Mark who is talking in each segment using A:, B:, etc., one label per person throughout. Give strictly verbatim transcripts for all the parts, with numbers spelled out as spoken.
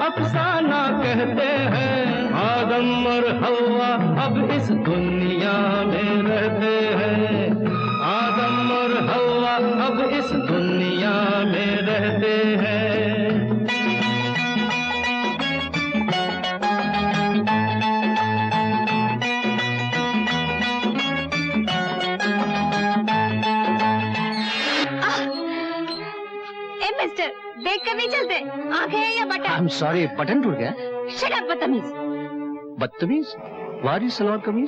A: अफसाना कहते हैं। आदम और हवा अब इस दुनिया में रहते हैं। आदम और हवा अब इस दुनिया में रहते हैं।
B: मिस्टर, देख कर नहीं चलते, आंखें हैं या बटन?
C: I'm sorry, बटन टूट गया।
B: Shut up, बदतमीज।
C: बदतमीज? वारी सलवार कमीज?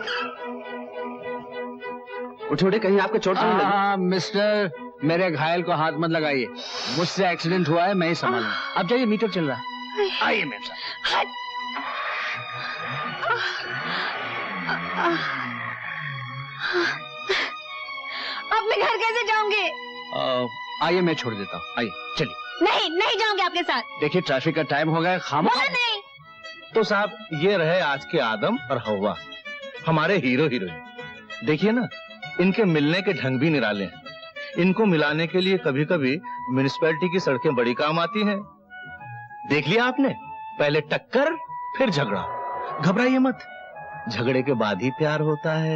C: उठे उठे, कहीं आपको चोट तो नहीं लगी? मिस्टर, मेरे घायल को हाथ मत लगाइए, मुझसे एक्सीडेंट हुआ है, मैं ही संभालूंगा। अब जाइए, मीटर चल रहा है। आइए मेरे साथ।
B: अब मैं घर कैसे जाऊंगी?
C: आइए मैं छोड़ देता हूँ, आइए चलिए।
B: नहीं नहीं जाऊंगी आपके साथ।
C: देखिए ट्रैफिक का टाइम हो गया, खामोश।
B: नहीं।
D: तो साहब ये रहे आज के आदम और हवा, हमारे हीरो हीरोइन। देखिए ना, इनके मिलने के ढंग भी निराले हैं। इनको मिलाने के लिए कभी कभी म्युनिसिपैलिटी की सड़कें बड़ी काम आती हैं। देख लिया आपने, पहले टक्कर फिर झगड़ा। घबराइए मत, झगड़े के बाद ही प्यार होता है।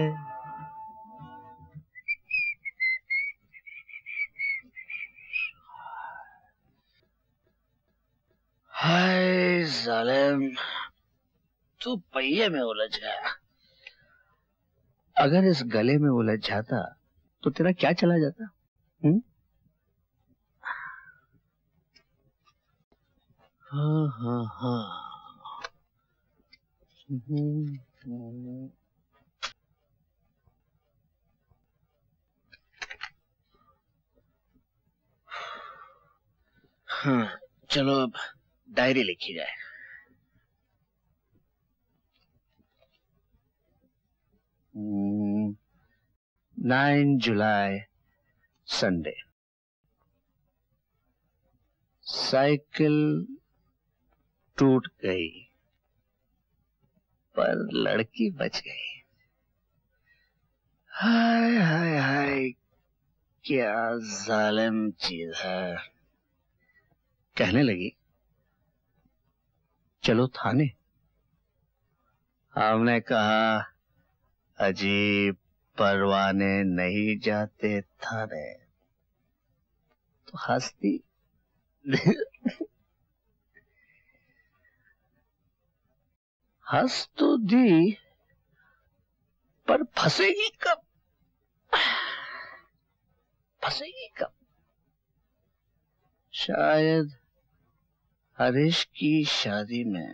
C: हाय जालिम, तू पहिए में उलझ गया। अगर इस गले में उलझ जाता तो तेरा क्या चला जाता? हुँ? हाँ हाँ हाँ। हाँ, चलो अब डायरी लिखी जाए। नाइन जुलाई संडे। साइकिल टूट गई पर लड़की बच गई। हाय हाय हाय, क्या जालिम चीज है। कहने लगी चलो थाने। हमने कहा अजीब, परवाने नहीं जाते थाने। तो हंसती। हंस तो दी पर फंसेगी कब? फंसेगी कब? शायद हरीश की शादी में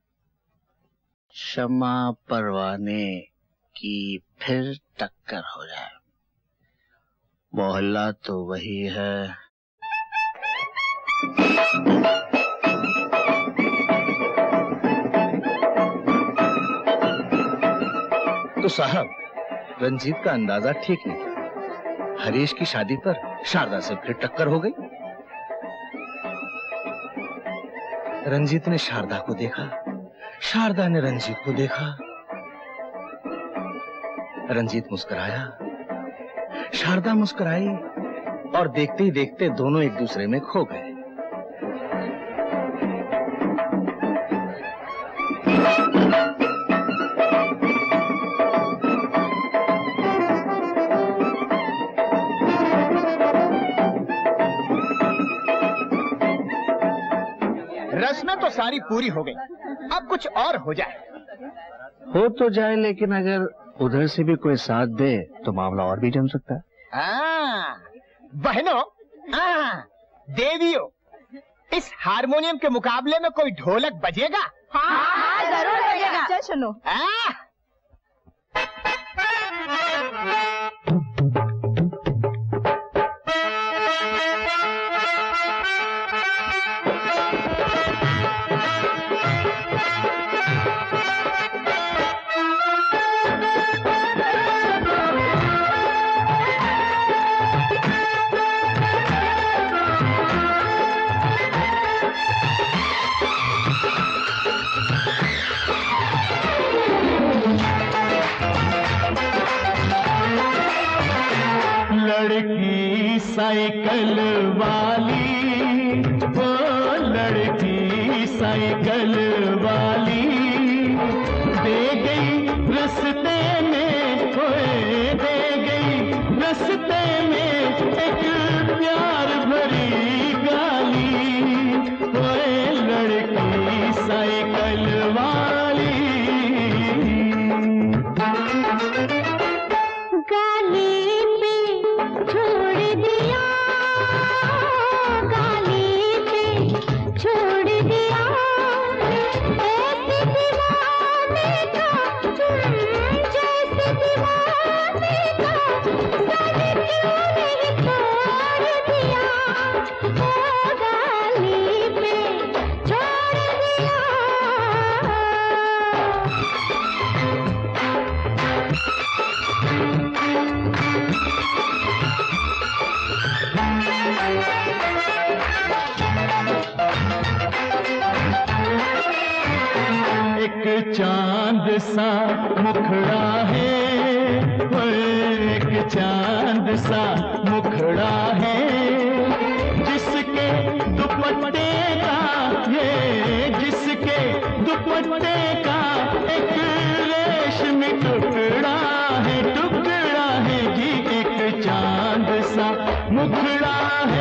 C: शमा परवाने की फिर टक्कर हो जाए। मोहल्ला तो वही है।
D: तो साहब, रंजीत का अंदाजा ठीक नहीं था। हरीश की शादी पर शारदा से फिर टक्कर हो गई। रंजीत ने शारदा को देखा, शारदा ने रंजीत को देखा। रंजीत मुस्कुराया, शारदा मुस्कुराई और देखते ही देखते दोनों एक दूसरे में खो गए।
E: रस्में तो सारी पूरी हो गई, अब कुछ और हो जाए।
C: हो तो जाए, लेकिन अगर उधर से भी कोई साथ दे तो मामला और भी जम सकता है।
E: हाँ, बहनों, हाँ, देवियों, इस हारमोनियम के मुकाबले में कोई ढोलक बजेगा?
B: हाँ, हाँ, जरूर बजेगा। चल सुनो।
E: हाँ।
A: साइकिल वाली, वो लड़की साइकिल वाली दे गई रस्ते में, होए दे गई रस्ते में एक प्यार भरी गाली, होए लड़की साइकिल वाली।
F: गाली पे छोड़ दिया, गाली पे छोड़ दिया, ऐसे दीवाने का जैसे दीवाने का सर क्यों नहीं तोड़ दिया, ओ गाली पे छोड़ दिया।
A: एक चांद सा मुखड़ा है, एक चांद सा मुखड़ा है, जिसके दुपट्टे का ये जिसके दुपट्टे का एक रेशमी टुकड़ा है, टुकड़ा है जी, एक चांद सा मुखड़ा है।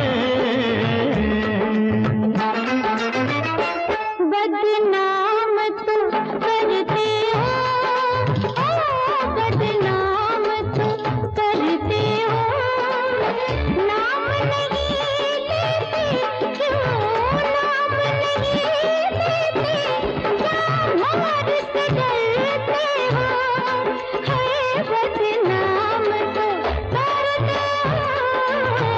F: बदनाम तो करते हो, ओ बदनाम तो करते हो, नाम नहीं लेते क्यों, नाम नहीं लेते क्या मार से डरते हो, है बदनाम तो करते हो।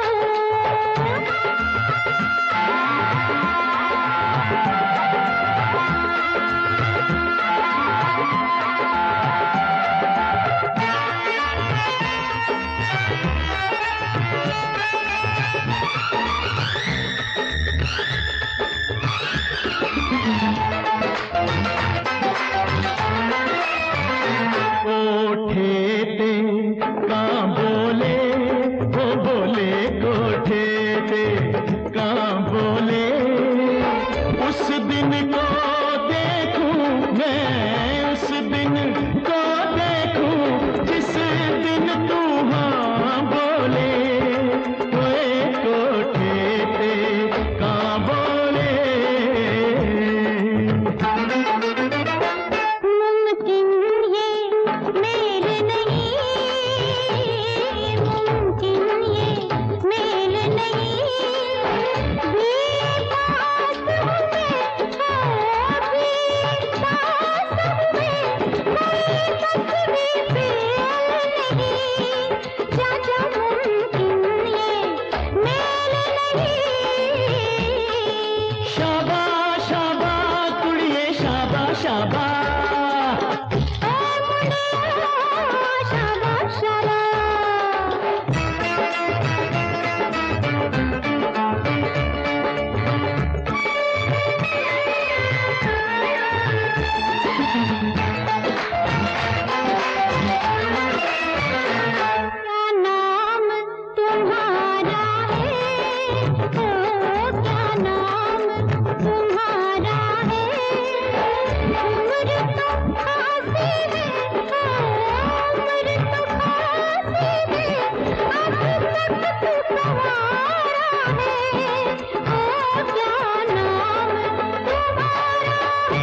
A: कोठे पे कां बोले, वो बोले कोठे पे कां बोले, उस दिन को देखूं मैं, उस दिन को देखूं जिस दिन तू हाँ बोले, ओए कोठे पे कां बोले।
F: मुमकिन ये मेल नहीं, मुमकिन ये मेल नहीं, बेपास हूँ मैं, हाँ बेपास हूँ मैं, कोई तस्वीर फेल नहीं, चाचा मुमकिन ये मेल नहीं।
A: शाबाश शाबाश कुड़िए शाबाश शाबाश।
F: शाबाश शाबाश। क्या नाम तुम्हारा है, ओ क्या नाम तुम्हारा है, उम्र तो खासी है, ओ उम्र तो खासी है, अब तक तू कुंवारा है, ओ क्या नाम तुम्हारा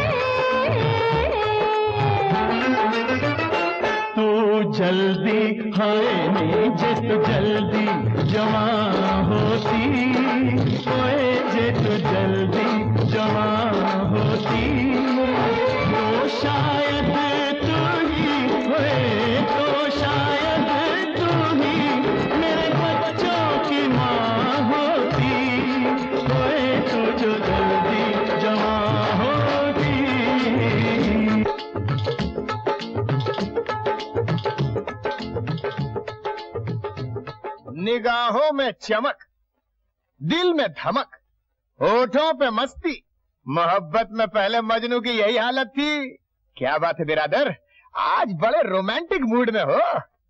F: है।
A: तू जल्दी हाय नी जे तू जल्दी जवां होती, ओए जे तू जल्दी जवां होती, तो शायद तू ही होए, तो शायद तू ही मेरे बच्चों की माँ होती, ओए तू जो जल्दी जवां होती।
E: निगाहों में चमक, दिल में धमक, होठों पे मस्ती, मोहब्बत में पहले मजनू की यही हालत थी। क्या बात है बिरादर, आज बड़े रोमांटिक मूड में हो।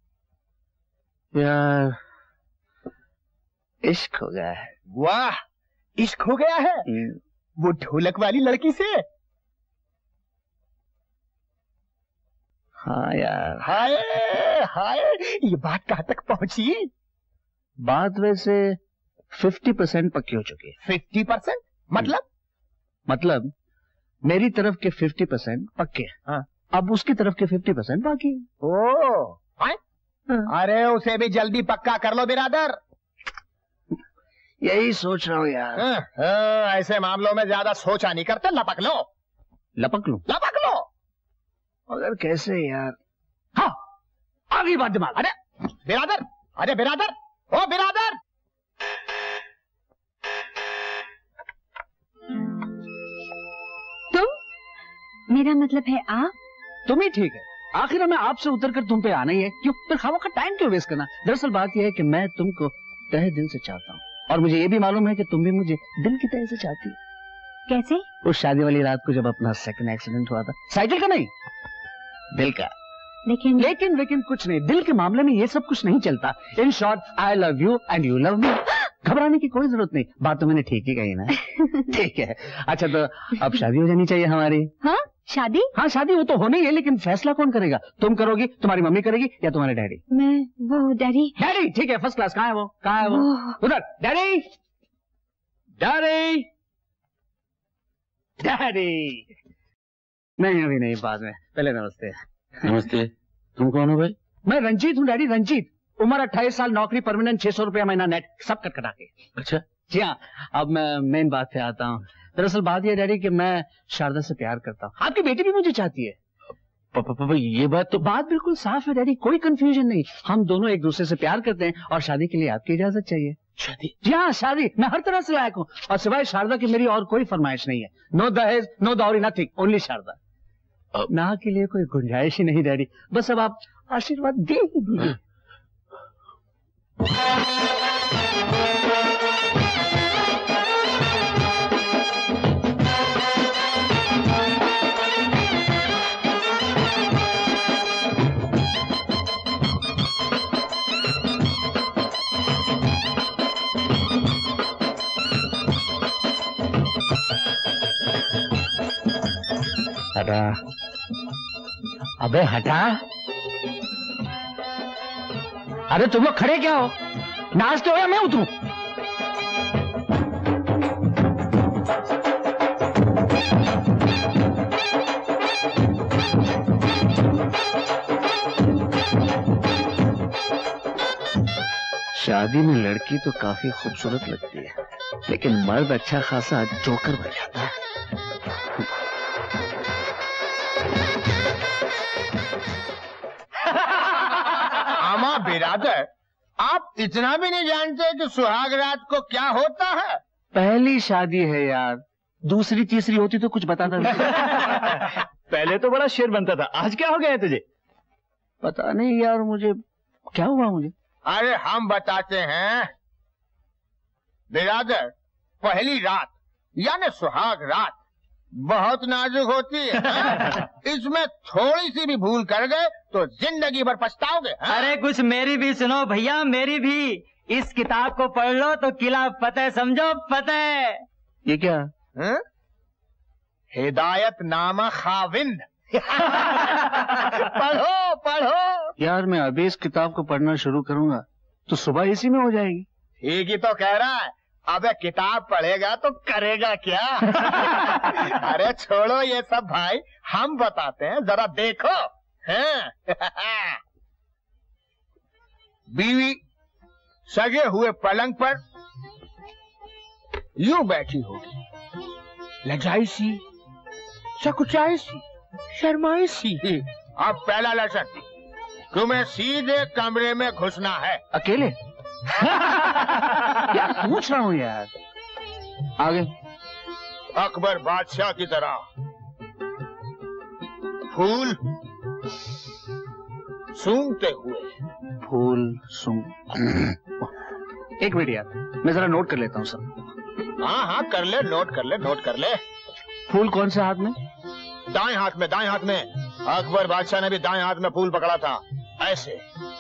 C: यार इश्क हो गया है।
E: वाह, इश्क हो गया है। वो ढोलक वाली लड़की से।
C: हाँ यार।
E: हाय हाय, ये बात कहाँ तक पहुंची?
C: बात वैसे फिफ्टी परसेंट पक्की हो चुकी है।
E: फिफ्टी परसेंट मतलब?
C: मतलब मेरी तरफ के फिफ्टी परसेंट पक्के हैं।
E: हाँ।
C: अब उसकी तरफ के फिफ्टी परसेंट बाकी है।
E: ओ, हाँ? अरे उसे भी जल्दी पक्का कर लो बिरादर।
C: यही सोच रहा हूँ यार।
E: हाँ, हाँ, ऐसे मामलों में ज्यादा सोचा नहीं करते, लपक लो।
C: लपक लूं?
E: लपक लो।
C: मगर कैसे यार? हाँ, आ गई बात दिमाग।
E: अरे बिरादर, अरे बिरादर, ओ बिरादर।
B: तुम? मेरा मतलब है आप?
C: तुम ही ठीक है। आखिर हमें आपसे उतर कर तुम पे आना ही है। क्यों फिर खामों का टाइम क्यों वेस्ट करना? दरअसल बात यह है कि मैं तुमको तहे दिल से चाहता हूँ, और मुझे ये भी मालूम है कि तुम भी मुझे दिल की तहे से चाहती हो।
B: कैसे?
C: उस शादी वाली रात को जब अपना सेकंड एक्सीडेंट हुआ था, साइकिल का नहीं, दिल का।
B: लेकिन
C: लेकिन लेकिन कुछ नहीं, दिल के मामले में ये सब कुछ नहीं चलता। In short, I love you and you love me. घबराने की कोई जरूरत नहीं, बात तो मैंने ठीक ही कही ना। ठीक है। अच्छा तो अब शादी हो जानी चाहिए हमारी।
B: हाँ शादी?
C: हाँ शादी वो तो होनी है, लेकिन फैसला कौन करेगा? तुम करोगी, तुम्हारी मम्मी करेगी, या तुम्हारे डैडी?
B: मैं वो डैडी।
C: डैडी ठीक है, फर्स्ट क्लास। कहाँ है वो? कहाँ है वो? उधर। Daddy, daddy, daddy. नहीं अभी नहीं, बाद में। पहले नमस्ते।
G: नमस्ते। तुम कौन हो भाई?
C: मैं रंजीत हूँ डैडी, रंजीत। उम्र अट्ठाईस साल, नौकरी परमानेंट, छह सौ रुपया महीना नेट, सब कटकटा के।
G: अच्छा
C: जी हाँ। अब मैं मेन बात पे आता हूँ। दरअसल बात यह डैडी कि मैं शारदा से प्यार करता हूँ। आपकी बेटी भी मुझे चाहती है।
G: पापा पापा ये बात तो
C: बात बिल्कुल साफ है डैडी, कोई कंफ्यूजन नहीं। हम दोनों एक दूसरे से प्यार करते हैं, और शादी के लिए आपकी इजाजत चाहिए।
G: शादी?
C: जी हाँ शादी। मैं हर तरह से लायक हूँ, और सिवाय शारदा की मेरी और कोई फरमाइश नहीं है। नो दहेज, नो दौरी, नथिंग, ओनली शारदा। ना के लिए कोई गुंजाइश ही नहीं डैडी, बस अब आप आशीर्वाद दे ही दीजिए। हटा, अबे हटा। अरे तुम लोग खड़े क्या हो? नाचते हो या मैं उतरूं? शादी में लड़की तो काफी खूबसूरत लगती है, लेकिन मर्द अच्छा खासा जोकर बन जाता है।
E: आमा बिरादर, आप इतना भी नहीं जानते कि सुहाग रात को क्या होता है?
C: पहली शादी है यार, दूसरी तीसरी होती तो कुछ बताता नहीं।
G: पहले तो बड़ा शेर बनता था, आज क्या हो गया है तुझे?
C: पता नहीं यार, मुझे क्या हुआ मुझे?
E: अरे हम बताते हैं बिरादर, पहली रात यानी सुहाग रात बहुत नाजुक होती है। इसमें थोड़ी सी भी भूल कर गए तो जिंदगी भर पछताओगे।
H: अरे कुछ मेरी भी सुनो भैया, मेरी भी। इस किताब को पढ़ लो तो किला फतेह समझो, फतेह।
C: ये क्या?
E: है? हिदायत नामा खाविंद। पढ़ो पढ़ो।
C: यार मैं अभी इस किताब को पढ़ना शुरू करूंगा तो सुबह इसी में हो जाएगी।
E: ठीक ही तो कह रहा है। अबे किताब पढ़ेगा तो करेगा क्या? अरे छोड़ो ये सब भाई, हम बताते हैं, जरा देखो। हैं? बीवी सजे हुए पलंग पर यूं बैठी होगी, लजाई सी, सकुचाई सी, शर्माई सी। अब पहला लेसन, तुम्हें सीधे कमरे में घुसना है।
C: अकेले? यार पूछ रहा हूँ यार। आगे।
E: अकबर बादशाह की तरह फूल सूंघते हुए।
C: फूल सूंघ। एक मिनट यार, मैं जरा नोट कर लेता हूँ सब।
E: हाँ हाँ कर ले, नोट कर ले, नोट कर ले।
C: फूल कौन से हाथ में?
E: दाएं हाथ में, दाएं हाथ में। अकबर बादशाह ने भी दाएं हाथ में फूल पकड़ा था, ऐसे।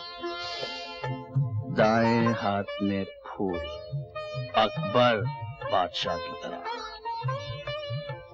C: दाएं हाथ में फूल, अकबर बादशाह की तरह।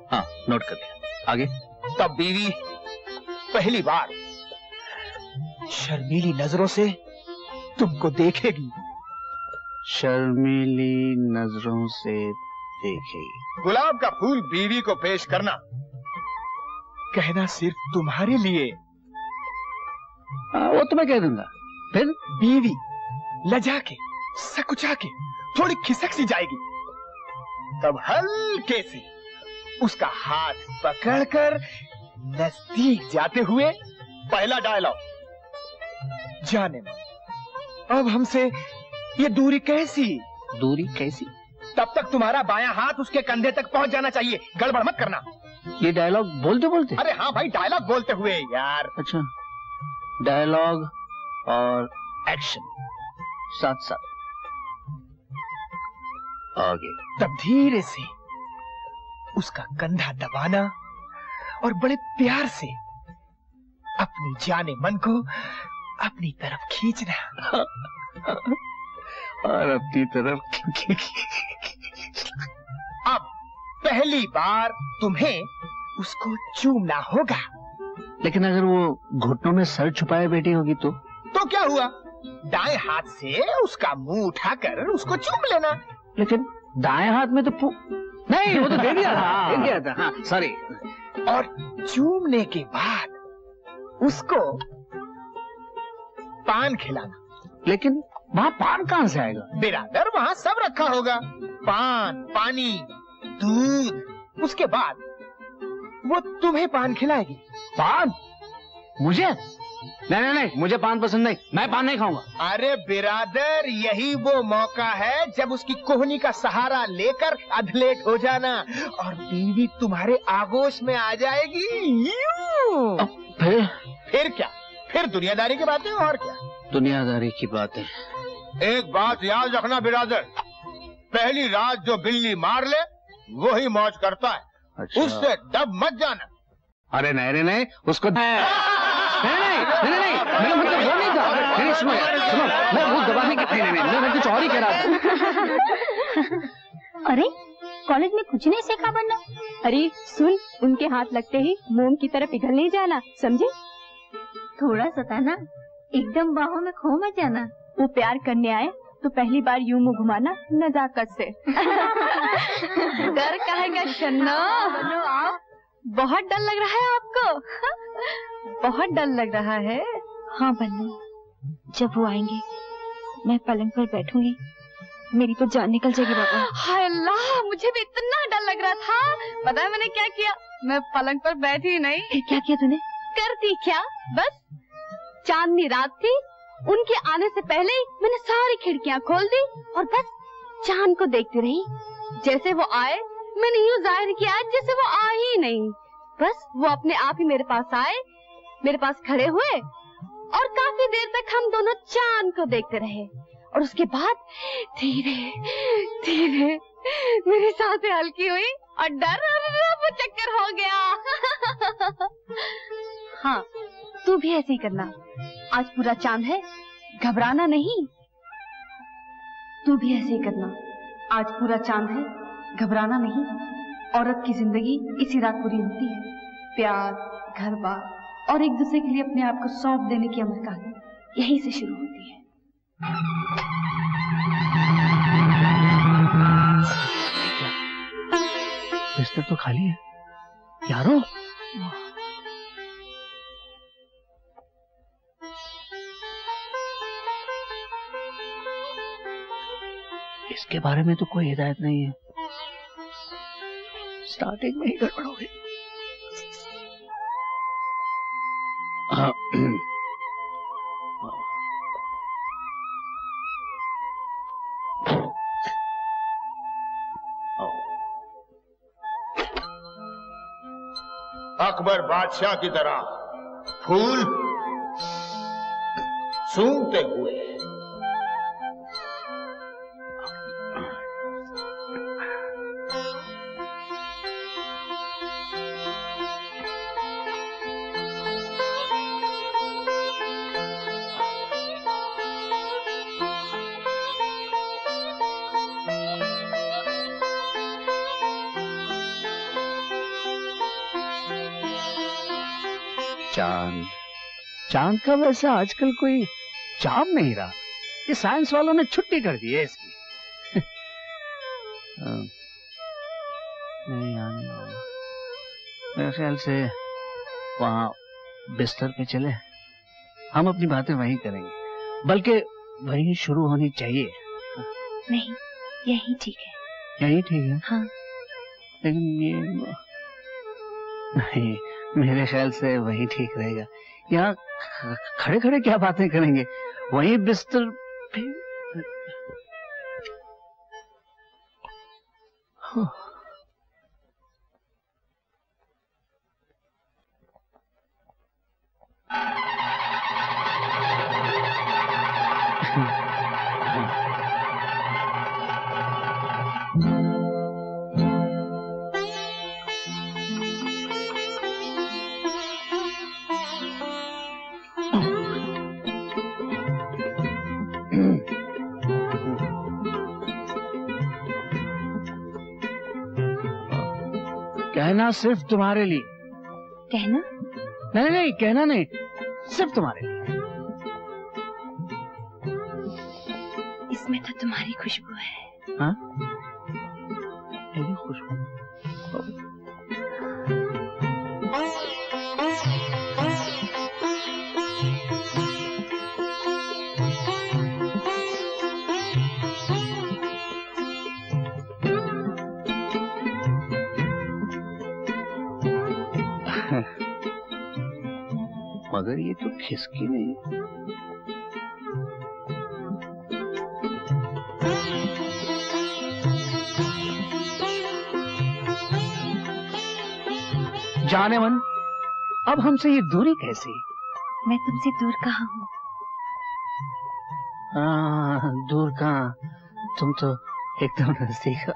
C: हाँ नोट कर लिया। आगे।
E: तब बीवी पहली बार शर्मीली नजरों से तुमको देखेगी।
C: शर्मीली नजरों से देखेगी।
E: गुलाब का फूल बीवी को पेश करना, कहना सिर्फ तुम्हारे लिए।
C: आ, वो तो मैं कह दूंगा। फिर
E: बीवी लजा के, सकुचा के, थोड़ी खिसक सी जाएगी। तब हल्के से उसका हाथ पकड़कर नजदीक जाते हुए पहला डायलॉग, जाने मन अब हमसे ये दूरी कैसी?
C: दूरी कैसी?
E: तब तक तुम्हारा बायां हाथ उसके कंधे तक पहुंच जाना चाहिए। गड़बड़ मत करना।
C: ये डायलॉग बोलते बोलते?
E: अरे हाँ भाई, डायलॉग बोलते हुए यार।
C: अच्छा, डायलॉग और एक्शन साथ साथ। आगे।
E: तब धीरे से उसका कंधा दबाना और बड़े प्यार से अपनी जाने मन को अपनी तरफ खींचना।
C: और अपनी तरफ
E: अब पहली बार तुम्हें उसको चूमना होगा।
C: लेकिन अगर वो घुटनों में सर छुपाए बैठी होगी तो?
E: तो क्या हुआ, दाएं हाथ से उसका मुंह उठाकर उसको चूम लेना।
C: लेकिन दाएं हाथ में तो पू... नहीं, वो तो दे दिया था, दे दिया था। हाँ, सॉरी।
E: और चूमने के बाद उसको पान खिलाना।
C: लेकिन वहाँ पान कहाँ से आएगा?
E: बिरादर, वहाँ सब रखा होगा, पान, पानी, दूध। उसके बाद वो तुम्हें पान खिलाएगी।
C: पान? मुझे? नहीं नहीं नहीं, मुझे पान पसंद नहीं, मैं पान नहीं खाऊंगा।
E: अरे बिरादर, यही वो मौका है जब उसकी कोहनी का सहारा लेकर अधलेट हो जाना और बीवी तुम्हारे आगोश में आ जाएगी। यूं।
C: फिर?
E: फिर क्या? फिर दुनियादारी की बातें। और क्या
C: दुनियादारी की बातें?
E: एक बात याद रखना बिरादर, पहली रात जो बिल्ली मार ले वही मौज करता है।
C: अच्छा।
E: उससे डब मत जाना।
C: अरे नहीं रे नहीं, उसको नहीं नहीं नहीं नहीं, मेरा मतलब वो नहीं था। नहीं सुनो सुनो, मैं वो दबाने की नहीं नहीं नहीं, मैं कुछ और ही कह रहा था।
B: अरे कॉलेज में कुछ नहीं सीखा बनना। अरे सुन, उनके हाथ लगते ही मोम की तरह पिघल नहीं जाना, समझे? थोड़ा सताना, एकदम बाहों में खो मत जाना। वो प्यार करने आए तो पहली बार यूं मुंह घुमाना नजाकत से। डर काहे का शन्नो? बनो आप, बहुत डर लग रहा है आपको? बहुत डर लग रहा है? हाँ बन्नू, जब वो आएंगे मैं पलंग पर बैठूंगी, मेरी तो जान निकल जाएगी बाबा।
I: हाय अल्लाह, मुझे भी इतना डर लग रहा था। पता है मैंने क्या किया? मैं पलंग पर बैठी नहीं।
B: फिर क्या किया तूने?
I: करती क्या, बस चांदनी रात थी, उनके आने से पहले ही मैंने सारी खिड़कियां खोल दी और बस चांद को देखती रही। जैसे वो आए मैंने यूँ जाहिर किया जैसे वो आ ही नहीं। बस वो अपने आप ही मेरे पास आए, मेरे पास खड़े हुए और काफी देर तक हम दोनों चांद को देखते रहे। और उसके बाद धीरे धीरे मेरी सांसें हल्की हुई और डर वो चक्कर हो गया।
B: हाँ, तू भी ऐसे ही करना। आज पूरा चांद है, घबराना नहीं। तू भी ऐसे ही करना। आज पूरा चांद है, घबराना नहीं। औरत की जिंदगी इसी रात पूरी होती है। प्यार, घर बार और एक दूसरे के लिए अपने आप को सौंप देने की अमर कहानी यहीं से शुरू होती है।
C: बिस्तर तो खाली है यारो। इसके बारे में तो कोई हिदायत नहीं है, स्टार्टिंग में ही गड़बड़ हो गई। हाँ,
E: अकबर बादशाह की तरह फूल सूंघते हुए
C: चांद चांद का वैसे आजकल कोई चाम नहीं रहा। ये साइंस वालों ने छुट्टी कर दी है इसकी। नहीं आने वाला। मेरे ख्याल से वहाँ बिस्तर पे चले, हम अपनी बातें वहीं करेंगे, बल्कि वहीं शुरू होनी चाहिए।
B: नहीं, यही ठीक है।
C: यही ठीक है?
B: हाँ।
C: लेकिन ये नहीं, मेरे ख्याल से वही ठीक रहेगा। यहाँ खड़े खड़े क्या बातें करेंगे, वहीं बिस्तर पे। कहना सिर्फ तुम्हारे लिए।
B: कहना?
C: नहीं नहीं, कहना नहीं, सिर्फ तुम्हारे लिए।
B: इसमें तो तुम्हारी खुशबू है।
C: हाँ? मेरी खुशबू? मगर ये तो खिसकी नहीं। जाने मन, अब हमसे ये दूरी कैसी?
B: मैं तुमसे दूर कहाँ हूँ?
C: हाँ, दूर कहाँ, तुम तो एकदम नजदीक।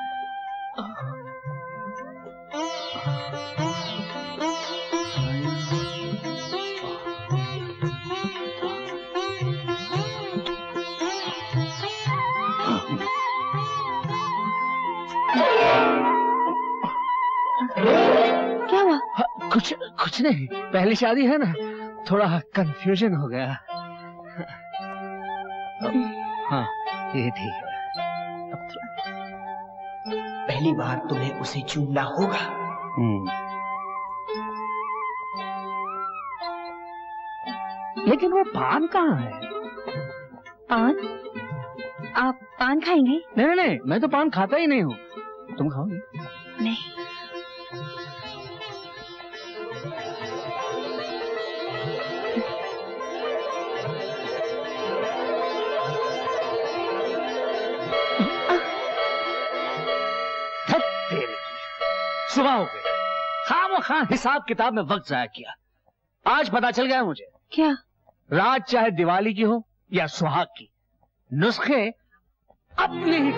B: क्या हुआ?
C: कुछ कुछ नहीं, पहली शादी है ना, थोड़ा कंफ्यूजन हो गया। हाँ, ये ठीक है। अब तो...
J: पहली बार तुम्हें उसे चूमना होगा।
C: लेकिन वो पान कहाँ है?
B: पान? आप पान खाएंगे?
C: नहीं नहीं नहीं, मैं तो पान खाता ही नहीं हूँ। तुम खाओगी?
B: नहीं।
C: सुबह हो गई, खाम खां हिसाब किताब में वक्त जाया किया। आज पता चल गया मुझे।
B: क्या?
C: रात चाहे दिवाली की हो या सुहाग की, नुस्खे अपने ही।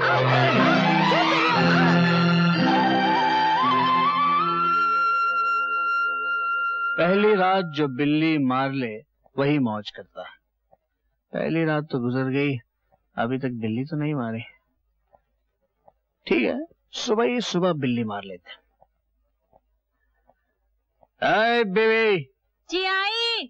C: पहली रात जो बिल्ली मार ले वही मौज करता है। पहली रात तो गुजर गई, अभी तक बिल्ली तो नहीं मारी। ठीक है, सुबह ही सुबह बिल्ली मार लेते। अरे बेबी।
B: जी आई।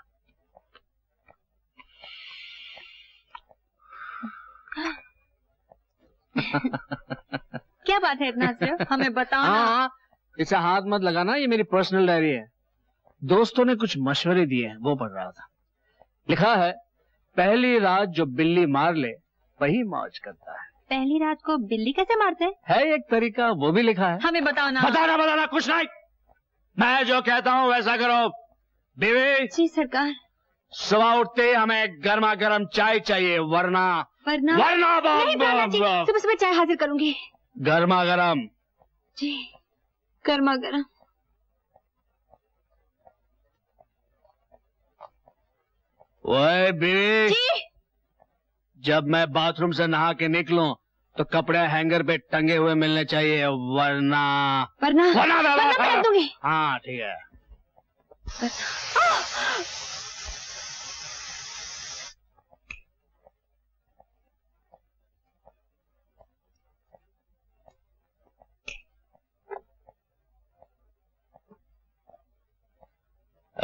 B: क्या बात है इतना हंस रहे हो? हमें बताओ ना।
C: हाँ, इसे हाथ मत लगाना, ये मेरी पर्सनल डायरी है। दोस्तों ने कुछ मशवरे दिए हैं, वो पढ़ रहा था। लिखा है, पहली रात जो बिल्ली मार ले वही मौज करता है।
B: पहली रात को बिल्ली कैसे मारते हैं?
C: है एक तरीका, वो भी लिखा है।
B: हमें बताओ ना।
C: बताना बताना कुछ नहीं, मैं जो कहता हूँ वैसा करो। बीवी।
B: जी सरकार।
C: सुबह उठते ही हमें गर्मा गर्म चाय चाहिए, वरना
B: वरना
C: वरना
B: नहीं बाबा जी, सुबह सुबह चाय हाजिर करूंगी।
C: गर्मा गर्म।
B: जी, गर्मा गर्म।
C: ओए बीवी
B: जी।
C: जब मैं बाथरूम से नहा के निकलूं तो कपड़े हैंगर पे टंगे हुए मिलने चाहिए, वरना
B: वरना
C: वरना
B: वरना फेंक दूंगी।
C: हाँ ठीक है।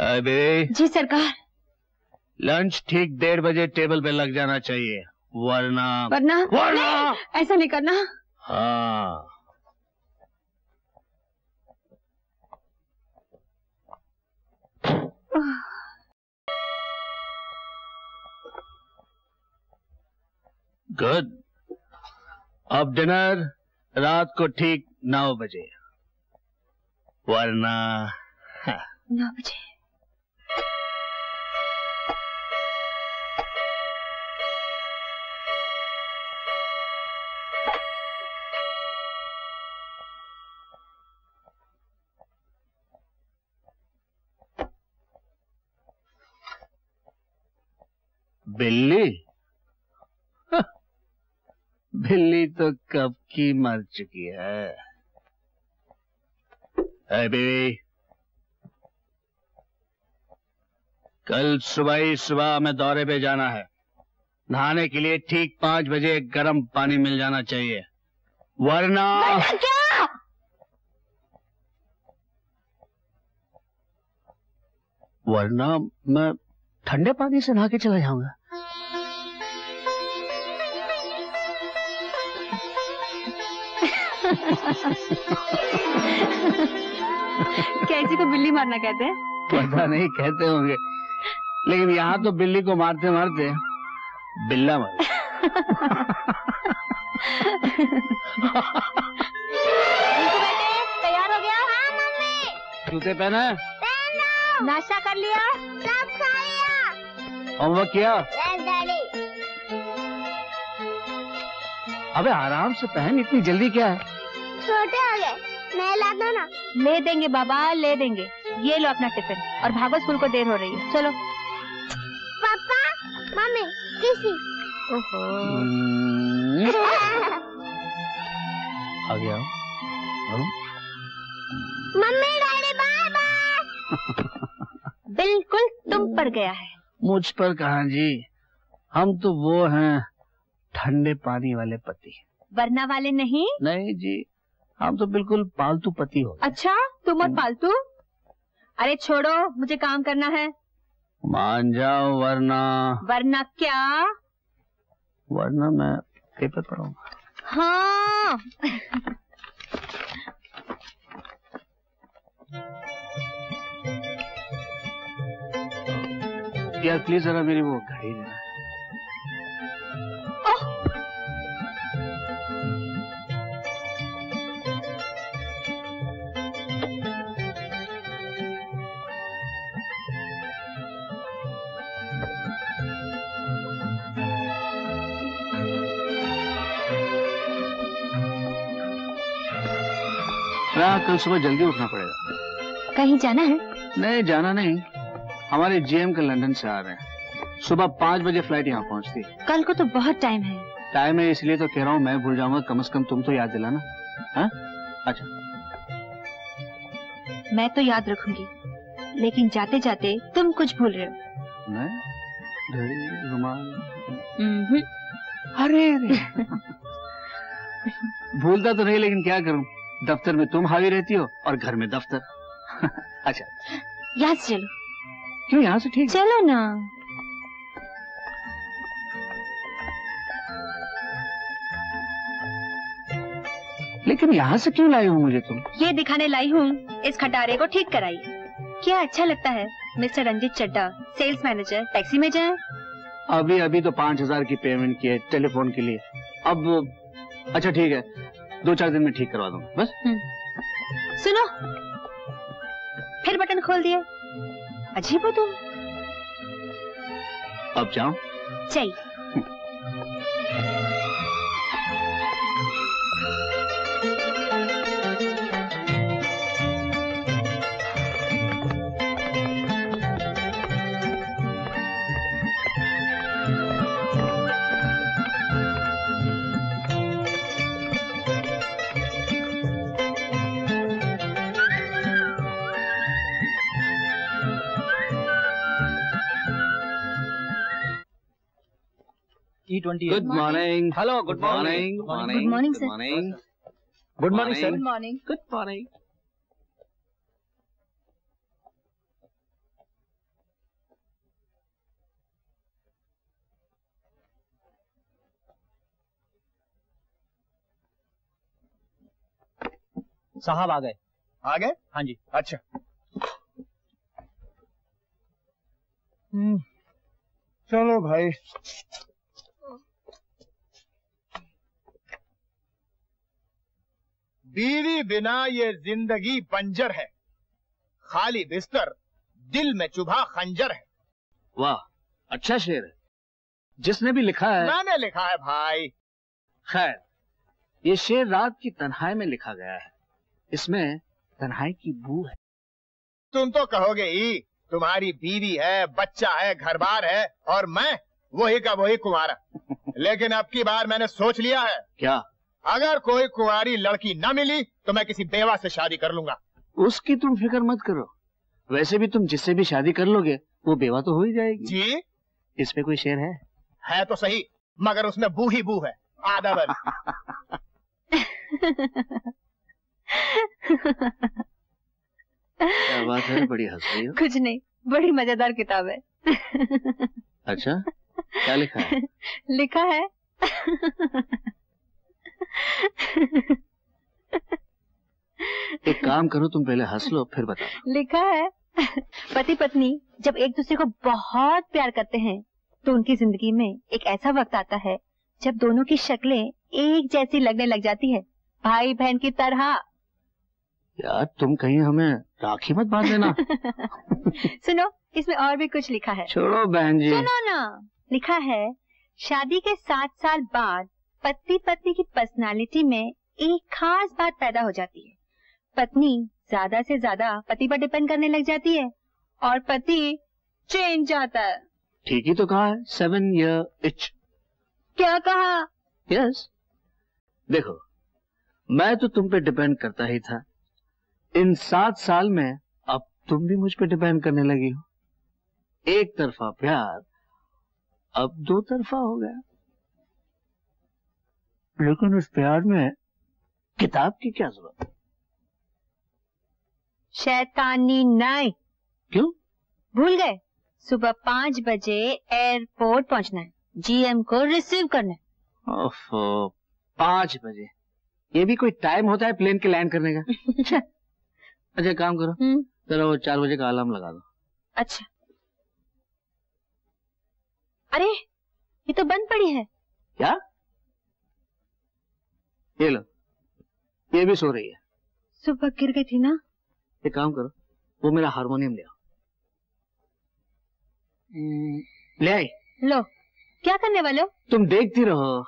C: अबे
B: जी सरकार।
C: लंच ठीक डेढ़ बजे टेबल पे लग जाना चाहिए, वरना
B: वरना
C: वरना
B: नहीं, ऐसा नहीं करना।
C: हाँ। गुड। अब डिनर रात को ठीक नौ बजे, वरना
B: नौ बजे।
C: बिल्ली? बिल्ली तो कब की मर चुकी है। है बेबी, कल सुबह ही सुबह हमें दौरे पे जाना है। नहाने के लिए ठीक पांच बजे गर्म पानी मिल जाना चाहिए, वरना
B: क्या?
C: वरना मैं ठंडे पानी से नहा के चला जाऊंगा।
B: कैसी को बिल्ली मारना कहते हैं?
C: पता नहीं कहते होंगे, लेकिन यहाँ तो बिल्ली को मारते मारते बिल्ला मर।
B: तैयार हो गया? हाँ मम्मी।
C: जूते पहना है?
B: नाश्ता कर लिया?
F: सब खा लिया।
C: होमवर्क किया?
F: Yes daddy.
C: अबे आराम से पहन, इतनी जल्दी क्या है?
F: छोटे हो गए, मैं ला दो ना।
B: ले देंगे बाबा, ले देंगे। ये लो अपना टिफिन और भागो, स्कूल को देर हो रही है। चलो।
F: पापा, मम्मी, किसी।
B: ओहो।
C: आ गया।
F: Mummy daddy bye bye.
B: बिल्कुल तुम पर गया है।
C: मुझ पर कहाँ जी, हम तो वो हैं ठंडे पानी वाले पति।
B: वरना वाले नहीं?
C: नहीं जी, हम तो बिल्कुल पालतू पति हो।
B: अच्छा, तुम और पालतू? अरे छोड़ो, मुझे काम करना है।
C: मान जाओ, वरना
B: वरना क्या?
C: वरना मैं पेपर पढ़ूंगा।
B: हाँ।
C: यार प्लीज जरा मेरी वो घड़ी देना। हाँ, कल सुबह जल्दी उठना पड़ेगा।
B: कहीं जाना है?
C: नहीं जाना नहीं, हमारे जीएम के लंदन से आ रहे हैं। सुबह पाँच बजे फ्लाइट यहाँ पहुँचती।
B: कल को तो बहुत टाइम है।
C: टाइम है इसलिए तो कह रहा हूँ, मैं भूल जाऊंगा, कम से कम तुम तो याद दिलाना। हाँ? अच्छा।
B: मैं तो याद रखूंगी, लेकिन जाते जाते तुम कुछ भूल रहे हो।
C: मैं? घड़ी, रुमाल।
B: हम्म।
C: अरे अरे भूलता तो नहीं, लेकिन क्या करूं, दफ्तर में तुम हावी रहती हो और घर में दफ्तर। अच्छा
B: यहाँ से चलो।
C: क्यों? यहाँ से ठीक।
B: चलो ना।
C: लेकिन यहाँ से क्यों लाई हो मुझे तुम?
B: ये दिखाने लाई हूँ, इस खटारे को ठीक कराई। क्या अच्छा लगता है mister Ranjit Chadda, sales manager, taxi में जाए?
C: अभी अभी तो पांच हजार की पेमेंट की है टेलीफोन के लिए। अब अच्छा ठीक है, दो चार दिन में ठीक करवा दूंगा बस।
B: सुनो, फिर बटन खोल दिए, अजीब हो तुम।
C: अब जाओ।
B: चाहिए।
C: Good morning.
H: Hello, good morning.
B: Good morning sir.
H: Good morning sir.
B: Good morning.
C: Good morning. साहब आ गए।
E: आ गए?
C: हाँ जी।
E: अच्छा। हम्म, चलो भाई। बीवी बिना ये जिंदगी बंजर है, खाली बिस्तर दिल में चुभा खंजर है।
C: वाह, अच्छा शेर है। जिसने भी लिखा है?
E: मैंने लिखा है भाई।
C: खैर, ये शेर रात की तन्हाई में लिखा गया है। इसमें तन्हाई की बू है।
E: तुम तो कहोगे ही तुम्हारी बीवी है, बच्चा है, घर बार है, और मैं वही का वही कुंवारा। लेकिन अब की बार मैंने सोच लिया है।
C: क्या?
E: अगर कोई कुंवारी लड़की न मिली तो मैं किसी बेवा से शादी कर लूंगा।
C: उसकी तुम फिक्र मत करो। वैसे भी तुम जिससे भी शादी कर लोगे वो बेवा तो हो ही जाएगी।
E: जी?
C: इस पे कोई शेर है?
E: है तो सही, मगर उसमें बू ही बू है। आधा बन।
C: क्या बात है, बड़ी हंस रही हो?
B: कुछ नहीं, बड़ी मजेदार किताब है।
C: अच्छा, क्या लिखा है?
B: लिखा है
C: एक काम करो, तुम पहले हंस लो फिर बताओ।
B: लिखा है पति पत्नी जब एक दूसरे को बहुत प्यार करते हैं तो उनकी जिंदगी में एक ऐसा वक्त आता है जब दोनों की शक्लें एक जैसी लगने लग जाती है, भाई बहन की तरह।
C: यार तुम कहीं हमें राखी मत बांध देना।
B: सुनो, इसमें और भी कुछ लिखा है।
C: छोड़ो बहन जी।
B: सुनो ना, लिखा है शादी के सात साल बाद पति पत्नी की पर्सनालिटी में एक खास बात पैदा हो जाती है। पत्नी ज्यादा से ज्यादा पति पर डिपेंड करने लग जाती है और पति चेंज जाता है।
C: ठीक ही तो कहा है, सेवन ईयर इच।
B: क्या कहा?
C: यस। देखो, मैं तो तुम पे डिपेंड करता ही था। इन सात साल में अब तुम भी मुझ पे डिपेंड करने लगी हो। एक तरफा प्यार अब दो तरफा हो गया। लेकिन उस प्यार में किताब की क्या जरूरत?
B: शैतानी नहीं।
C: क्यों?
B: भूल गए? सुबह पाँच बजे एयरपोर्ट पहुंचना है, जीएम को रिसीव करना है।
C: ओफो, पाँच बजे? ये भी कोई टाइम होता है प्लेन के लैंड करने का? अच्छा काम करो, जरा वो चार बजे का अलार्म लगा दो।
B: अच्छा। अरे ये तो बंद पड़ी है।
C: क्या? ये लो, ये भी सो रही है।
B: सुबह गिर गई थी ना।
C: एक काम करो, वो मेरा हारमोनियम ले आओ। ले आई।
B: लो, क्या करने वाले हो?
C: तुम देखती रहो।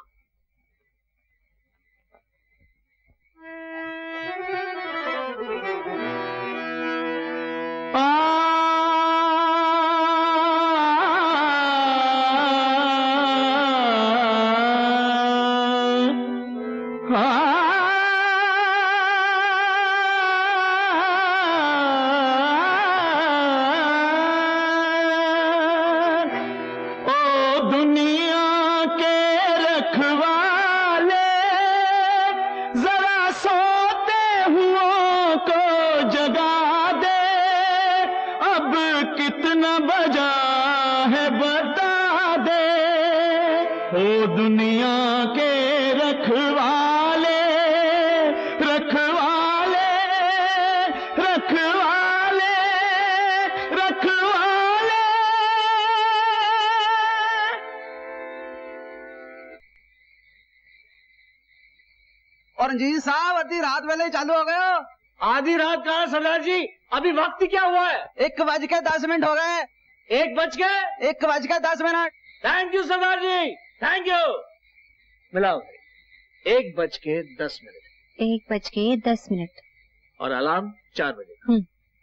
K: जी साहब, आधी रात वेले चालू हो गए।
C: आधी रात कहा सरदार जी, अभी वक्त क्या हुआ है?
K: एक बज के दस मिनट हो गए।
C: एक बज के
K: एक बज के दस मिनट।
C: थैंक यू सरदार जी, थैंक यू। मिलाओ। एक बज के दस मिनट।
B: एक बज के दस मिनट
C: और अलार्म चार बजे।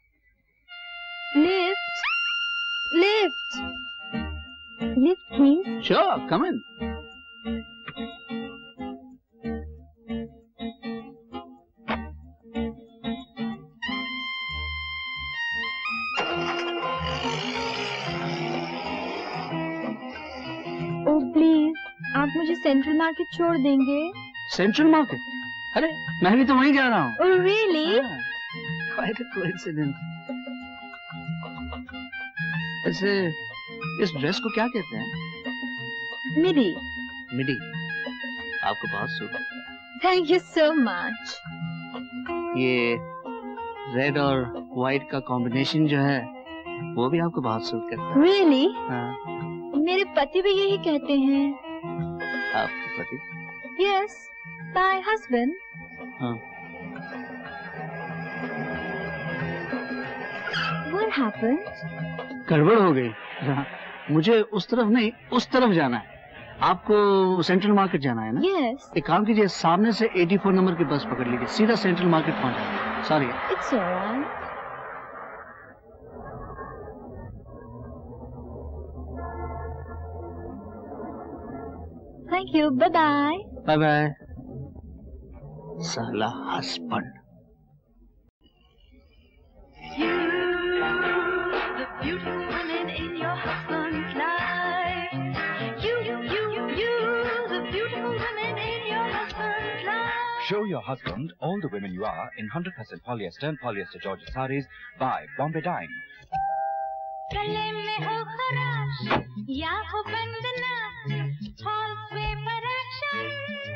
B: Lift, lift, lift please.
C: Sure, come in.
B: मुझे सेंट्रल मार्केट छोड़ देंगे?
C: Central market? अरे मैं भी तो वहीं जा रहा हूँ।
B: oh, really?
C: Quite a coincidence. वैसे इस ड्रेस को क्या कहते हैं?
B: मिडी।
C: मिडी आपको बहुत suit.
B: Thank you so much.
C: ये रेड और व्हाइट का कॉम्बिनेशन जो है वो भी आपको बहुत सूट करता है।
B: Really?
C: हाँ।
B: मेरे पति भी यही कहते हैं।
C: आपके पति?
B: Yes, my husband.
C: हाँ।
B: What happened?
C: गड़बड़ हो गई। हाँ, मुझे उस तरफ नहीं, उस तरफ जाना है। आपको सेंट्रल मार्केट जाना है ना?
B: Yes.
C: एक काम कीजिए, सामने से चौरासी नंबर की बस पकड़ लीजिए, सीधा सेंट्रल मार्केट पहुंच जाएंगे। Sorry.
B: It's alright. Thank you. Bye bye.
C: Bye bye. साला husband.
L: The beautiful women in your husband's life. You, you, you, you, the beautiful women in your husband's life.
M: Show your husband all the women you are in one hundred percent polyester and polyester Georgia sarees by Bombay Dyeing.
L: गले में हो खराश या हो बंदना, false vapor action,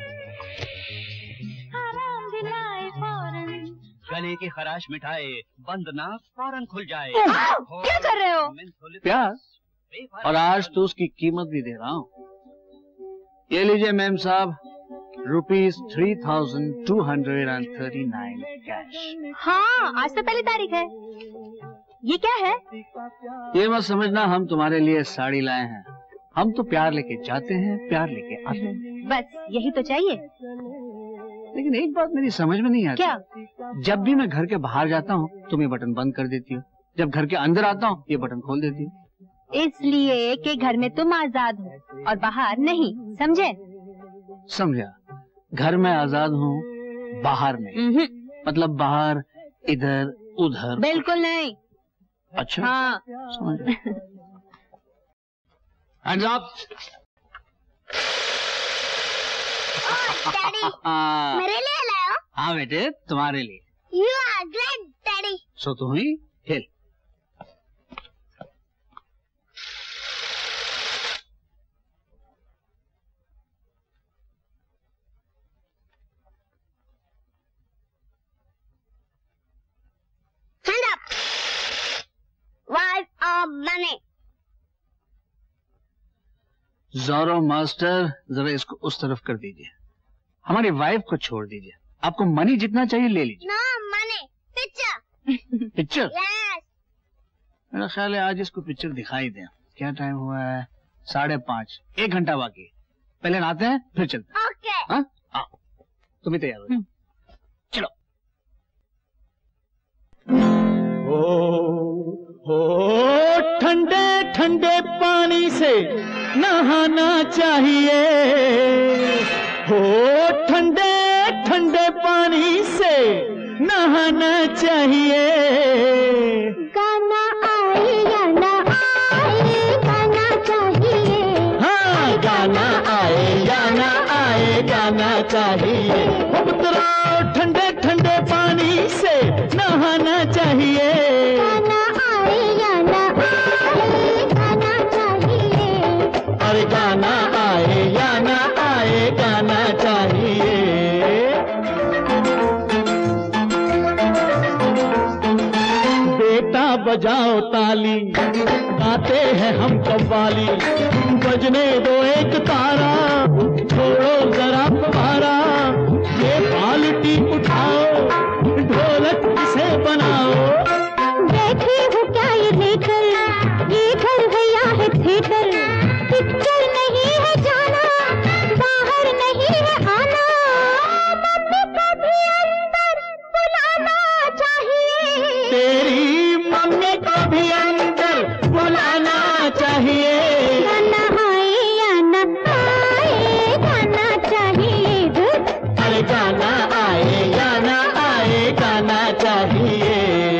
L: आराम दिलाए फौरन।
N: गले की खराश मिटाए, बंद नाक फौरन खुल जाए।
B: क्या कर रहे हो?
C: प्यार, और आज तो उसकी कीमत भी दे रहा हूँ। ये लीजिए मैम साहब, rupees three thousand two hundred and thirty nine cash.
B: हाँ, आज तो पहली तारीख है। ये क्या है?
C: ये मत समझना हम तुम्हारे लिए साड़ी लाए हैं। हम तो प्यार लेके जाते हैं, प्यार लेके आते हैं।
B: बस यही तो चाहिए।
C: लेकिन एक बात मेरी समझ में नहीं आती।
B: क्या?
C: जब भी मैं घर के बाहर जाता हूँ तुम ये बटन बंद कर देती हो, जब घर के अंदर आता हूँ ये बटन खोल देती हो।
B: इसलिए कि घर में तुम आजाद हो और बाहर नहीं, समझे?
C: समझा। घर में आजाद हूँ, बाहर नहीं। मतलब बाहर इधर उधर।
B: बिल्कुल नहीं।
C: अच्छा।
B: हाँ।
C: समझ गया। Hands up.
F: डैडी, मेरे लिए लाओ।
C: हाँ बेटे, तुम्हारे लिए।
F: You are great, daddy.
C: सो तुम ही हिल।
F: Hand up. Wife of money.
C: Zorro master, जरा इसको उस तरफ कर दीजिए। हमारी वाइफ को छोड़ दीजिए। आपको मनी जितना चाहिए ले लीजिए।
F: No money. Picture.
C: Picture?
F: Yes.
C: मेरा ख्याल है आज इसको पिक्चर दिखाई दें। क्या टाइम हुआ है? साढ़े पाँच। एक घंटा बाकी। पहले नहाते हैं फिर चलते हैं।
F: Okay.
C: हाँ? हाँ। तुम ही तैयार हो। चलो।
A: हो हो ठंडे ठंडे पानी से नहाना चाहिए, हो ठंडे ठंडे पानी से नहाना चाहिए।
F: गाना आए या ना आए, गाना चाहिए।
A: हाँ, गाना आए या ना आए, गाना चाहिए। पुत्रा ठंडे ठंडे पानी से नहाना चाहिए।
F: गाना आए या ना आए, गाना चाहिए।
A: अरे गाना आए या ना आए, गाना चाहिए। बेटा बजाओ ताली, गाते हैं हम कव्वाली। बजने दो एक तारा, छोड़ो जरा तुम्हारा। ये बाल्टी उठाओ, ढोलक इसे बनाओ।
F: बैठे हो क्या ये लेकर, ये घर है या है थिएटर। पिक्चर नहीं है जाना, बाहर नहीं है आना। मम्मी को भी अंदर बुलाना चाहिए।
A: तेरी मम्मी को भी अंदर बुलाना चाहिए।
F: गाना आए या ना आए, गाना चाहिए।
A: अरे गाना आए या ना आए, गाना चाहिए।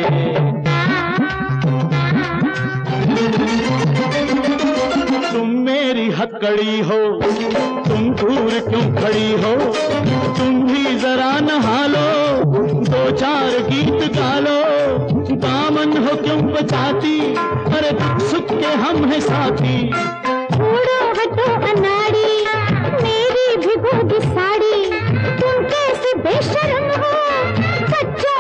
A: तुम मेरी हथकड़ी हो, तुम दूर क्यों खड़ी हो। तुम भी जरा नहा लो, दो चार गीत गा लो। दामन हो क्यों बचाती, अरे सुख के हम हैं साथी।
F: छोड़ो हटो अनाड़ी, मेरी भिगोगी साड़ी। तुम कैसे बेशर्म हो, बच्चों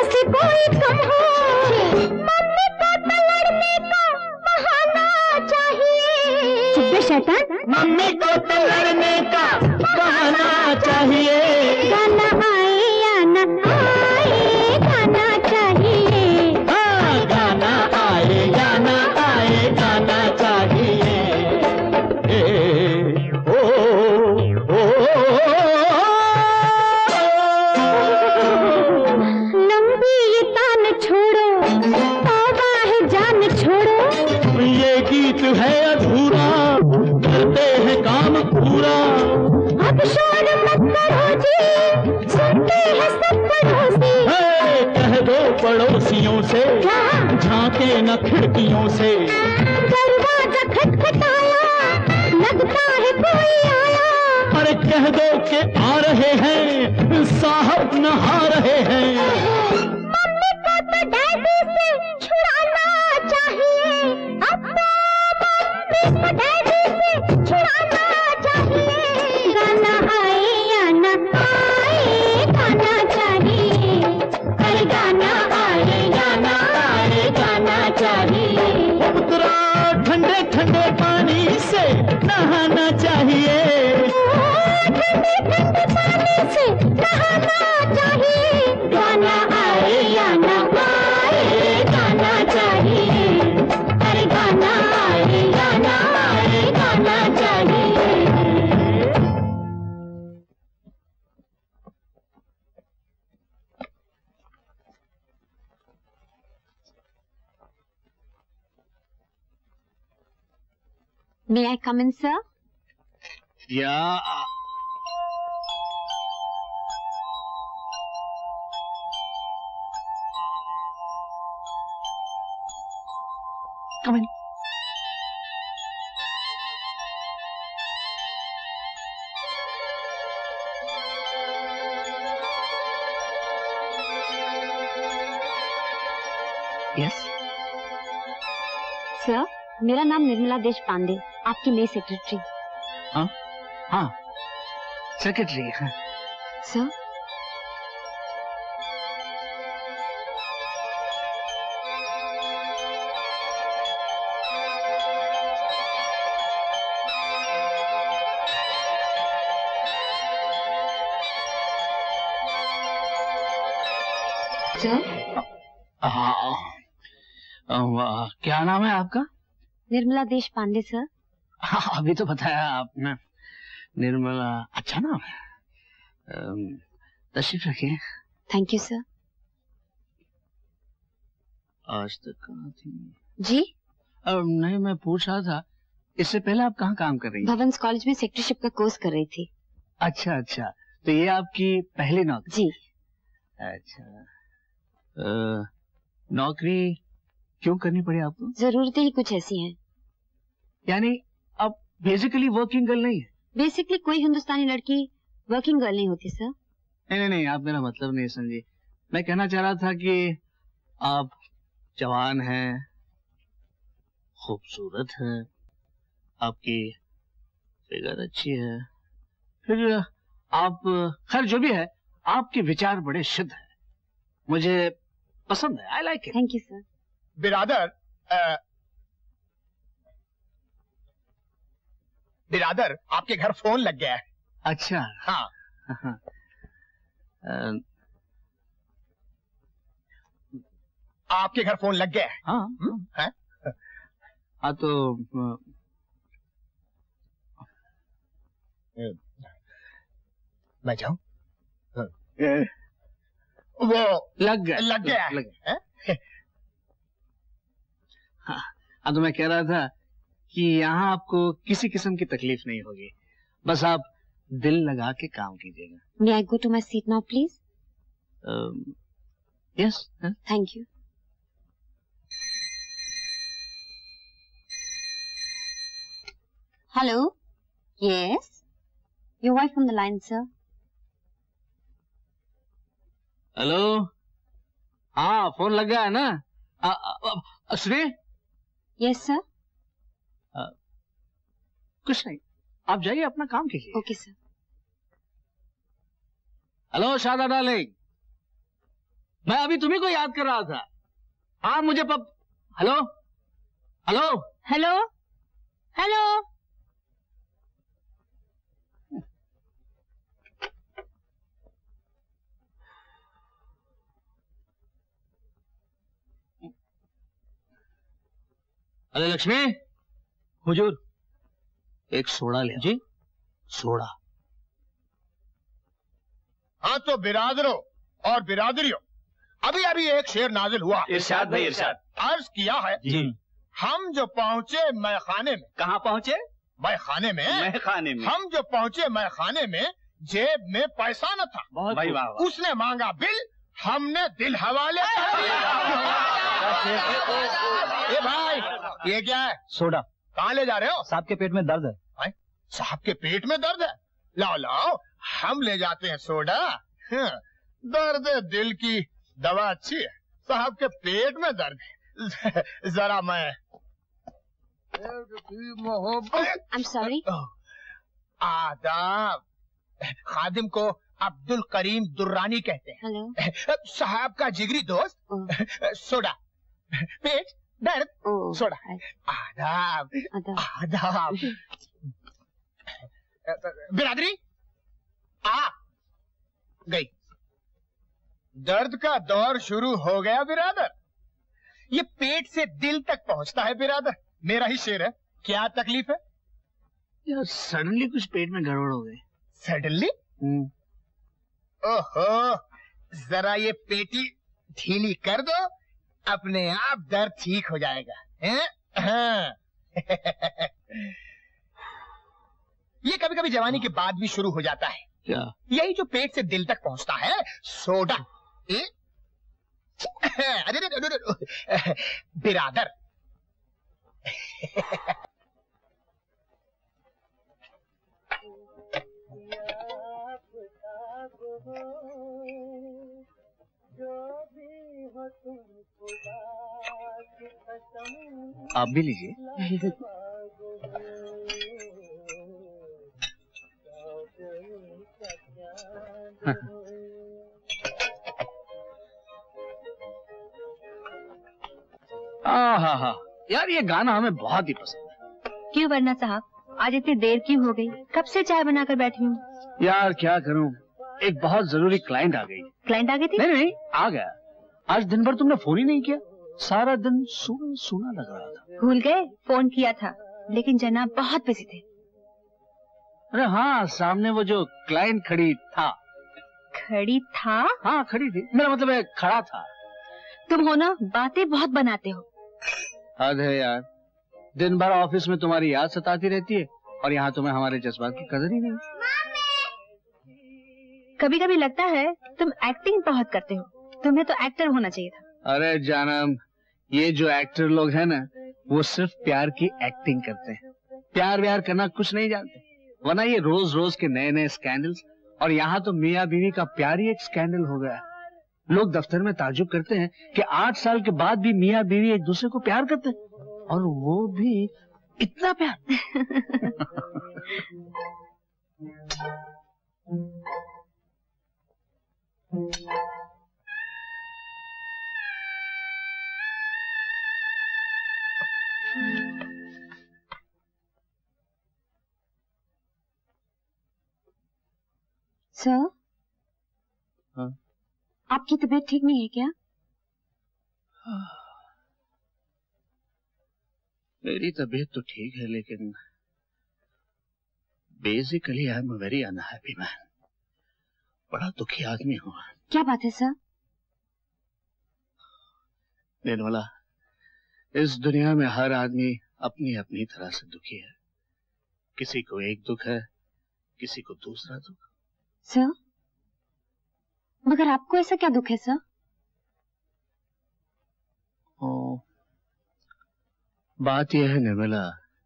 F: कोई कम हो। मम्मी को तो लड़ने का बहाना चाहिए। चुप बे शैतान,
A: मम्मी को तो लड़ने का बहाना चाहिए।
F: गाना आए या न आए, गाना चाहिए।
A: हाँ, गाना आए या न आए, गाना चाहिए। ए, ओ, ओ,
F: लंबी ये तान छोड़ो, तौबा है जान छोड़ो।
A: ये गीत है अधूरा, करते हैं काम पूरा।
F: अब शोर मत करो जी, सुनते हैं सब पड़ोसी।
A: हे, कह दो पड़ोसियों से झांके न खिड़कियों से।
F: दरवाजा खटखटाया, लगता है कोई आया।
A: अरे कह दो कि आ रहे हैं, साहब नहा रहे हैं।
F: मम्मी को तो डैडी से छुड़ाना चाहिए। अब तो मम्मी को डैडी से छुड़ाना चाहिए। गाना आए या न आए, गाना चाहिए। अरे गाना आए या न आए, गाना चाहिए।
A: उतरा ठंडे ठंडे पानी से नहाना चाहिए।
F: ठंडे ठंडे पानी से नहाना चाहिए। गाना आए या न आए, गाना चाहिए। अरे गाना आए या न आए, गाना चाहिए।
B: May I come in, sir?
C: या
F: Come in.
C: यस
B: सर, मेरा नाम निर्मला देश पांडे, आपकी नई सेक्रेटरी।
C: हाँ हाँ सेक्रेटरी। हाँ
B: सर, सर,
C: हाँ, अ, क्या नाम है आपका?
B: निर्मला देश पांडे सर।
C: हाँ, अभी तो बताया आपने। निर्मला, अच्छा नाम है। अम, तशरीफ रखिए।
B: Thank you sir.
C: आज तक कहाँ थी?
B: जी,
C: अ, नहीं, मैं पूछ रहा था इससे पहले आप कहाँ काम कर रही हैं?
B: भवंस कॉलेज में सेक्रेटरीशिप का कोर्स कर रही थी।
C: अच्छा अच्छा, तो ये आपकी पहली नौकरी?
B: जी।
C: अच्छा, अ, नौकरी क्यों करनी पड़ी आपको?
B: जरूरतें ही कुछ ऐसी हैं।
C: यानी आप बेसिकली वर्किंग गर्ल नहीं है?
B: बेसिकली कोई हिंदुस्तानी लड़की वर्किंग गर्ल नहीं होती सर।
C: नहीं नहीं नहीं, आप मेरा मतलब नहीं समझी। मैं कहना चाह रहा था कि आप जवान हैं, खूबसूरत हैं, आपकी फिगर अच्छी है, फिर आप, खैर जो भी है, आपके विचार बड़े शुद्ध हैं, मुझे पसंद है। I like it.
B: Thank you sir.
E: बिरादर, आ, बिरादर, आपके घर फोन लग गया है।
C: अच्छा।
E: हाँ।
C: आ,
E: आपके घर फोन लग गया है।
C: हाँ
E: है?
C: हाँ, तो
E: मैं जाऊं? वो
C: लग गया
E: लग गया है।
C: लग गया। हाँ, हाँ, तो मैं कह रहा था कि यहाँ आपको किसी किस्म की तकलीफ नहीं होगी, बस आप दिल लगा के काम कीजिएगा।
B: May I go to my seat now please?
C: Yes.
B: Thank you. Hello, yes, your wife on the line sir.
C: Hello, हाँ, फोन लग गया है ना? आ, आ, आ, श्री?
B: Yes sir.
C: कुछ नहीं, आप जाइए, अपना काम कीजिए।
B: Okay sir.
C: Hello Sharda darling, मैं अभी तुम्ही को याद कर रहा था। हाँ मुझे पप हेलो हेलो
B: हेलो हेलो
C: अरे लक्ष्मी, हुजूर एक सोडा ले जी। सोडा।
E: हाँ तो बिरादरों और बिरादरियों, अभी अभी एक शेर नाजिल हुआ।
G: इरशाद भाई इरशाद।
E: अर्ज किया है
G: जी।
E: हम जो पहुँचे मैखाने में।
G: कहाँ पहुँचे?
E: मैखाने में।
G: मैखाने में।
E: हम जो पहुँचे मैखाने में, जेब में पैसा न था।
G: बहुत भाई वाह वाह।
E: उसने मांगा बिल, हमने दिल हवाले कर दिया। ए भाई, ये क्या है?
C: सोडा।
E: कहाँ ले जा रहे हो?
C: साहब के पेट में दर्द है।
E: साहब के पेट में दर्द है? लाओ लाओ, हम ले जाते हैं सोडा। हाँ, दर्द दिल की दवा अच्छी है, साहब के पेट में दर्द है। जरा मैं मोहब्बत।
I: I'm sorry.
E: आदाब। खादिम को अब्दुल करीम दुर्रानी कहते हैं।
I: हेलो।
E: साहब का जिगरी दोस्त। सोडा, पेट दर्द, सोडा। आदाब आदाब। बिरादरी आ गई। दर्द का दौर शुरू हो गया बिरादर। ये पेट से दिल तक पहुंचता है बिरादर। मेरा ही शेर है। क्या तकलीफ है?
C: यार सडनली कुछ पेट में गड़बड़ हो गई।
E: सडनली? ओहो, जरा ये पेटी ढीली कर दो, अपने आप दर्द ठीक हो जाएगा। हैं? हाँ। ये कभी कभी जवानी के बाद भी शुरू हो जाता है।
C: क्या?
E: यही जो पेट से दिल तक पहुंचता है, सोडा। ए? अरे अरे अरे बिरादर।
C: आप भी लीजिए। हाँ हाँ हाँ यार, ये गाना हमें बहुत ही पसंद है।
B: क्यों वरना साहब, आज इतनी देर क्यों हो गई? कब से चाय बनाकर बैठी हूँ।
C: यार क्या करूँ, एक बहुत जरूरी क्लाइंट आ गई।
B: क्लाइंट आ गई थी?
C: नहीं नहीं आ गया। आज दिन भर तुमने फोन ही नहीं किया, सारा दिन सूना सूना लग रहा था।
B: भूल गए? फोन किया था, लेकिन जनाब बहुत बिजी थे।
C: अरे हाँ, सामने वो जो क्लाइंट खड़ी था।
B: खड़ी था?
C: हाँ खड़ी थी, मेरा मतलब है खड़ा था।
B: तुम हो ना, बातें बहुत बनाते हो।
C: हद है यार, दिन भर ऑफिस में तुम्हारी याद सताती रहती है और यहाँ तुम्हें हमारे जज्बात की कदर ही नहीं।
B: कभी कभी लगता है तुम एक्टिंग बहुत करते हो, तुम्हें तो एक्टर होना चाहिए था।
C: अरे जानम, ये जो एक्टर लोग हैं ना, वो सिर्फ प्यार की एक्टिंग करते हैं, प्यार व्यार करना कुछ नहीं जानते। वरना ये रोज रोज के नए नए स्कैंडल्स, और यहाँ तो मियाँ बीवी का प्यार ही एक स्कैंडल हो गया। लोग दफ्तर में ताजुब करते हैं कि आठ साल के बाद भी मियाँ बीवी एक दूसरे को प्यार करते हैं, और वो भी इतना प्यार।
B: सर,
C: हाँ?
B: आपकी तबीयत ठीक नहीं है क्या?
C: मेरी तबीयत तो ठीक है, लेकिन basically I am very unhappy man. बड़ा दुखी आदमी हूँ।
B: क्या बात है सर?
C: निर्मला, इस दुनिया में हर आदमी अपनी अपनी तरह से दुखी है। किसी को एक दुख है, किसी को दूसरा दुख।
B: सर, मगर आपको ऐसा क्या दुख है सर?
C: ओ, बात यह है निर्मला,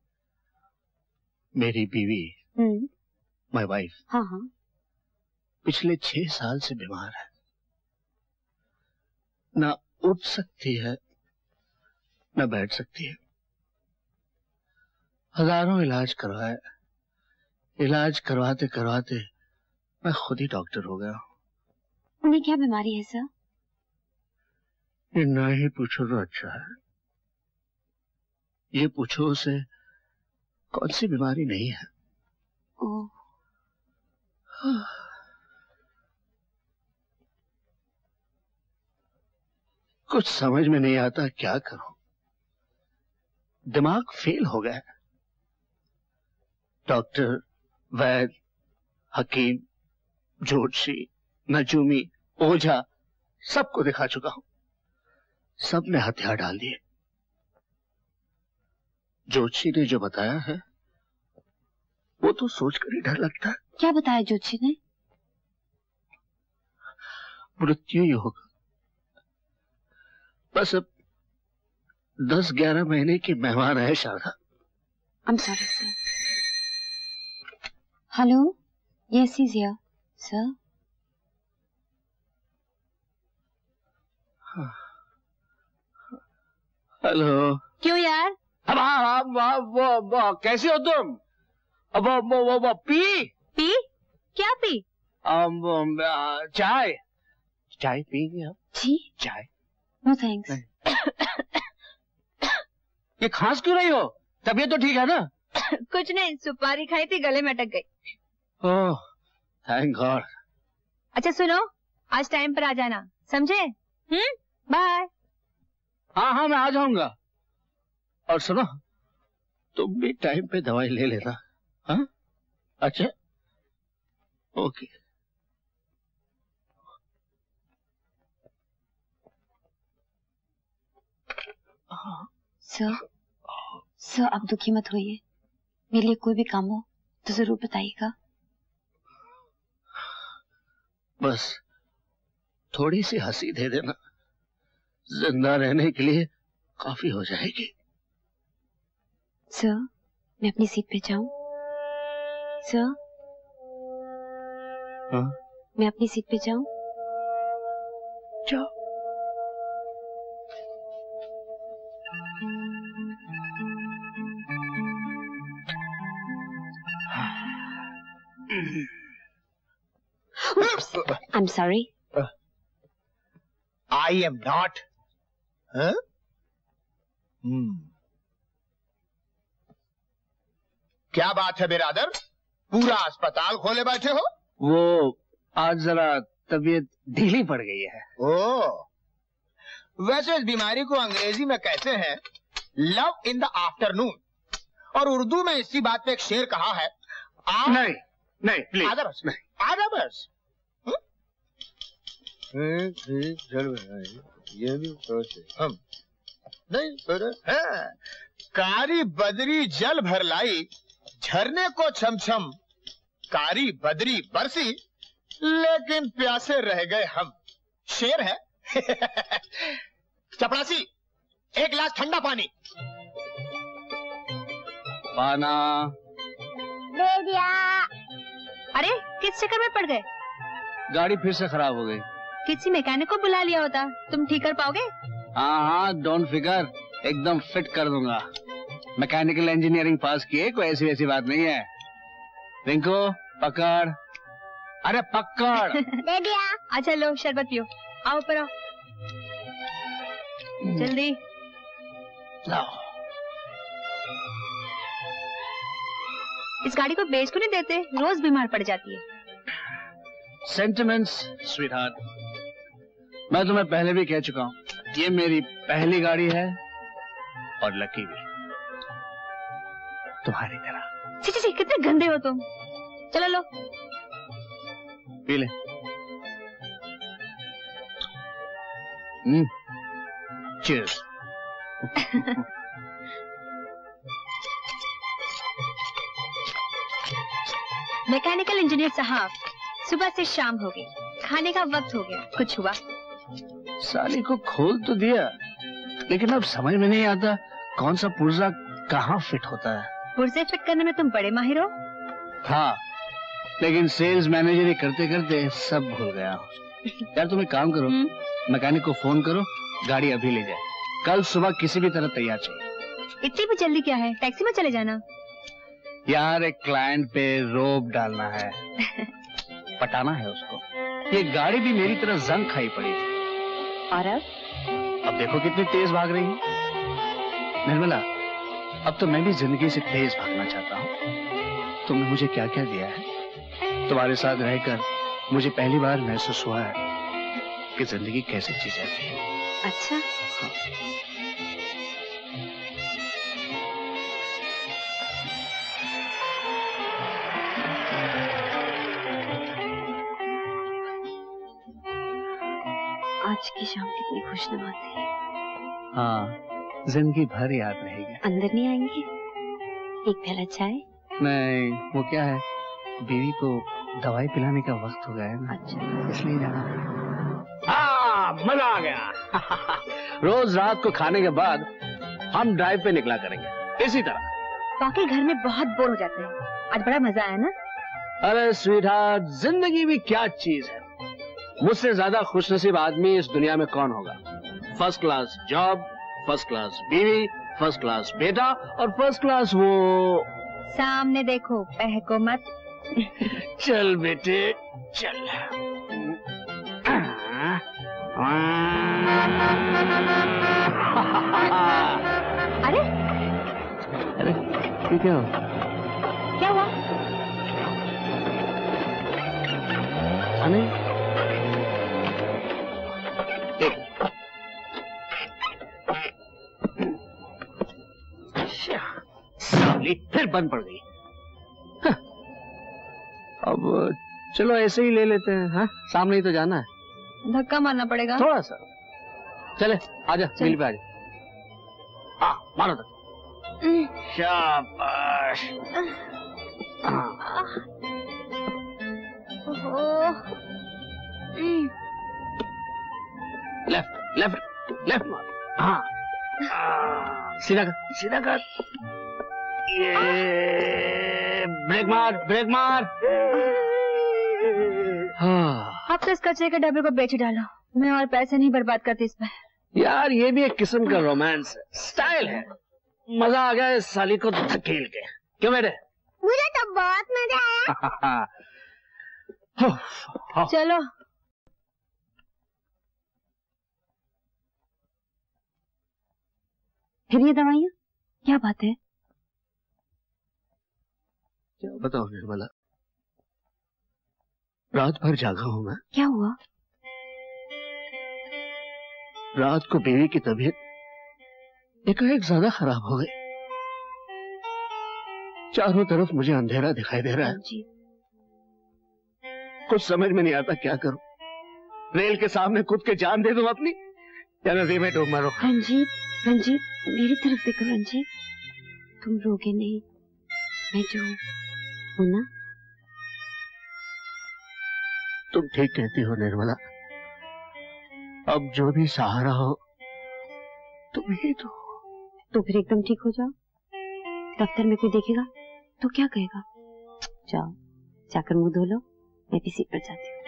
C: मेरी बीवी, माय वाइफ,
B: हाँ हाँ,
C: पिछले छह साल से बीमार है। ना उठ सकती है, ना बैठ सकती है। हजारों इलाज करवाए, इलाज करवाते करवाते मैं खुद ही डॉक्टर हो गया।
B: उन्हें क्या बीमारी है सर?
C: ये ना ही पूछो तो अच्छा है। ये पूछो उसे कौन सी बीमारी नहीं है।
I: ओह,
C: कुछ समझ में नहीं आता क्या करूं। दिमाग फेल हो गया है। डॉक्टर, वैद्य, हकीम, ज्योतिषी, नजूमी, ओझा सबको दिखा चुका हूं। सबने हथियार डाल दिए। ज्योतिषी ने जो बताया है वो तो सोचकर ही डर लगता है।
I: क्या बताया ज्योतिषी ने?
C: मृत्यु योग। बस अब दस ग्यारह महीने की मेहमान है शारदा।
I: I'm sorry, sir. Hello? Yes, he's here, sir.
C: Hello.
I: क्यों यार?
C: अब हाँ हाँ वो वो कैसे हो तुम? अब वो वो वो, वो पी
I: पी? क्या पी?
C: um, वो, आ, चाय चाय पिएंगे आप?
I: जी?
C: चाय?
I: No thanks.
C: ये खांस क्यों रही हो? तबीयत तो ठीक है ना?
B: कुछ नहीं, सुपारी खाई थी, गले में अटक गई।
C: Oh, thank god.
B: अच्छा सुनो, आज टाइम पर आ जाना, समझे? हम्म, बाय।
C: हाँ हाँ मैं आ जाऊंगा। और सुनो, तुम भी टाइम पे दवाई ले लेना। हाँ? अच्छा, ओके।
I: सर, सर आप दुखी मत होइए। मेरे लिए कोई भी काम हो तो जरूर बताइएगा।
C: बस थोड़ी सी हंसी दे देना, जिंदा रहने के लिए काफी हो जाएगी।
I: सर, मैं अपनी सीट पे जाऊं? सर,
C: हाँ?
I: मैं अपनी सीट पे जाऊं?
C: जाओ।
I: Oops, I'm sorry.
E: I am not. Huh? Hmm. क्या बात है बिरादर, पूरा अस्पताल खोले बैठे हो?
C: वो आज जरा तबीयत ढीली पड़ गई है।
E: ओह, वैसे इस बीमारी को अंग्रेजी में कहते हैं लव इन द आफ्टरनून, और उर्दू में इसी बात पे एक शेर कहा है। आप...
C: नहीं नहीं प्लीज
E: आधा बस,
C: नहीं
E: आधा बस। ये भी हम नहीं पर है। कारी बदरी जल भर लाई, झरने को छमछम कारी बदरी बरसी, लेकिन प्यासे रह गए हम। शेर है। चपरासी, एक गिलास ठंडा पानी।
C: पाना
B: दे दिया। अरे किस चक्कर में पड़ गए?
C: गाड़ी फिर से खराब हो गई।
B: किसी मैकेनिक को बुला लिया होता, तुम ठीक कर पाओगे?
C: हाँ हाँ डोंट फिकर, एकदम फिट कर दूंगा। मैकेनिकल इंजीनियरिंग पास किए, कोई ऐसी वैसी बात नहीं है। रिंकू पकड़, अरे पकड़।
B: दे दिया। अच्छा लो शरबत पियो, आओ ऊपर आओ जल्दी।
C: लाओ।
B: इस गाड़ी को बेच को नहीं देते, रोज बीमार पड़ जाती है।
C: सेंटिमेंट्स स्वीटहार्ट, मैं तुम्हें पहले भी कह चुका हूँ, ये मेरी पहली गाड़ी है और लकी भी तुम्हारी तरह।
B: छी छी छी, कितने गंदे हो तुम। चलो लो
C: पी ले। हम्म, चीयर्स।
B: मैकेनिकल इंजीनियर साहब, सुबह से शाम हो गई, खाने का वक्त हो गया, कुछ हुआ?
C: साली को खोल तो दिया, लेकिन अब समझ में नहीं आता कौन सा पुर्जा कहाँ फिट होता है।
B: पुर्जे फिट करने में तुम बड़े माहिर हो।
C: हाँ, लेकिन सेल्स मैनेजर करते करते सब भूल गया। यार तुम एक काम करो, मैकेनिक को फोन करो, गाड़ी अभी ले जाए। कल सुबह किसी भी तरह तैयार चाहिए।
B: इतनी भी जल्दी क्या है, टैक्सी में चले जाना।
C: यार एक क्लाइंट पे रोब डालना है, पटाना है उसको। ये गाड़ी भी मेरी तरह जंग खाई पड़ी थी।
I: और अब
C: अब देखो कितनी तेज भाग रही है निर्मला। अब तो मैं भी जिंदगी से तेज भागना चाहता हूँ। तुमने मुझे क्या क्या दिया है। तुम्हारे साथ रहकर मुझे पहली बार महसूस हुआ है कि जिंदगी कैसे जी जाती है।
B: अच्छा।
C: हाँ।
B: आज की शाम कितनी खुशनुमा थी।
C: हाँ, जिंदगी भर याद रहेगी।
B: अंदर नहीं आएंगे? एक प्याला चाय?
C: नहीं, वो क्या है, बीवी को दवाई पिलाने का वक्त हो गया है ना।
B: अच्छा।
C: इसलिए जाना पड़ेगा। हाँ, मजा आ गया। रोज रात को खाने के बाद हम ड्राइव पे निकला करेंगे इसी तरह।
B: वाकई घर में बहुत बोर हो जाते हैं। आज बड़ा मजा आया ना?
C: अरे स्वीटहार्ट, जिंदगी भी क्या चीज है। मुझसे ज्यादा खुशनसीब आदमी इस दुनिया में कौन होगा। First class job, first class बीवी, फर्स्ट क्लास बेटा और फर्स्ट क्लास वो।
B: सामने देखो, बहको मत।
C: चल बेटे चल।
B: अरे
C: अरे ये क्या हुआ?
B: क्या हुआ?
C: अरे साली फिर बंद पड़ गई। हाँ। अब चलो ऐसे ही ले लेते हैं। हाँ, सामने ही तो जाना है।
B: धक्का मारना पड़ेगा
C: थोड़ा सा। चले आजा, मिल पे आजा। हाँ, मारो धक्का। शाबाश। लेफ्ट लेफ्ट लेफ्ट मार। हाँ, सीधा कर सीधा कर। ये ब्रेक मार ब्रेक मार। हाँ।
B: अब तो इस कचरे के डब्बे को बेच डालो। मैं और पैसे नहीं बर्बाद करती इस पर।
C: यार ये भी एक किस्म का रोमांस है, स्टाइल है। मजा आ गया इस साली को धकेल के। क्यों बेटे?
F: मुझे तो बहुत मजा आया।
B: चलो। फिर ये दवाइयाँ? क्या बात है?
C: क्या बताओ निर्मला, रात भर जागा हूं मैं।
B: क्या हुआ?
C: रात को बीवी की तबीयत एकाएक ज्यादा खराब हो गई। चारों तरफ मुझे अंधेरा दिखाई दे रहा है। कुछ समझ में नहीं आता क्या करूं। रेल के सामने कूद के जान दे दूं अपनी, या मैं वे में डूब मरूं।
B: रंजीत, रंजीत मेरी तरफ देखो रंजीत। तुम रोगे नहीं, मैं जो हूं ना।
C: तुम ठीक कहती हो निर्मला। अब जो भी सहारा हो तुम ही दो।
B: तो फिर एकदम ठीक हो जाओ। दफ्तर में कोई देखेगा तो क्या कहेगा? जाओ, जाकर मुंह धो लो। मैं भी सीट पर जाती हूँ।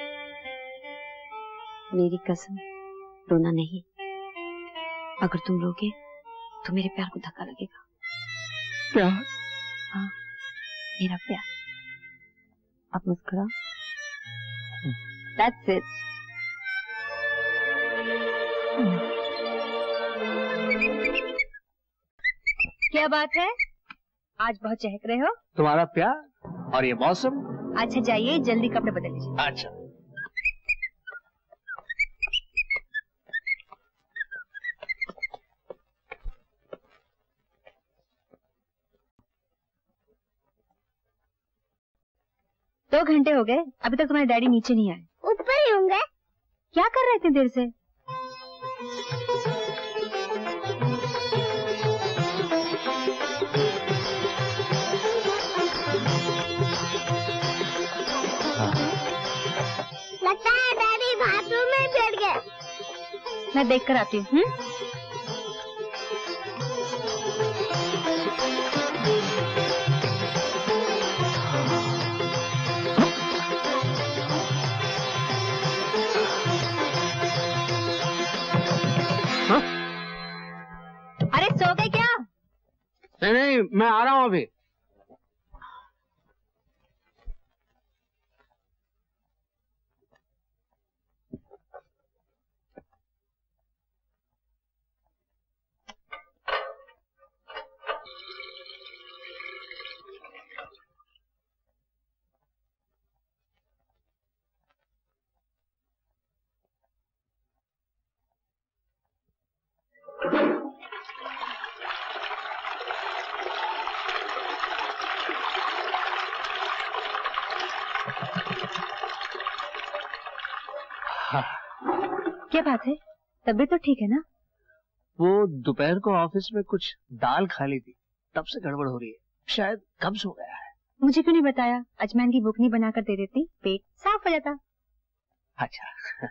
B: मेरी कसम, रोना नहीं। अगर तुम रोगे तो मेरे प्यार को धक्का लगेगा।
C: प्यार?
B: हाँ, मेरा प्यार। अब मुस्कुराओ। That's it. क्या बात है? आज बहुत चहक रहे हो।
C: तुम्हारा प्यार और ये मौसम।
B: अच्छा जाइए, जल्दी कपड़े बदल लीजिए।
C: अच्छा।
B: दो घंटे हो गए, अभी तक तुम्हारे डैडी नीचे नहीं आए।
F: ऊपर ही होंगे।
B: क्या कर रहे थे देर से?
F: लगता है डैडी बाथरूम में बैठ गए।
B: मैं देख कर आती हूँ। अरे सो गए क्या?
C: नहीं नहीं, मैं आ रहा हूँ अभी।
B: क्या बात है? तबीयत तो ठीक है ना?
C: वो दोपहर को ऑफिस में कुछ दाल खा ली थी, तब से गड़बड़ हो रही है। शायद कब्ज हो गया है।
B: मुझे क्यों नहीं बताया? अजमैन की बुकनी बनाकर दे देती, पेट साफ हो जाता।
C: अच्छा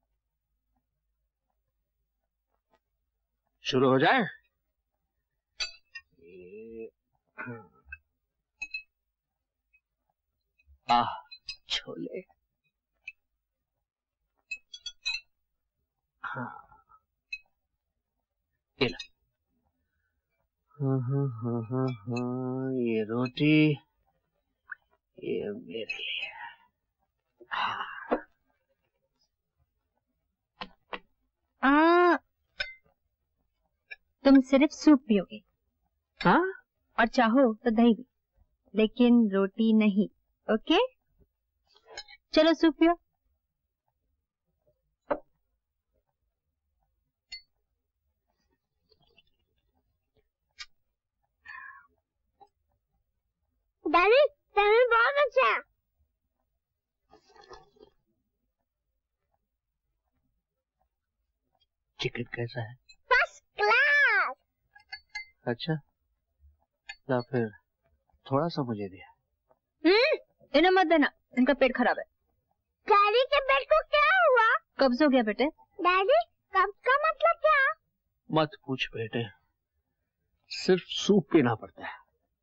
C: शुरू हो जाए। आह छोले। हाँ ये लो। हाँ हाँ हाँ हाँ हाँ ये रोटी ये मेरे लिए। हाँ
B: आ, तुम सिर्फ सूप पियोगे?
C: हाँ
B: और चाहो तो दही भी, लेकिन रोटी नहीं। ओके चलो सूप पियो।
F: दादी तभी बहुत अच्छा।
C: चिकन कैसा है?
F: First class.
C: अच्छा तो फिर थोड़ा सा मुझे दिया।
B: हम्म इन्हें मत देना, इनका पेट खराब है।
F: डैडी के पेट को क्या हुआ?
B: कब्ज हो गया बेटे।
F: डैडी कब्ज का मतलब क्या?
C: मत पूछ बेटे, सिर्फ सूप पीना पड़ता है।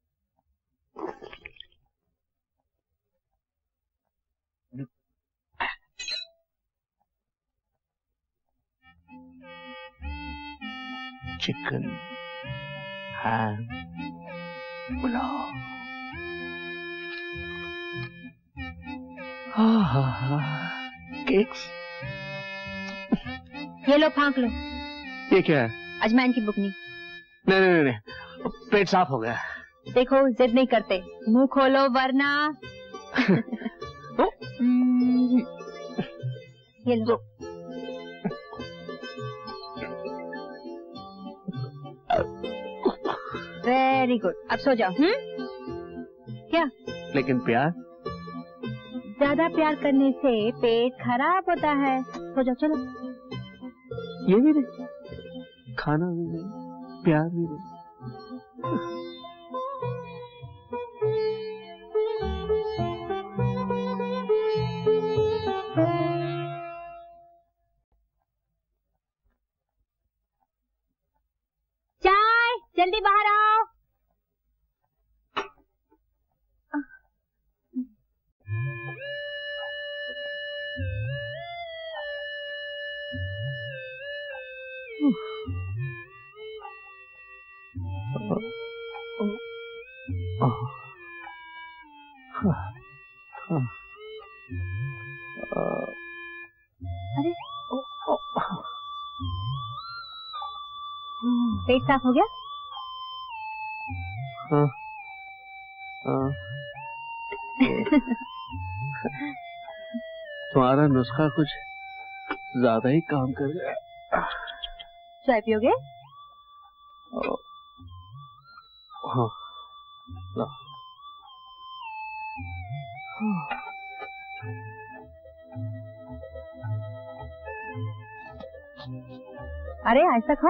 C: Chicken ham pulao. हाँ हाँ हाँ केक्स।
B: ये लो फांक लो।
C: ये क्या है?
B: अजमैन की बुकनी।
C: नहीं नहीं नहीं पेट साफ हो गया।
B: देखो जिद नहीं करते, मुंह खोलो वरना। हम्म, ये लो। वेरी गुड, अब सो जाओ। हम्म क्या?
C: लेकिन प्यार?
B: ज्यादा प्यार करने से पेट खराब होता है। सो जाओ चलो।
C: ये भी नहीं, खाना भी नहीं, प्यार भी नहीं।
B: चाय जल्दी बाहर आओ। अरे पेट साफ हो गया?
C: हाँ, हाँ। तुम्हारा नुस्खा कुछ ज्यादा ही काम कर गया।
B: चाय पियोगे?
C: हाँ ला।
B: अरे ऐसा खाओ।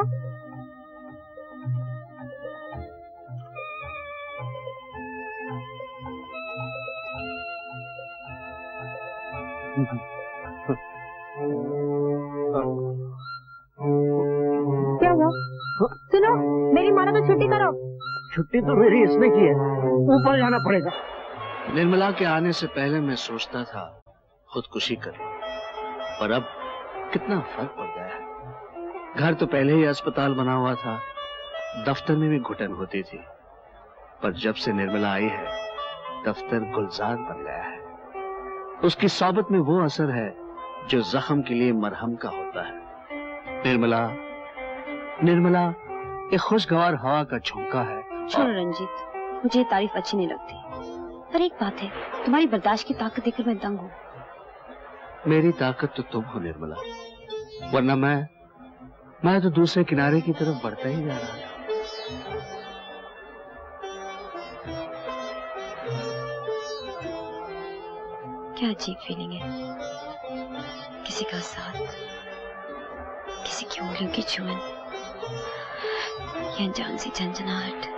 B: क्या हुआ? सुनो मेरी मानो तो छुट्टी करो।
C: छुट्टी तो मेरी इसने की है, ऊपर जाना पड़ेगा। निर्मला के आने से पहले मैं सोचता था खुदकुशी कर, पर अब कितना फर्क पड़ गया है। घर तो पहले ही अस्पताल बना हुआ था, दफ्तर में भी घुटन होती थी, पर जब से निर्मला आई है दफ्तर गुलजार बन गया है। उसकी सोबत में वो असर है जो जख्म के लिए मरहम का होता है। निर्मला निर्मला एक खुशगवार हवा का झोंका है।
I: छोड़ो रंजीत, मुझे ये तारीफ अच्छी नहीं लगती। पर एक बात है, तुम्हारी बर्दाश्त की ताकत देखकर मैं दंग हूँ।
C: मेरी ताकत तो तुम हो निर्मला, वरना मैं मैं तो दूसरे किनारे की तरफ बढ़ता ही जा रहा हूँ।
I: क्या अजीब फीलिंग है, किसी का साथ
B: किसी की उंगलियों की चुभन, ये अनजान सी झंझनाहट,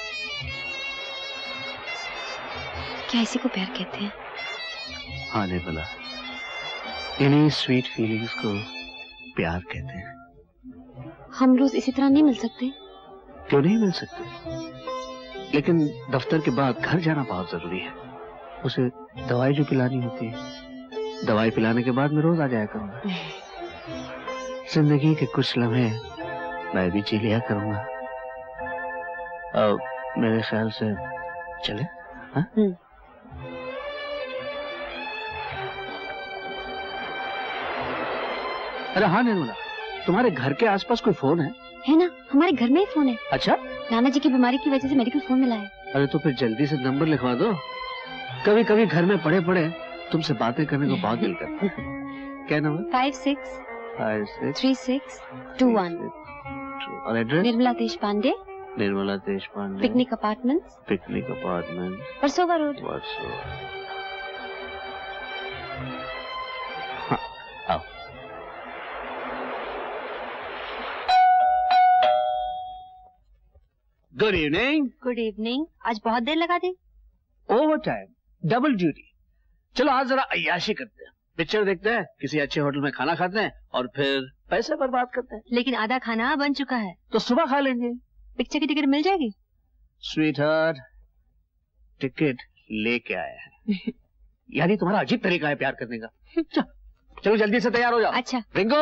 B: क्या इसी को प्यार कहते हैं?
C: हाँ निर्मला, इन्हीं स्वीट फीलिंग्स को प्यार कहते हैं।
B: हम रोज इसी तरह नहीं मिल सकते?
C: क्यों नहीं मिल सकते, लेकिन दफ्तर के बाद घर जाना बहुत जरूरी है। उसे दवाई जो पिलानी होती है, दवाई पिलाने के बाद मैं रोज आ जाया करूंगा। जिंदगी के कुछ लम्हे मैं भी जी लिया करूंगा। अब मेरे ख्याल से चले? हाँ? अरे हाँ निर्मला, तुम्हारे घर के आसपास कोई फोन है?
B: है ना, हमारे घर में ही फोन है।
C: अच्छा,
B: नाना जी की बीमारी की वजह से मेडिकल फोन मिला है।
C: अरे तो फिर जल्दी से नंबर लिखवा दो। कभी कभी घर में पड़े पड़े तुमसे बातें करने को बहुत दिल करता है। क्या number?
B: Five six
C: five six
B: three six two one.
C: और address?
B: Nirmala Deshpande,
C: Nirmala Deshpande,
B: picnic apartments,
C: picnic apartment,
B: Versova road.
C: Versova. हाँ, आओ। Good evening.
B: Good evening. आज बहुत देर लगा दी।
C: Over time, double duty. चलो आज जरा अय्याशी करते हैं, पिक्चर देखते हैं, किसी अच्छे होटल में खाना खाते हैं और फिर पैसे बर्बाद करते हैं।
B: लेकिन आधा खाना बन चुका है।
C: तो सुबह खा लेंगे।
B: पिक्चर की टिकट मिल जाएगी?
C: स्वीट हार्ट, टिकट लेके आया है। यानी तुम्हारा अजीब तरीका है प्यार करने का। चलो जल्दी से तैयार हो जाओ।
B: अच्छा।
C: रिंगो।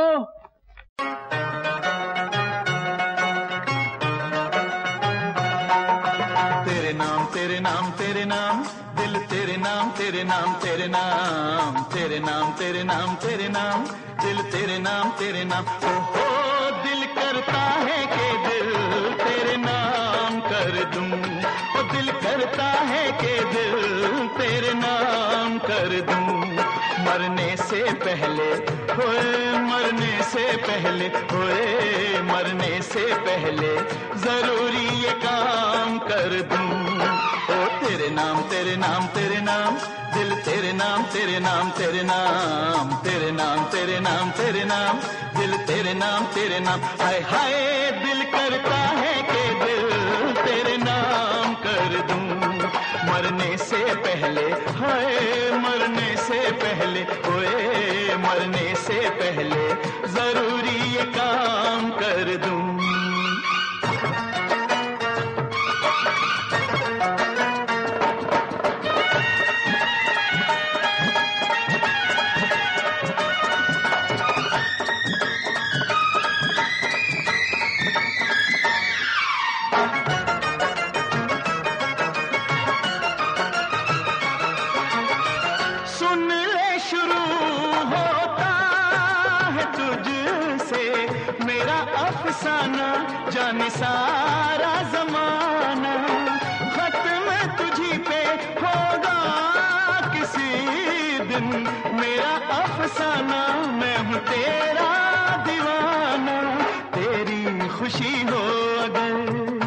O: तेरे नाम तेरे नाम तेरे नाम, दिल तेरे नाम तेरे नाम तेरे नाम, तेरे नाम तेरे नाम तेरे नाम, दिल तेरे नाम तेरे नाम। ओ हो दिल करता है कि दिल तेरे नाम कर दूं, ओ दिल करता है कि दिल तेरे नाम कर दूं। मरने से पहले होए, मरने से पहले होए, मरने से पहले जरूरी ये काम कर दूं। ओ तेरे नाम तेरे नाम तेरे नाम, दिल तेरे नाम तेरे नाम तेरे नाम, तेरे नाम तेरे नाम तेरे नाम, दिल तेरे नाम तेरे नाम। हाय हाय दिल करता है कि दिल तेरे नाम कर दूं। मरने से पहले हाय, मरने से पहले होए, मरने से पहले जरूरी ये काम कर दूं। जाने सारा जमाना, खत्म तुझी पे होगा किसी दिन मेरा अफसाना। मैं हूँ तेरा दीवाना, तेरी खुशी हो अगर,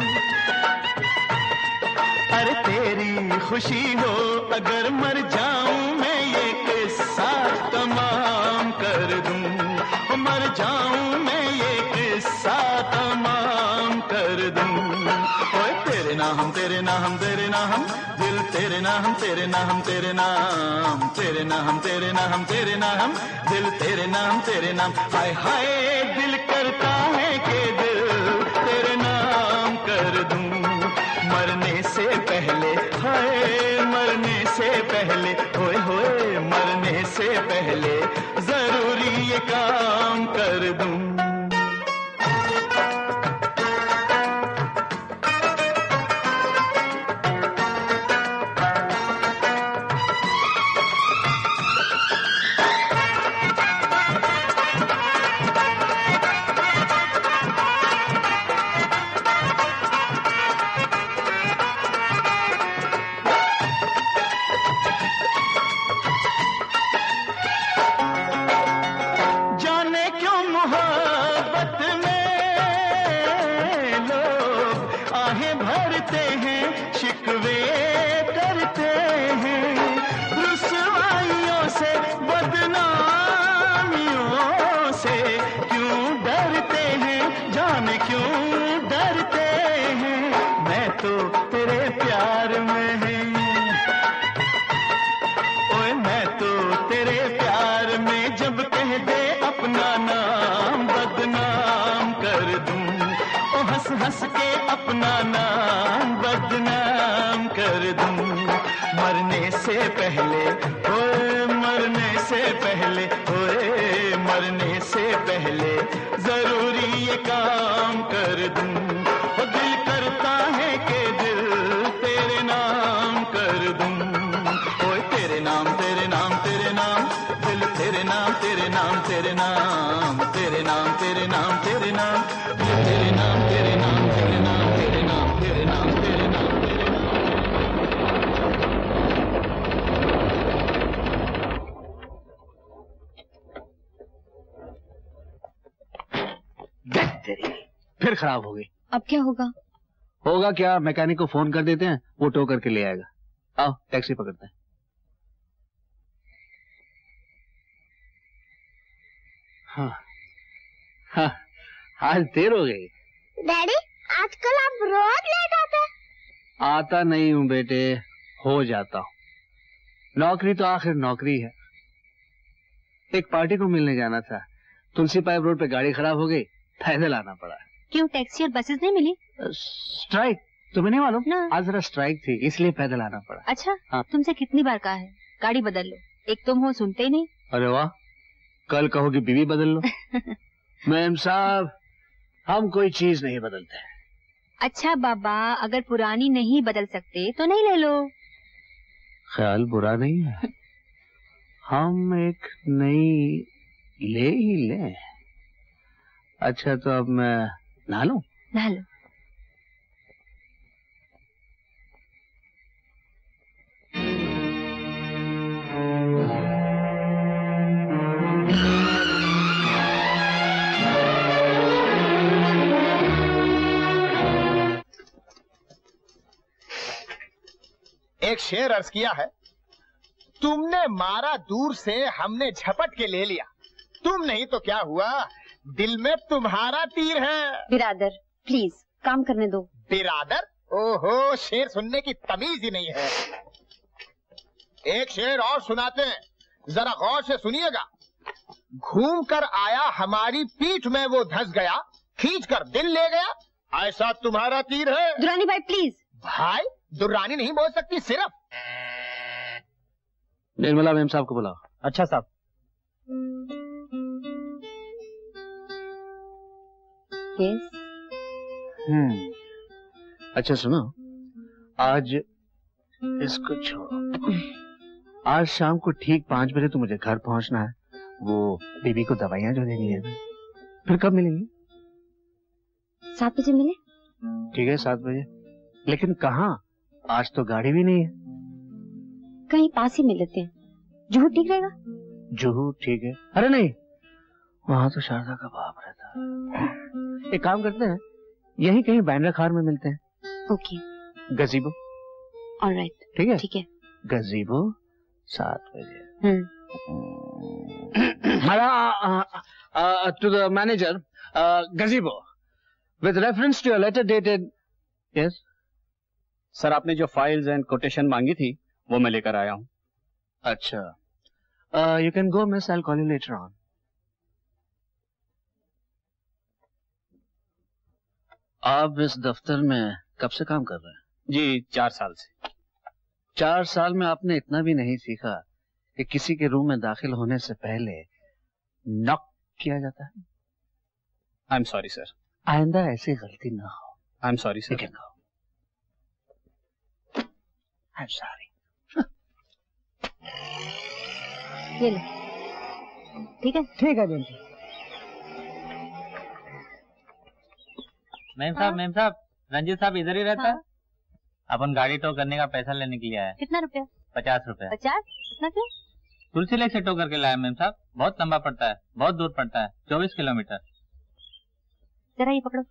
O: अरे तेरी खुशी हो अगर, मर जाऊं मैं ये किस्सा तमाम कर दूं, मर जाऊं मैं ये किस्सा तमाम कर दूं। ओए तेरे नाम तेरे नाम तेरे नाम, दिल तेरे नाम तेरे नाम तेरे नाम, तेरे नाम तेरे नाम तेरे नाम, दिल तेरे नाम तेरे नाम। हाय हाय दिल करता है कि दिल तेरे नाम कर दूं। मरने से पहले हाय, मरने से पहले होए होए, मरने से पहले जरूरी ये काम कर दूं। बदनामियों से क्यों डरते अपना नाम बदनाम कर दूं। मरने से पहले ओए मरने से पहले ओए मरने से पहले जरूरी ये काम कर दूं। ओ दिल करता है कि दिल तेरे नाम कर दूं। ओए तेरे नाम तेरे नाम तेरे नाम दिल तेरे नाम तेरे नाम तेरे नाम तेरे नाम तेरे नाम तेरे नाम दिल तेरे नाम तेरे नाम तेरे नाम तेरे नाम तेरे नाम तेरे नाम तेरे नाम।
C: फिर खराब हो गई।
I: अब क्या होगा?
C: होगा क्या, मैकेनिक को फोन कर देते हैं, वो टो करके ले आएगा। आओ टैक्सी पकड़ते हैं। हाँ हाँ आज देर हो गई।
F: डैडी आजकल आप रोज लेट आते हैं।
C: आता नहीं हूँ बेटे, हो जाता हूँ। नौकरी तो आखिर नौकरी है। एक पार्टी को मिलने जाना था, तुलसी पाइप रोड पे गाड़ी खराब हो गई, पैदल आना पड़ा।
B: क्यों टैक्सी और बसेस नहीं मिली?
C: स्ट्राइक, तुम्हें नहीं मालूम? आज जरा स्ट्राइक थी इसलिए पैदल आना पड़ा।
B: अच्छा
C: हाँ।
B: तुमसे कितनी बार कहा है गाड़ी बदल लो, एक तुम हो सुनते ही नहीं।
C: अरे वाह, कल कहोगी बीवी बदल लो। मैम साहब हम कोई चीज नहीं बदलते।
B: अच्छा बाबा, अगर पुरानी नहीं बदल सकते तो नहीं ले लो।
C: ख्याल बुरा नहीं है, हम एक नई ले ही ले। अच्छा तो अब मैं नहा लूं?
B: नहा लो।
E: एक शेर अर्ज किया है, तुमने मारा दूर से हमने झपट के ले लिया। तुम नहीं तो क्या हुआ, दिल में तुम्हारा तीर है।
I: बिरादर प्लीज काम करने दो।
E: बिरादर? ओहो, शेर सुनने की तमीज ही नहीं है। एक शेर और सुनाते हैं, जरा गौर से सुनिएगा। घूम कर आया हमारी पीठ में वो धंस गया, खींच कर दिल ले गया, ऐसा तुम्हारा तीर है।
I: दुरानी भाई प्लीज।
E: भाई दुरानी नहीं बोल सकती, सिर्फ।
C: निर्मला मैम साहब को बुलाओ।
H: अच्छा साहब।
I: यस।
C: हम्म अच्छा सुनो, आज इसको छोड़ो। आज शाम को ठीक पाँच बजे तो मुझे घर पहुंचना है, वो बीबी को दवाइयां जो देनी है। फिर कब मिलेंगे?
I: सात बजे मिले।
C: ठीक है सात बजे, लेकिन कहाँ? आज तो गाड़ी भी नहीं है।
I: कहीं पास ही मिल लेते हैं, जुहू ठीक रहेगा।
C: जुहू ठीक है। अरे नहीं, वहाँ तो शारदा का बाप रहता है। एक काम करते हैं, यहीं कहीं बैंड्रा खार में मिलते हैं।
I: ओके।
C: गजीबो।
I: ऑलराइट।
C: ठीक है
I: ठीक है।
C: गजीबो सात बजे।
I: हम्म।
C: To the manager, Gazebo with reference to your letter dated. Yes
N: sir, आपने जो फाइल्स एंड कोटेशन मांगी थी वो मैं लेकर आया हूँ।
C: अच्छा, you can go miss, I will call you later on. आप इस दफ्तर में कब से काम कर रहे हैं?
N: जी चार साल से।
C: चार साल में आपने इतना भी नहीं सीखा कि किसी के रूम में दाखिल होने से पहले नॉक किया जाता है?
N: I am sorry sir.
C: आइंदा ऐसी गलती ना हो।
N: I am sorry sir.
C: I am sorry.
B: ये लो। ठीक है
K: ठीक है बेंटी।
H: मैम साहब, मैम साहब, रंजीत साहब इधर ही रहता है। अपन गाड़ी टो करने का पैसा लेने के लिए आया है।
B: कितना रुपया?
H: पचास रुपया।
B: पचास? इतना क्यों?
H: तुलसी लेक से टो करके लाया मैम साहब, बहुत लंबा पड़ता है, बहुत दूर पड़ता है, चौबीस किलोमीटर।
B: जरा ये पकड़ो।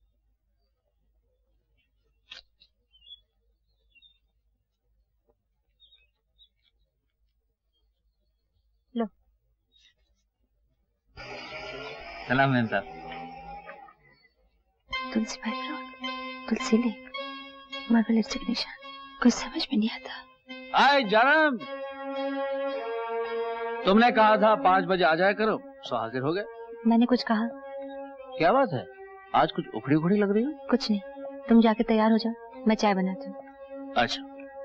B: लो।
H: सलाम मैम साहब।
B: Tulsi pipe road, Tulsi lake, marble lipstick निशान, कुछ समझ में नहीं आता।
C: आए जानम, तुमने कहा था पाँच बजे आ जाया करो, सो हाजिर हो गए।
B: मैंने कुछ कहा?
C: क्या बात है, आज कुछ उखड़ी उखड़ी लग रही हो?
B: कुछ नहीं। तुम जाके तैयार हो जाओ, मैं चाय बनाती हूँ।
C: अच्छा।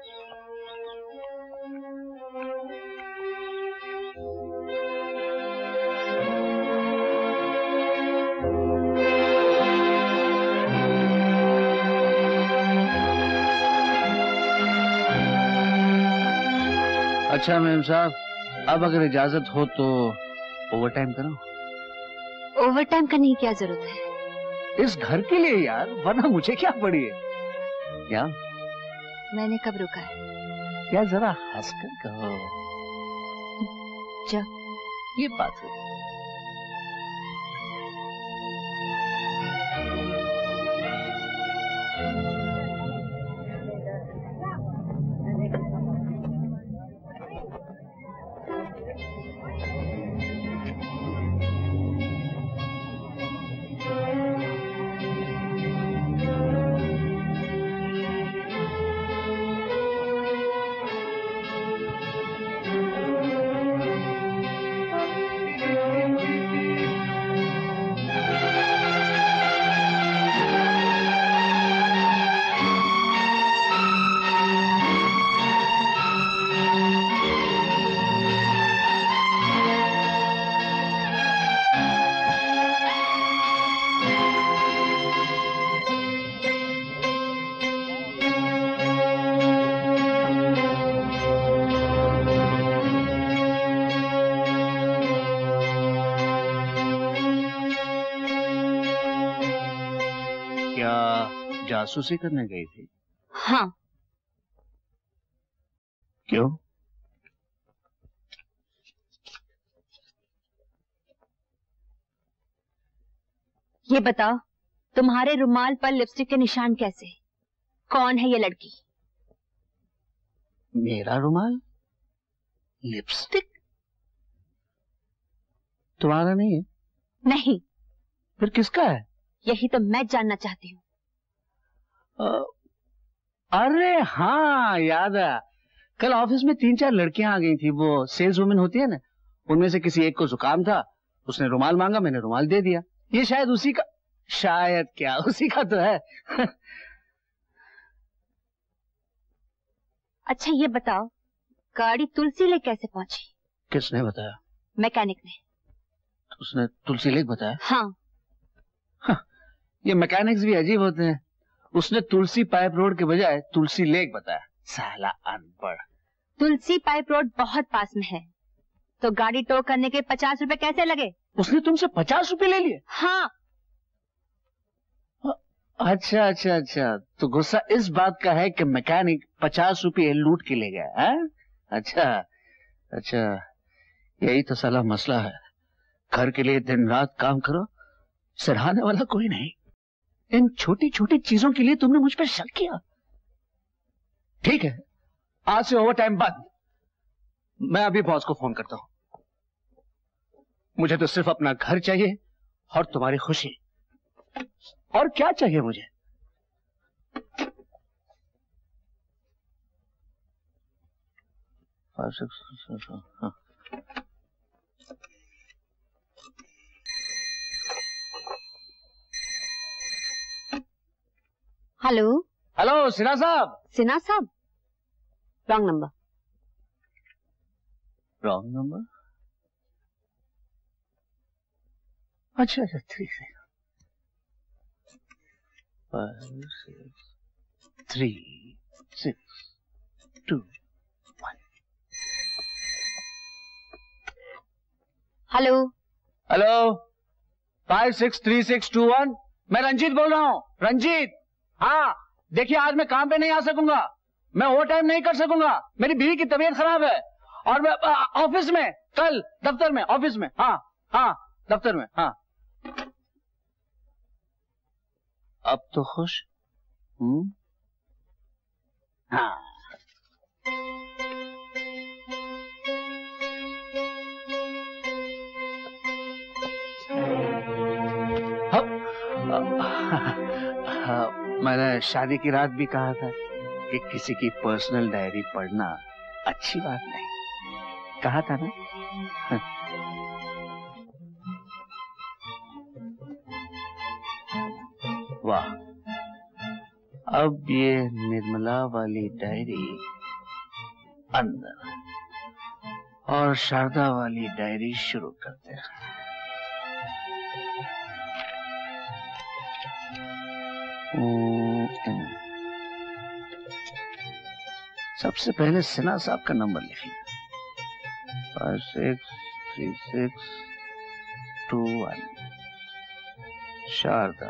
C: अच्छा मैम साहब, अब अगर इजाजत हो तो ओवर टाइम करो।
B: ओवर टाइम करने की क्या जरूरत है?
C: इस घर के लिए यार, वरना मुझे क्या पड़ी है। क्या
B: मैंने कब रुका है?
C: क्या जरा हंसकर कहो।
B: जा।
C: ये बात है। जासूसी करने गई थी?
B: हाँ।
C: क्यों?
B: ये बताओ, तुम्हारे रुमाल पर लिपस्टिक के निशान कैसे? कौन है ये लड़की?
C: मेरा रुमाल? लिपस्टिक? तुम्हारा नहीं है?
B: नहीं।
C: फिर किसका है?
B: यही तो मैं जानना चाहती हूँ।
C: अरे हाँ, याद है। कल ऑफिस में तीन चार लड़कियां आ गई थी, वो सेल्स वुमेन होती है ना, उनमें से किसी एक को जुकाम था, उसने रुमाल मांगा, मैंने रुमाल दे दिया। ये शायद उसी का, शायद क्या उसी का तो है।
B: अच्छा ये बताओ, गाड़ी तुलसी लेक कैसे पहुंची?
C: किसने बताया?
B: मैकेनिक ने।
C: उसने तुलसी लेक बताया?
B: हाँ।
C: हाँ, ये मैकेनिक्स भी अजीब होते हैं। उसने तुलसी पाइप रोड के बजाय तुलसी लेक बताया। साला अनपढ़।
B: तुलसी पाइप रोड बहुत पास में है, तो गाड़ी टो करने के पचास रुपए कैसे लगे?
C: उसने तुमसे पचास रुपए ले लिए?
B: हाँ।
C: अच्छा अच्छा अच्छा, तो गुस्सा इस बात का है कि मैकेनिक पचास रुपए लूट के ले गया है? अच्छा अच्छा, यही तो साला मसला है। घर के लिए दिन रात काम करो, सराहने वाला कोई नहीं। इन छोटी छोटी चीजों के लिए तुमने मुझ पर शक किया। ठीक है, आज से ओवर टाइम बंद। मैं अभी बॉस को फोन करता हूं। मुझे तो सिर्फ अपना घर चाहिए और तुम्हारी खुशी, और क्या चाहिए मुझे? फाइव सिक्स हाँ।
B: हेलो
C: हेलो, सिन्हा साहब।
B: सिन्हा साहब, रॉन्ग नंबर।
C: Wrong number? अच्छा अच्छा, three five six three six two one.
B: Hello
C: hello, five six three six two one. मैं रंजीत बोल रहा हूँ, रंजीत। हाँ देखिए, आज मैं काम पे नहीं आ सकूंगा, मैं ओवर टाइम नहीं कर सकूंगा, मेरी बीवी की तबीयत खराब है, और मैं ऑफिस में, कल दफ्तर में, ऑफिस में। हाँ हाँ, दफ्तर में। हाँ, अब तो खुश? हम्म, हाँ। हाँ, मैंने शादी की रात भी कहा था कि किसी की पर्सनल डायरी पढ़ना अच्छी बात नहीं, कहा था ना? वाह, अब ये निर्मला वाली डायरी अंदर और शारदा वाली डायरी शुरू करते हैं। सबसे पहले सिन्हा साहब का नंबर लिखिए, five six three six two one. Sharda,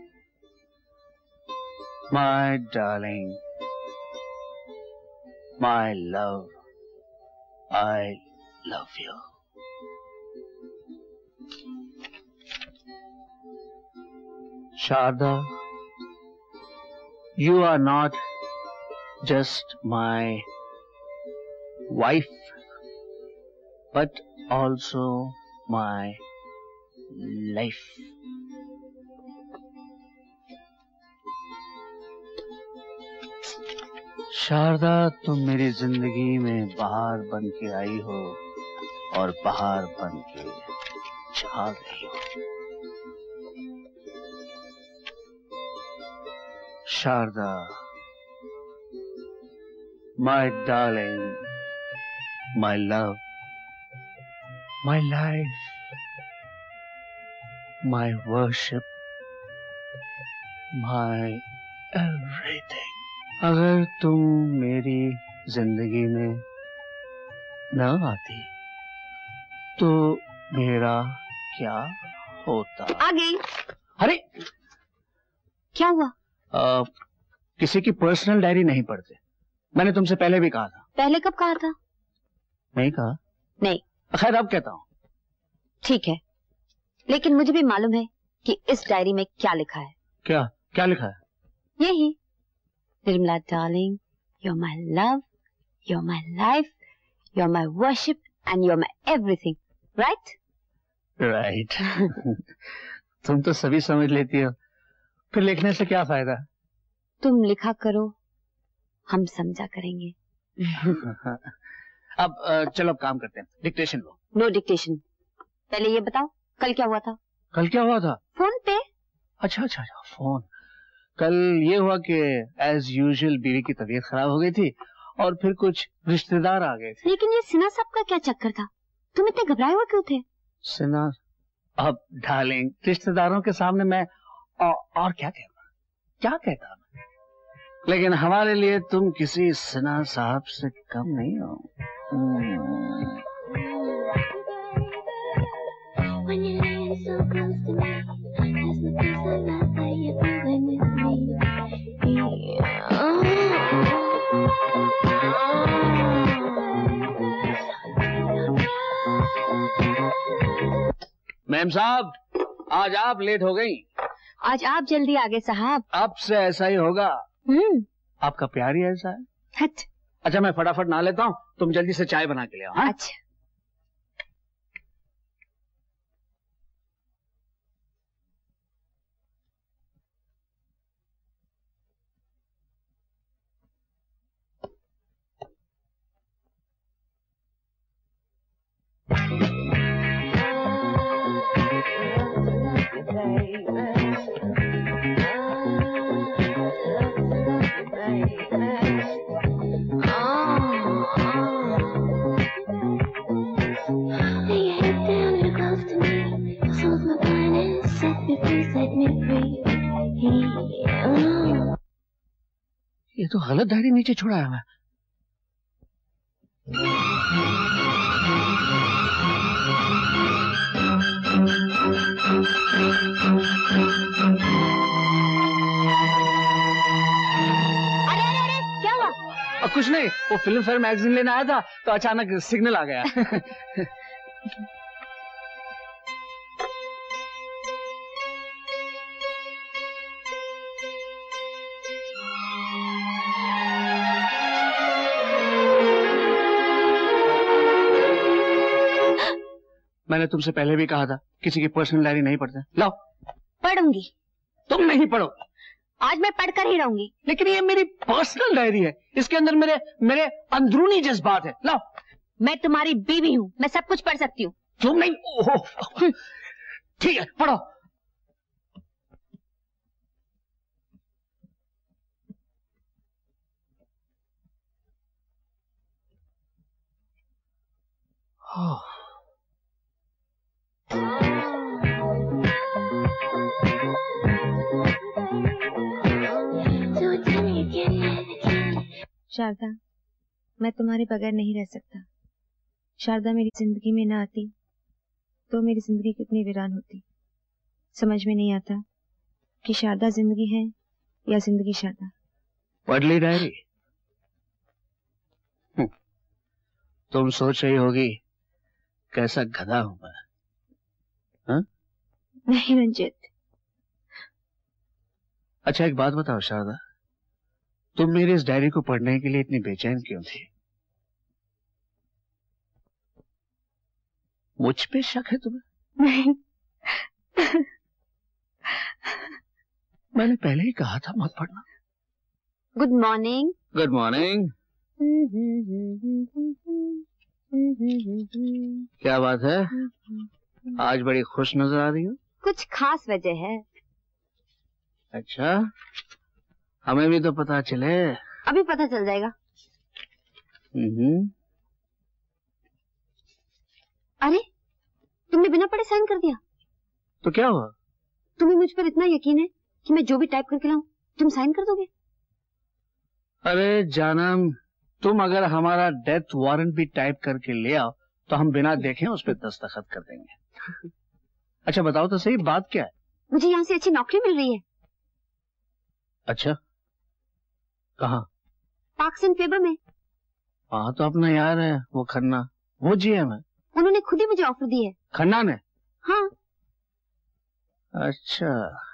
C: my darling, my love, I love you. Sharda, you are not just my wife, but also my life. Sharda, तुम मेरी जिंदगी में बहार बन के आई हो और बहार बन के जा गई हो। Sharda, my darling, my love, my life, my worship, my everything. अगर तुम मेरी जिंदगी में न आती तो मेरा क्या होता?
B: आ गई।
C: अरे
B: क्या हुआ?
C: आ, किसी की पर्सनल डायरी नहीं पढ़ते। मैंने तुमसे पहले भी कहा था।
B: पहले कब कहा था?
C: नहीं कहा?
B: नहीं।
C: खैर अब कहता हूँ।
B: ठीक है, लेकिन मुझे भी मालूम है कि इस डायरी में क्या लिखा है।
C: क्या क्या लिखा है?
B: यही, Nirmala darling, you're my love, you're my life, you're my worship and you're my everything, right?
C: Right. तुम तो सभी समझ लेती हो, फिर लिखने से क्या फायदा?
B: तुम लिखा करो, हम समझा करेंगे।
C: अब चलो अब काम करते हैं, डिक्टेशन लो।
B: नो डिक्टेशन, पहले ये बताओ कल क्या हुआ था?
C: कल क्या हुआ था?
B: फोन पे।
C: अच्छा अच्छा अच्छा, फोन। कल ये हुआ कि एज यूजुअल बीवी की तबीयत खराब हो गई थी और फिर कुछ रिश्तेदार आ गए थे।
B: लेकिन ये सिन्हा साहब का क्या चक्कर था? तुम इतने घबराए हुए क्यों थे?
C: सिन्हा, अब डार्लिंग, रिश्तेदारों के सामने मैं और, और क्या कहता क्या कहता मैं? लेकिन हमारे लिए तुम किसी सिन्हा साहब से कम नहीं हो। मैम साहब, आज आप लेट हो गई।
B: आज आप जल्दी आ गए साहब।
C: अब से ऐसा ही होगा।
B: हम्म,
C: आपका प्यार ही ऐसा है।
B: हट।
C: अच्छा मैं फटाफट नहा लेता हूँ, तुम जल्दी से चाय बना के ले आओ। हाँ?
B: अच्छा।
C: ये तो गलत डायरी नीचे छुड़ाया मैं।
B: अरे अरे अरे क्या हुआ?
C: और कुछ नहीं, वो फिल्म फेयर मैगजीन लेने आया था तो अचानक सिग्नल आ गया। मैंने तुमसे पहले भी कहा था किसी की पर्सनल डायरी नहीं पढ़ते। लाओ।
B: पढ़ूंगी।
C: तुम नहीं पढ़ो।
B: आज मैं पढ़कर ही रहूंगी।
C: लेकिन ये मेरी पर्सनल डायरी है, इसके अंदर मेरे मेरे अंदरूनी जज्बात है। लाओ।
B: मैं तुम्हारी बीवी हूँ, मैं सब कुछ पढ़ सकती हूँ।
C: तुम नहीं। ओह, ठीक है, पढ़ो।
P: शारदा, मैं तुम्हारे बगैर नहीं रह सकता। शारदा मेरी जिंदगी में ना आती तो मेरी जिंदगी कितनी वीरान होती। समझ में नहीं आता कि शारदा जिंदगी है या जिंदगी शारदा।
C: पढ़ ली डायरी? तुम सोच रही होगी कैसा गधा हूं मैं। हाँ?
P: नहीं रंजित।
C: अच्छा एक बात बताओ शारदा, तुम मेरी इस डायरी को पढ़ने के लिए इतनी बेचैन क्यों थी? मुझ पे शक है तुम्हें?
P: नहीं।
C: मैंने पहले ही कहा था मत पढ़ना।
P: Good morning.
C: Good morning. क्या बात है, आज बड़ी खुश नजर आ रही हो?
P: कुछ खास वजह है।
C: अच्छा, हमें भी तो पता चले।
P: अभी पता चल जाएगा।
C: हम्म।
P: अरे, तुमने बिना पढ़े साइन कर दिया।
C: तो क्या हुआ?
P: तुम्हें मुझ पर इतना यकीन है कि मैं जो भी टाइप करके लाऊं तुम साइन कर दोगे?
C: अरे जानम, तुम अगर हमारा डेथ वारंट भी टाइप करके ले आओ तो हम बिना देखे उस पर दस्तखत कर देंगे। अच्छा बताओ तो सही, बात क्या है?
P: मुझे यहाँ से अच्छी नौकरी मिल रही है।
C: अच्छा, कहाँ?
P: पार्क्स एंड फेवर में।
C: हाँ तो अपना यार है वो खन्ना, वो जीएम है।
P: उन्होंने खुद ही मुझे ऑफर दी है।
C: खन्ना ने?
P: हाँ।
C: अच्छा,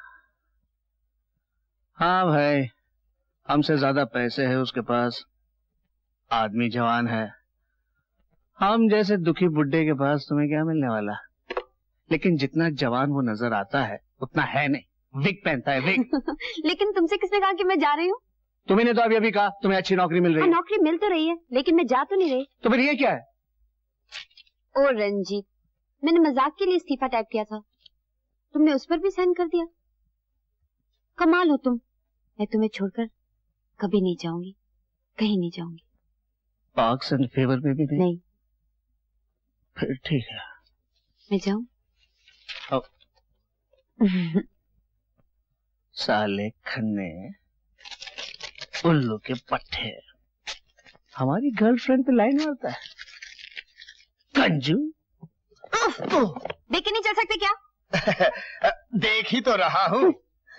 C: हाँ भाई, हमसे ज्यादा पैसे है उसके पास, आदमी जवान है। हम जैसे दुखी बुड्ढे के पास तुम्हें क्या मिलने वाला? लेकिन जितना जवान वो नजर आता है उतना है नहीं। विग पहनता है, विग।
P: लेकिन तुमसे किसने कहा कि मैं जा रही हूँ?
C: तुम्हें तो अभी अभी कहा तुम्हें अच्छी नौकरी मिल रही है।
P: नौकरी मिल तो रही है लेकिन मैं जा तो नहीं रही।
C: तो फिर ये क्या है?
P: ओ रंजीत, मैंने मजाक के लिए इस्तीफा टाइप किया था, तुमने उस पर भी साइन कर दिया। कमाल हो तुम। मैं तुम्हें छोड़कर कभी नहीं जाऊंगी, कहीं नहीं जाऊंगी।
C: पार्क्स एंड फेवर में भी नहीं?
P: नहीं।
C: फिर ठीक है,
P: मैं जाऊं?
C: साले खन्ने, उल्लू के पट्टे, हमारी गर्लफ्रेंड पे लाइन मारता है। कंजू।
P: देख के नहीं चल सकते क्या?
E: देख ही तो रहा हूँ।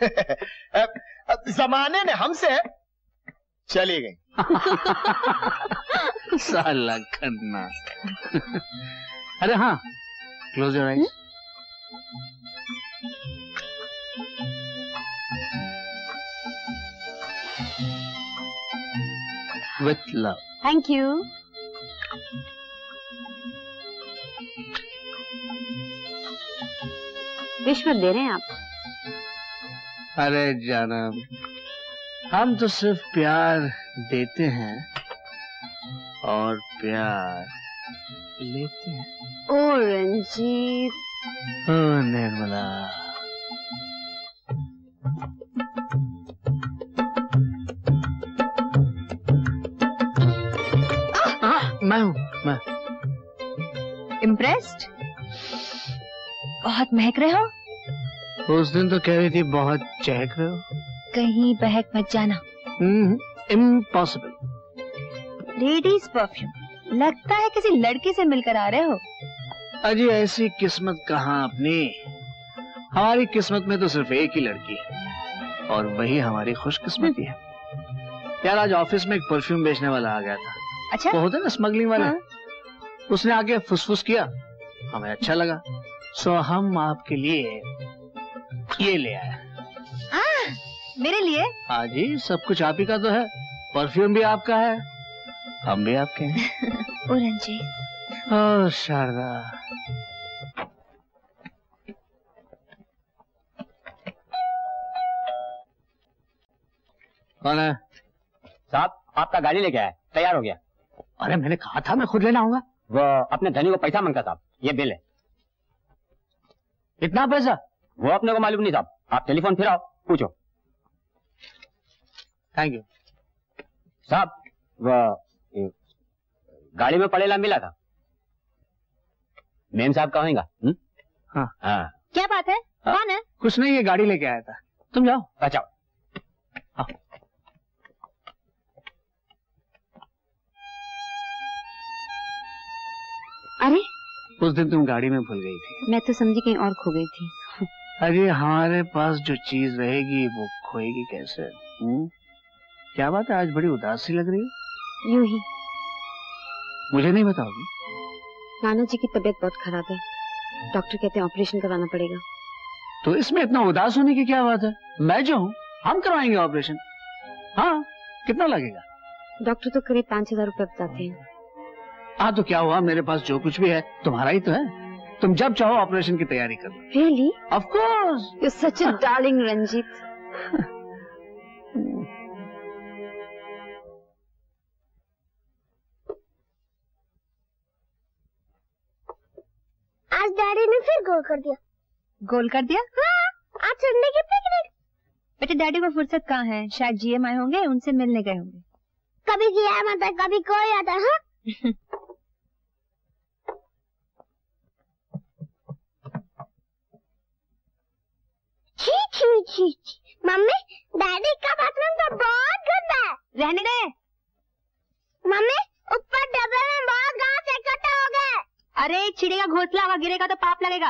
E: जमाने ने हमसे चली गई।
C: साला खन्ना। अरे हाँ, close your eyes. With love.
P: Thank you. विश्व दे रहे हैं आप?
C: अरे जानम, हम तो सिर्फ प्यार देते हैं और प्यार लेते हैं।
P: ओ रंजीत।
C: ओ निर्मला। मैं हूँ, मैं।
P: इम्प्रेस्ड? बहुत महक रहे हो।
C: उस दिन तो कह रही थी बहुत चहक रहे हो।
P: कहीं बहक मत जाना।
C: इम्पॉसिबल।
P: लेडीज परफ्यूम, लगता है किसी लड़की से मिलकर आ रहे हो।
C: अजी ऐसी किस्मत कहाँ अपनी, हमारी किस्मत में तो सिर्फ एक ही लड़की है और वही हमारी खुशकिस्मती है। यार आज ऑफिस में एक परफ्यूम बेचने वाला आ गया था।
P: अच्छा?
C: वो होता है ना स्मगलिंग वाला। हाँ? उसने आके फुसफुस किया, हमें अच्छा लगा, सो हम आपके लिए ये ले आए।
P: आ, मेरे लिए?
C: हाँ जी, सब कुछ आप ही का तो है, परफ्यूम भी आपका है, हम भी आपके हैं।
P: ओ रंजीत।
C: ओ शारदा। कौन है?
Q: साहब आपका गाड़ी लेके आया, तैयार हो गया।
C: अरे मैंने कहा था मैं खुद लेना आऊंगा।
Q: वो अपने धनी को पैसा मांगता साहब, ये बिल है।
C: इतना पैसा?
Q: वो अपने को मालूम नहीं साहब, आप टेलीफोन फिर आओ पूछो।
C: थैंक यू
Q: साहब। वो गाड़ी में पड़ेला मिला था। मेम साहब कहेगा?
C: हाँ
Q: हाँ।
P: क्या बात है? कौन है?
C: कुछ नहीं, ये गाड़ी लेके आया था। तुम जाओ।
Q: अच्छा।
P: अरे
C: उस दिन तुम गाड़ी में भूल गई थी।
P: मैं तो समझी कहीं और खो गई थी।
C: अरे हमारे पास जो चीज रहेगी वो खोएगी कैसे? हुँ? क्या बात है, आज बड़ी उदास सी लग रही हो।
P: यूं ही।
C: मुझे नहीं बताओगी?
P: नाना जी की तबीयत बहुत खराब है, डॉक्टर कहते हैं ऑपरेशन करवाना पड़ेगा।
C: तो इसमें इतना उदास होने की क्या बात है? मैं जो हूँ, हम करवाएंगे ऑपरेशन। हाँ, कितना लगेगा?
P: डॉक्टर तो करीब पाँच हजार रुपए बताते हैं।
C: हाँ तो क्या हुआ, मेरे पास जो कुछ भी है तुम्हारा ही तो है। तुम जब चाहो ऑपरेशन की तैयारी कर लो।
P: Really?
C: Of course.
P: You're such a darling, Ranjit.
F: आज डैडी ने फिर गोल कर दिया।
P: गोल कर दिया?
F: हाँ, आज संडे की पिकनिक।
P: बेटे डैडी को फुर्सत कहाँ है, शायद जीएम आए होंगे, उनसे मिलने गए होंगे।
F: कभी जीएम आता है, कभी कोई आता है। हाँ? छी छी छी छी। मम्मी, डैडी का बाथरूम तो बहुत गंदा है।
P: रहने दे।
F: मम्मी, ऊपर डब्बे में बहुत घास इकट्ठा हो गए।
P: अरे चिड़िया घोंसला होगा, गिरेगा तो पाप लगेगा।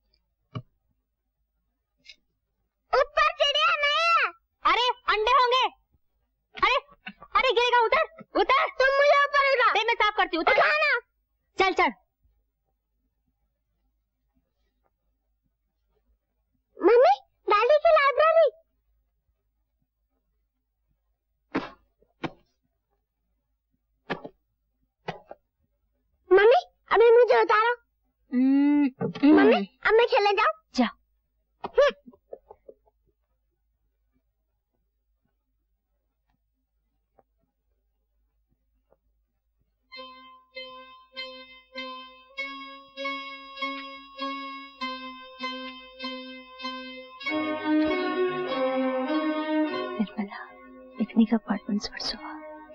F: ऊपर चिड़िया नहीं है।
P: अरे अंडे होंगे। अरे अरे गिरेगा, उतर उतर।
F: तुम मुझे ऊपर उठा।
P: मैं साफ करती हूँ, उतर।
F: उठाना।
P: चल चल।
F: मम्मी, डैडी की लाइब्रेरी। मम्मी, अभी मुझे उतारो। मम्मी, अब मैं खेलने जाऊँ?
P: जा। निर्मला, पिकनिक अपार्टमेंट्स पर सुबह।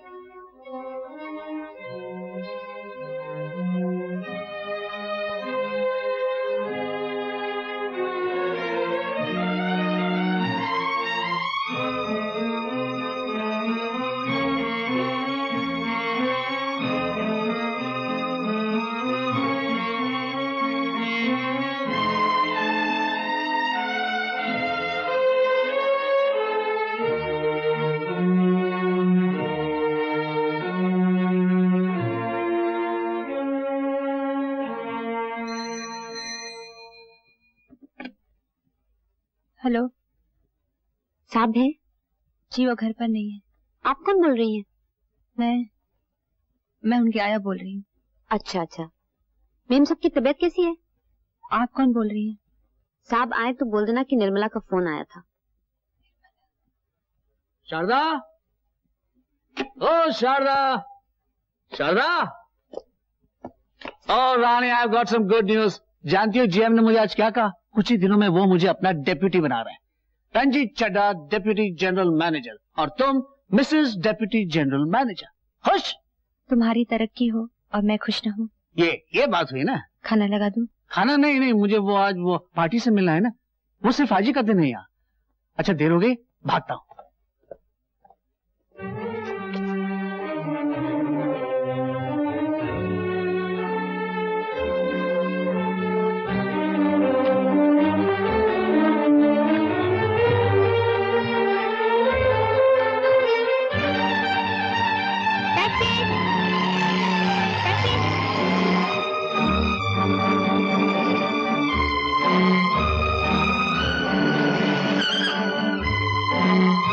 P: हेलो, साहब है? जी वो घर पर नहीं है। आप कौन बोल रही हैं? मैं मैं उनकी आया बोल रही हूँ। अच्छा अच्छा। मेम साहब की तबीयत कैसी है? आप कौन बोल रही हैं? साहब आए तो बोल देना कि निर्मला का फोन आया था।
C: शारदा, ओ शारदा, शारदा। ओ रानी, I have got some good news. जानती हो जीएम ने मुझे आज क्या कहा? कुछ ही दिनों में वो मुझे अपना डेप्यूटी बना रहे हैं। Ranjeet Chadha deputy general manager और तुम मिसेस डेप्यूटी जनरल मैनेजर। खुश?
P: तुम्हारी तरक्की हो और मैं खुश न हूँ,
C: ये ये बात हुई ना।
P: खाना लगा दूं?
C: खाना नहीं नहीं, मुझे वो आज वो पार्टी से मिलना है ना, वो सिर्फ आज ही का दिन है यहाँ। अच्छा देर हो गई, भागता हूँ।
F: Thank you.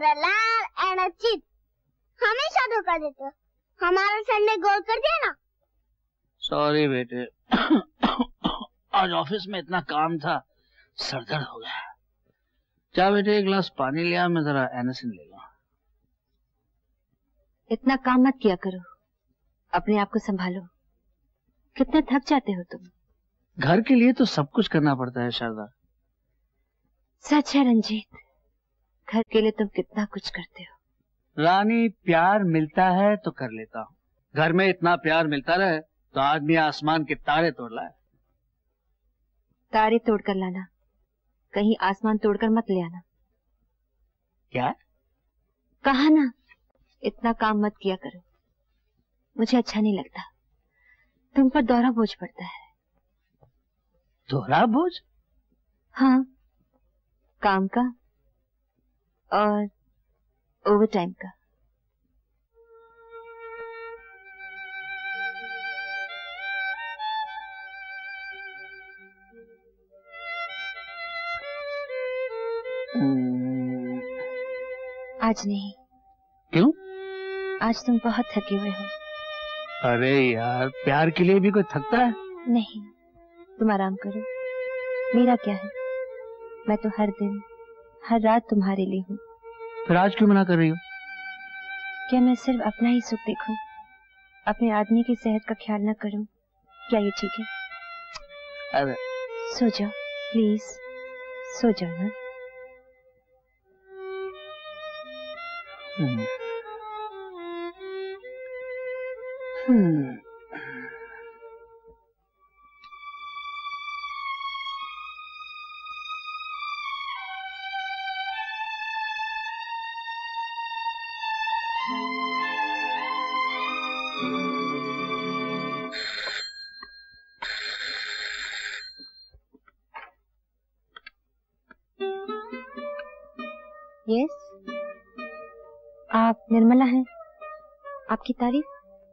R: फॉर अ लार एंड अ चीट। हमेशा धोखा देते हो। हमारा संडे गोल कर दिया ना।
C: सॉरी बेटे, आज ऑफिस में इतना काम था, सरदर्द हो गया। जा बेटे एक गिलास पानी लिया, मैं जरा एनासिन ले लूं।
P: इतना काम मत किया करो, अपने आप को संभालो। कितने थक जाते हो तुम।
C: घर के लिए तो सब कुछ करना पड़ता है शारदा।
P: सच है रंजीत, घर के लिए तुम कितना कुछ करते हो।
C: रानी, प्यार मिलता है तो कर लेता हूँ। घर में इतना प्यार मिलता रहे तो आदमी आसमान के तारे तोड़ लाए।
P: तारे तोड़ कर लाना, कहीं आसमान तोड़कर मत ले आना।
C: क्या
P: कहा ना, इतना काम मत किया करो, मुझे अच्छा नहीं लगता। तुम पर दोहरा बोझ पड़ता है।
C: दोहरा बोझ?
P: हाँ, काम का और ओवर टाइम का। आज नहीं।
C: क्यों?
P: आज तुम बहुत थके हुए हो।
C: अरे यार, प्यार के लिए भी कोई थकता है?
P: नहीं, तुम आराम करो। मेरा क्या है, मैं तो हर दिन हर रात तुम्हारे लिए हूँ।
C: फिर आज क्यों मना कर रही हो?
P: क्या मैं सिर्फ अपना ही सुख देखूं, अपने आदमी की सेहत का ख्याल न करूं? क्या ये ठीक है?
C: अरे
P: सो जाओ प्लीज, सो जाओ ना।
C: हम्म। हम्म।
P: यस, आप निर्मला हैं? आपकी तारीफ?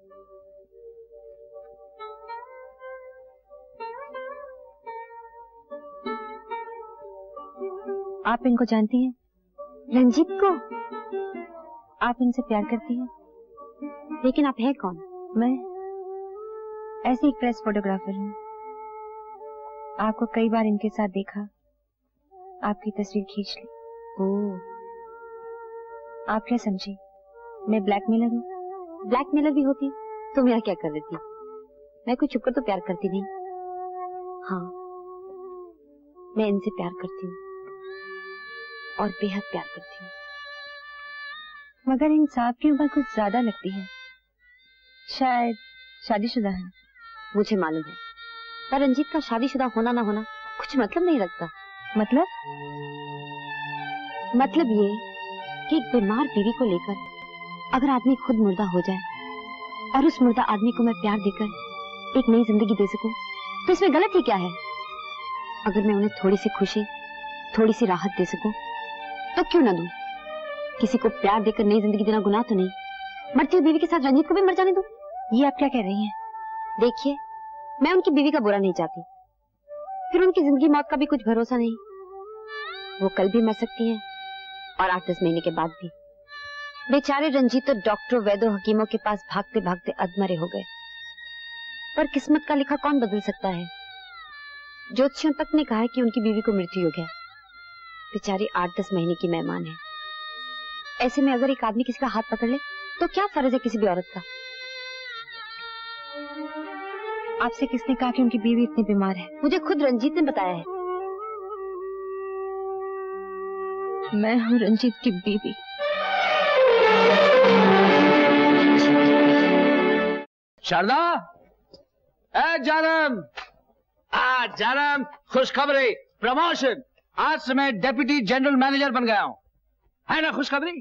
P: आप इनको जानती हैं? रंजीत को? आप इनसे प्यार करती हैं? लेकिन आप हैं कौन? मैं ऐसी एक प्रेस फोटोग्राफर हूँ। आपको कई बार इनके साथ देखा, आपकी तस्वीर खींच ली। ओह, आप क्या समझी, मैं ब्लैकमेलर हूँ? ब्लैकमेलर भी होती तो मेरा क्या कर रही थी? मैं कोई छुपकर तो प्यार करती नहीं। हाँ, मैं इनसे प्यार करती हूँ और बेहद प्यार करती हूँ, मगर इन साहब की उम्र कुछ ज्यादा लगती है। शायद शादीशुदा है। मुझे मालूम है, पर रंजीत का शादीशुदा होना ना होना कुछ मतलब नहीं रखता। मतलब? मतलब ये कि एक बीमार बीवी को लेकर अगर आदमी खुद मुर्दा हो जाए और उस मुर्दा आदमी को मैं प्यार देकर एक नई जिंदगी दे सकूं, तो इसमें गलत ही क्या है? अगर मैं उन्हें थोड़ी सी खुशी, थोड़ी सी राहत दे सकूं, तो क्यों ना दूं? किसी को प्यार देकर नई जिंदगी देना गुनाह तो नहीं। मरती हुई बीवी के साथ रंजीत को भी मर जाने दूं? ये आप क्या कह रही हैं? देखिए, मैं उनकी बीवी का बुरा नहीं चाहती, फिर उनकी जिंदगी मौत का भी कुछ भरोसा नहीं। वो कल भी मर सकती हैं और आठ दस महीने के बाद भी। बेचारे रंजीत तो डॉक्टरों, वैद्यों, हकीमों के पास भागते भागते अधमरे हो गए, पर किस्मत का लिखा कौन बदल सकता है? ज्योतिषियों तक ने कहा है कि उनकी बीवी को मृत्यु हो गया। बेचारी आठ दस महीने की मेहमान है। ऐसे में अगर एक आदमी किसी का हाथ पकड़ ले तो क्या फर्ज है किसी भी औरत का? आपसे किसने कहा कि उनकी बीवी इतनी बीमार है? मुझे खुद रंजीत ने बताया है। मैं हूँ रंजीत की बीवी।
C: शारदा, ए जानम, आ जानम, खुशखबरी, प्रमोशन। आज से मैं डेप्यूटी जनरल मैनेजर बन गया हूँ, है ना खुशखबरी?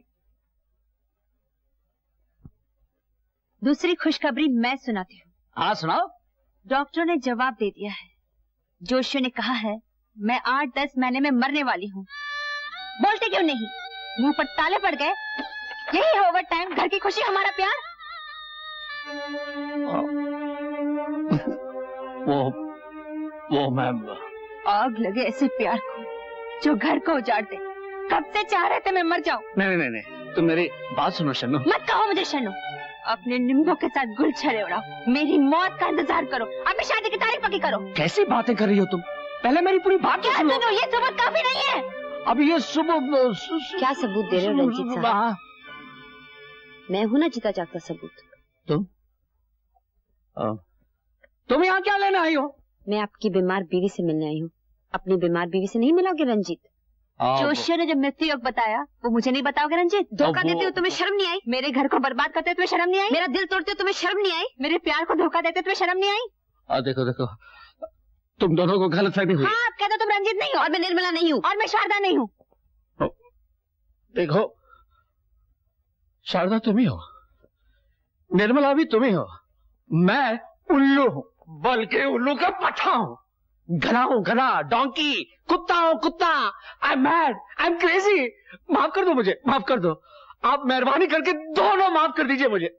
P: दूसरी खुशखबरी मैं सुनाती हूँ।
C: हाँ सुनाओ।
P: डॉक्टर ने जवाब दे दिया है। जोशियों ने कहा है मैं आठ दस महीने में मरने वाली हूँ। बोलते क्यों नहीं? मुंह पर ताले पड़ गए। यही है ओवर टाइम, घर की खुशी, हमारा प्यार।
C: वो वो मैम,
P: आग लगे ऐसे प्यार को जो घर को उजाड़ दे,
B: कब से चाह रहे थे मैं मर जाऊं।
C: नहीं नहीं नहीं, तुम मेरी बात सुनो शन्नू।
B: मत कहो मुझे शन्नू, अपने निम्बों के साथ गुल छड़े उड़ाओ, मेरी मौत का इंतजार करो, अपनी शादी की तारीख पक्की करो।
C: कैसी बातें कर रही हो तुम? पहले मेरी पूरी बात
B: क्या सुनो, ये सबूत काफी नहीं है।
C: अब ये सुबह
P: क्या सबूत दे रहे हो रंजीत साहब? मैं हूं ना जीता जागता सबूत।
C: तुम तुम यहाँ क्या लेने आई हो?
P: मैं आपकी बीमार बीवी से मिलने आई हूँ। अपनी बीमार बीवी से नहीं मिलोगे रंजीत?
B: जोशिया ने जब मृत्यु योग बताया वो मुझे नहीं बताओगे रंजीत?
P: धोखा देते हो तुम्हें शर्म नहीं आई?
B: मेरे घर को बर्बाद करते तुम्हें शर्म नहीं आई?
P: मेरा दिल तोड़ते हो तुम्हें शर्म नहीं आई?
B: मेरे प्यार को धोखा देते तुम्हें शर्म नहीं आई?
C: आ, देखो देखो तुम दोनों को गलतफहमी हुई।
B: हाँ, कहते हो तुम रंजीत नहीं हो
P: और मैं निर्मला नहीं हूँ
B: और मैं शारदा नहीं हूँ।
C: देखो शारदा तुम ही हो, निर्मला भी तुम ही हो, मैं उल्लू हूँ, बल्कि उल्लू का पठा हूँ, घना हूँ घना, डोंकी, कुत्ता हूँ कुत्ता। I am mad, I am crazy. माफ कर दो मुझे, माफ कर दो, आप मेहरबानी करके दोनों माफ कर दीजिए मुझे।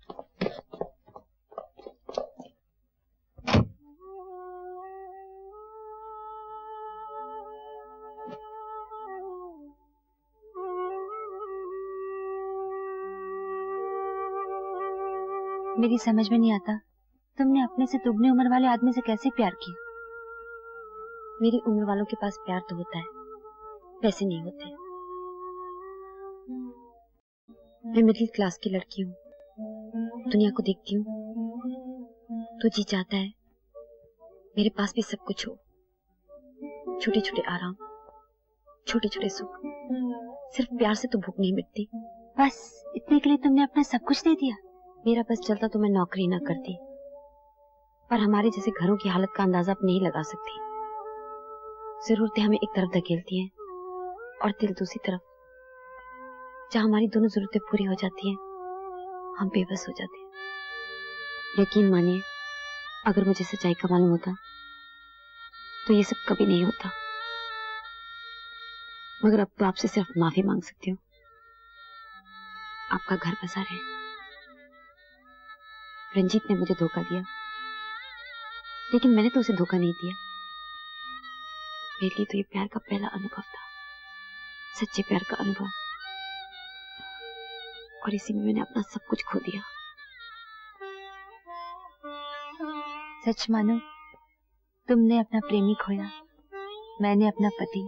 P: मेरी समझ में नहीं आता तुमने अपने से दुगनी उम्र वाले आदमी से कैसे प्यार किया। मेरी उम्र वालों के पास प्यार तो होता है, वैसे नहीं होते। मैं मिडिल क्लास की लड़की हूँ, दुनिया को देखती हूँ तो जी चाहता है मेरे पास भी सब कुछ हो, छोटे छोटे आराम, छोटे छोटे सुख। सिर्फ प्यार से तो भूख नहीं मिटती। बस इतने के लिए तुमने अपना सब कुछ दे दिया। मेरा बस चलता तो मैं नौकरी ना करती, पर हमारे जैसे घरों की हालत का अंदाजा अब नहीं लगा सकती। जरूरतें हमें एक तरफ धकेलती हैं और दिल दूसरी तरफ। जहां हमारी दोनों जरूरतें पूरी हो जाती हैं, हम बेबस हो जाते हैं। यकीन मानिए, अगर मुझे सच्चाई का मालूम होता तो ये सब कभी नहीं होता। मगर अब तो आपसे सिर्फ माफी मांग सकती हूँ। आपका घर बसा रहे। रंजीत ने मुझे धोखा दिया, लेकिन मैंने तो उसे धोखा नहीं दिया। मेरे लिए तो ये प्यार का पहला अनुभव था, सच्चे प्यार का अनुभव, और इसी में मैंने अपना सब कुछ खो दिया।
B: सच मानो, तुमने अपना प्रेमी खोया, मैंने अपना पति,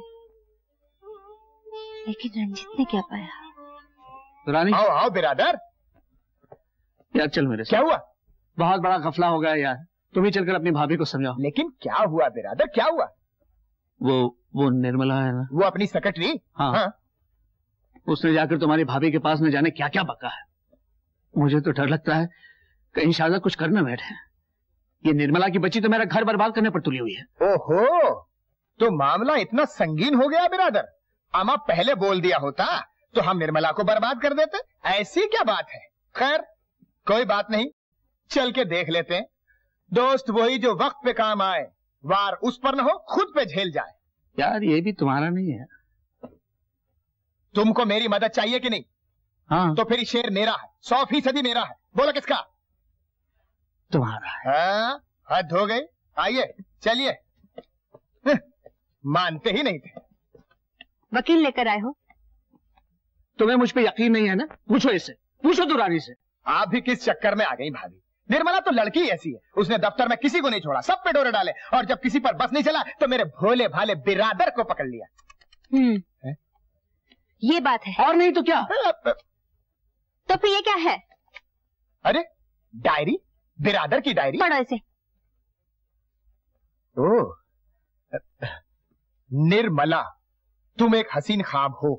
B: लेकिन रंजीत ने क्या पाया?
C: रानी
E: आओ आओ बिरादर।
C: यार चल मेरे साथ।
E: क्या हुआ?
C: बहुत बड़ा गफला हो गया यार, तुम ही चलकर अपनी भाभी को समझाओ।
E: लेकिन क्या हुआ बिरादर, क्या हुआ?
C: वो वो निर्मला है ना,
E: वो अपनी सेक्रेटरी।
C: हाँ,
E: हाँ।
C: उसने जाकर तुम्हारी भाभी के पास न जाने क्या क्या बका है। मुझे तो डर लगता है कहीं शारदा कुछ करना बैठे। ये निर्मला की बच्ची तो मेरा घर बर्बाद करने पर तुली हुई है।
E: ओहो, तो मामला इतना संगीन हो गया बिरादर। अमा पहले बोल दिया होता तो हम निर्मला को बर्बाद कर देते। ऐसी क्या बात है? खैर कोई बात नहीं, चल के देख लेते हैं। दोस्त वही जो वक्त पे काम आए, वार उस पर न हो खुद पे झेल जाए।
C: यार ये भी तुम्हारा नहीं है।
E: तुमको मेरी मदद चाहिए कि नहीं?
C: हाँ।
E: तो फिर शेर मेरा है, सौ फीसदी मेरा है। बोलो किसका?
C: तुम्हारा है।
E: हाँ, हद हो गई। आइए चलिए। मानते ही नहीं थे।
B: वकील लेकर आए हो?
C: तुम्हें मुझ पे यकीन नहीं है ना? पूछो इससे, पूछो तो रानी से।
E: आप भी किस चक्कर में आ गई भाभी? निर्मला तो लड़की ऐसी है, उसने दफ्तर में किसी को नहीं छोड़ा, सब पे डोरे डाले, और जब किसी पर बस नहीं चला तो मेरे भोले भाले बिरादर को पकड़ लिया।
B: हम्म, ये बात है।
C: और नहीं तो क्या?
B: तो फिर ये क्या है?
E: अरे डायरी, बिरादर की डायरी।
B: पढ़ो इसे।
E: ओह, निर्मला, तुम एक हसीन ख्वाब हो।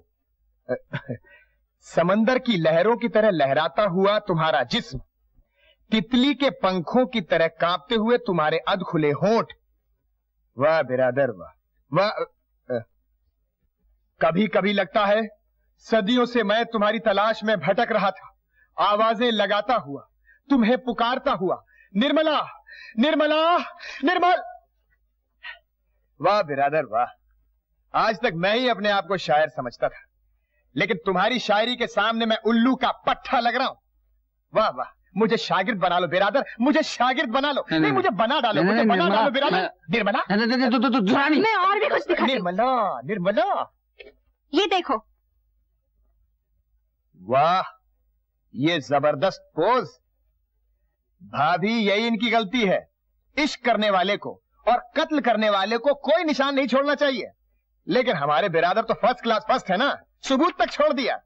E: समंदर की लहरों की तरह लहराता हुआ तुम्हारा जिस्म, तितली के पंखों की तरह कांपते हुए तुम्हारे अध खुले होंठ। वाह बिरादर वाह वाह। कभी कभी लगता है सदियों से मैं तुम्हारी तलाश में भटक रहा था, आवाजें लगाता हुआ, तुम्हें पुकारता हुआ, निर्मला निर्मला निर्मल। वाह बिरादर वाह। आज तक मैं ही अपने आप को शायर समझता था, लेकिन तुम्हारी शायरी के सामने मैं उल्लू का पट्टा लग रहा हूं। वाह वाह, मुझे शागिर्द बना लो बिरादर, मुझे शागिर्द बना लो। नहीं, नहीं मुझे बना डालो, मुझे बना डालो बिरादर। निर्मला,
B: मैं और भी कुछ दिखाती हूँ।
E: निर्मला निर्मला
I: ये देखो।
E: वाह, ये जबरदस्त पोज। भाभी, यही इनकी गलती है। इश्क करने वाले को और कत्ल करने वाले को कोई निशान नहीं छोड़ना चाहिए, लेकिन हमारे बिरादर तो फर्स्ट क्लास फर्स्ट है ना, सबूत तक छोड़ दिया।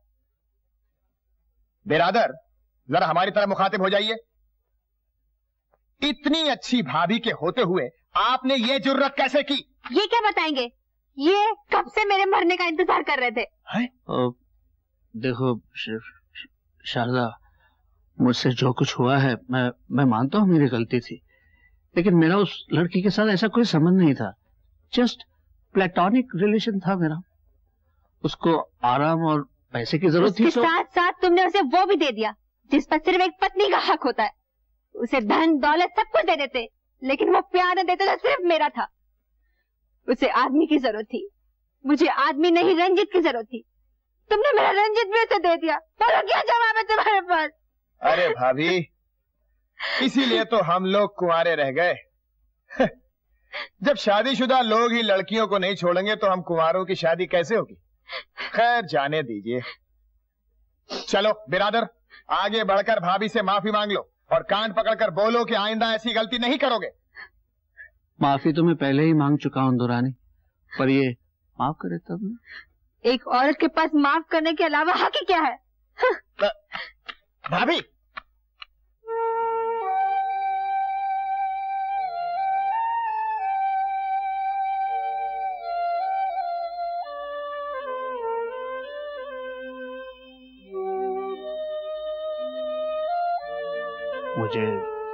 E: बिरादर, जरा हमारी तरह मुखातिब हो जाइए। इतनी अच्छी भाभी के होते हुए आपने ये जुर्रत कैसे की?
I: ये क्या बताएंगे? ये कब से मेरे मरने का इंतजार कर रहे थे।
C: है? ओ, देखो श- श- शारदा, मुझसे जो कुछ हुआ है मैं मैं मानता हूँ मेरी गलती थी, लेकिन मेरा उस लड़की के साथ ऐसा कोई संबंध नहीं था। जस्ट प्लेटोनिक रिलेशन था मेरा। उसको आराम और पैसे की जरूरत थी,
I: उसके
C: तो
I: साथ साथ तुमने उसे वो भी दे दिया जिस पर सिर्फ एक पत्नी का हक होता है। उसे धन दौलत सब कुछ दे देते, लेकिन वो प्यार न देते तो सिर्फ मेरा था। उसे आदमी की जरूरत थी, मुझे आदमी नहीं रंजित की जरूरत थी। तुमने मेरा रंजित भी उसे दे दिया। बोलो क्या जवाब है तुम्हारे पास?
E: अरे भाभी, इसीलिए तो हम लोग कुंवारे रह गए। जब शादीशुदा लोग ही लड़कियों को नहीं छोड़ेंगे तो हम कुंवारों की शादी कैसे होगी? खैर, जाने दीजिए। चलो बिरादर, आगे बढ़कर भाभी से माफी मांग लो और कान पकड़कर बोलो कि आइंदा ऐसी गलती नहीं करोगे।
C: माफी तो मैं पहले ही मांग चुका हूँ दुरानी, पर ये माफ करे तब ना।
I: एक औरत के पास माफ करने के अलावा हक ही क्या है?
E: भाभी,
C: मुझे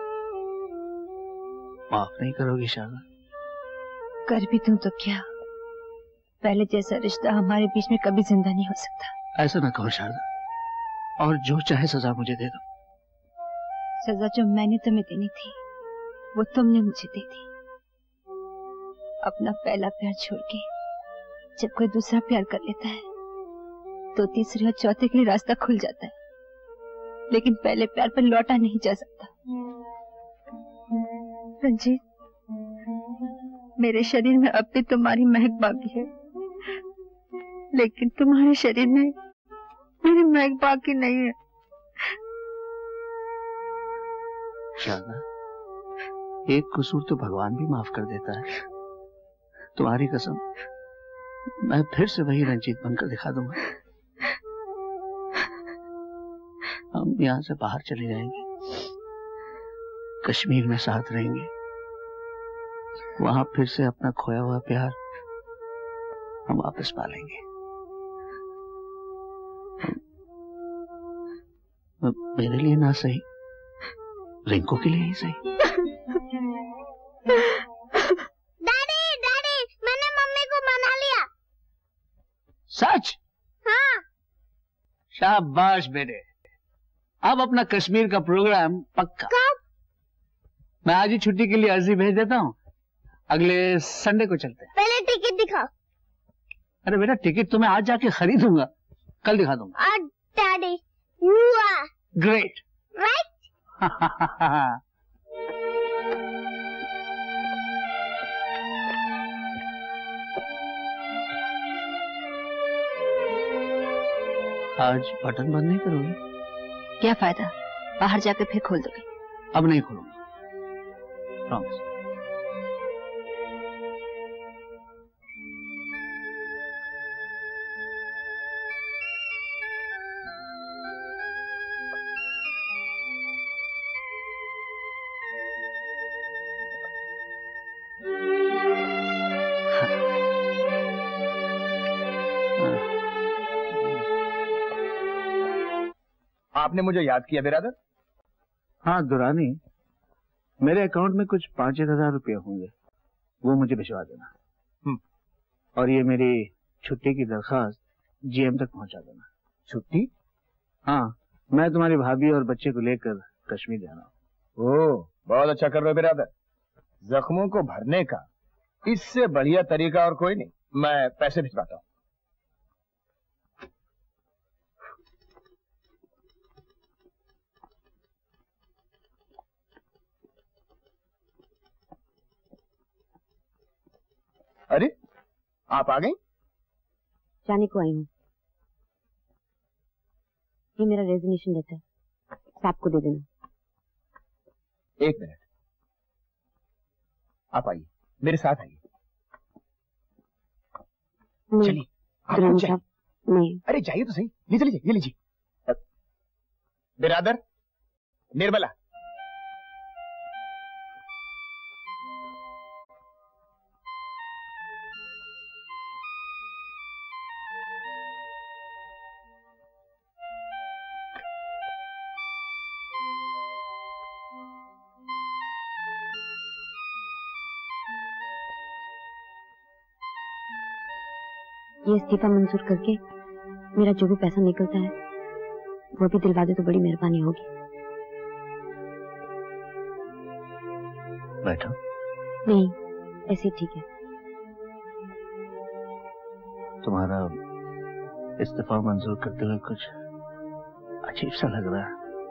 C: माफ नहीं करोगी शारदा?
P: कर भी दूं तो क्या, पहले जैसा रिश्ता हमारे बीच में कभी जिंदा नहीं हो सकता।
C: ऐसा ना कहो शारदा, और जो चाहे सजा मुझे दे दो।
P: सजा जो मैंने तुम्हें देनी थी वो तुमने मुझे दे दी। अपना पहला प्यार छोड़ के जब कोई दूसरा प्यार कर लेता है तो तीसरे और चौथे के लिए रास्ता खुल जाता है, लेकिन पहले प्यार पर लौटा नहीं जा सकता। रंजीत, मेरे शरीर में अब भी तुम्हारी महक बाकी है, लेकिन तुम्हारे शरीर में मेरी महक बाकी नहीं है।
C: शारदा, एक कसूर तो भगवान भी माफ कर देता है। तुम्हारी कसम, मैं फिर से वही रंजीत बनकर दिखा दूंगा। हम यहाँ से बाहर चले जाएंगे, कश्मीर में साथ रहेंगे, वहां फिर से अपना खोया हुआ प्यार हम वापस पालेंगे। मेरे लिए ना सही, रिंकू के लिए ही सही।
R: डैडी, डैडी, मैंने मम्मी को मना लिया।
C: सच?
R: हाँ।
C: शाबाश बेटे, अब अपना कश्मीर का प्रोग्राम पक्का।
R: कब?
C: मैं आज ही छुट्टी के लिए अर्जी भेज देता हूँ, अगले संडे को चलते हैं।
R: पहले टिकट दिखाओ।
C: अरे बेटा, टिकट तो मैं आज जाके खरीदूंगा, कल दिखा दूंगा।
R: और daddy, you are
C: great,
R: right?
C: आज बटन बंद नहीं करोगे?
P: क्या फायदा, बाहर जाकर फिर खोल दोगे।
C: अब नहीं खोलूंगा, प्रॉमिस।
E: आपने मुझे याद किया बिरादर?
C: हाँ दुरानी, मेरे अकाउंट में कुछ पांच एक हजार रुपये होंगे, वो मुझे भिजवा देना। और ये मेरी छुट्टी की दरखास्त जीएम तक पहुंचा देना।
E: छुट्टी?
C: हाँ, मैं तुम्हारी भाभी और बच्चे को लेकर कश्मीर जा रहा हूँ।
E: ओह, बहुत अच्छा कर रहे हो बिरादर। जख्मों को भरने का इससे बढ़िया तरीका और कोई नहीं। मैं पैसे भिजवाता हूँ। अरे, आप आ गई?
P: जाने को आई हूँ। ये मेरा रेजिग्नेशन लेटर साहब को दे देना।
E: एक मिनट, आप आइए, मेरे साथ आइए। चलिए, आप
P: तुरंत
E: जाइए।
P: साहब नहीं।
E: अरे जाइए तो सही, लीजिए लीजिए, ये लीजिए। बिरादर, निर्मला।
P: ये इस्तीफा मंजूर करके मेरा जो भी पैसा निकलता है वो भी दिलवा दे तो बड़ी मेहरबानी होगी।
D: बैठो।
P: नहीं, ऐसे ही ठीक है।
D: तुम्हारा इस्तीफा मंजूर करते हुए कुछ अजीब सा लग रहा है,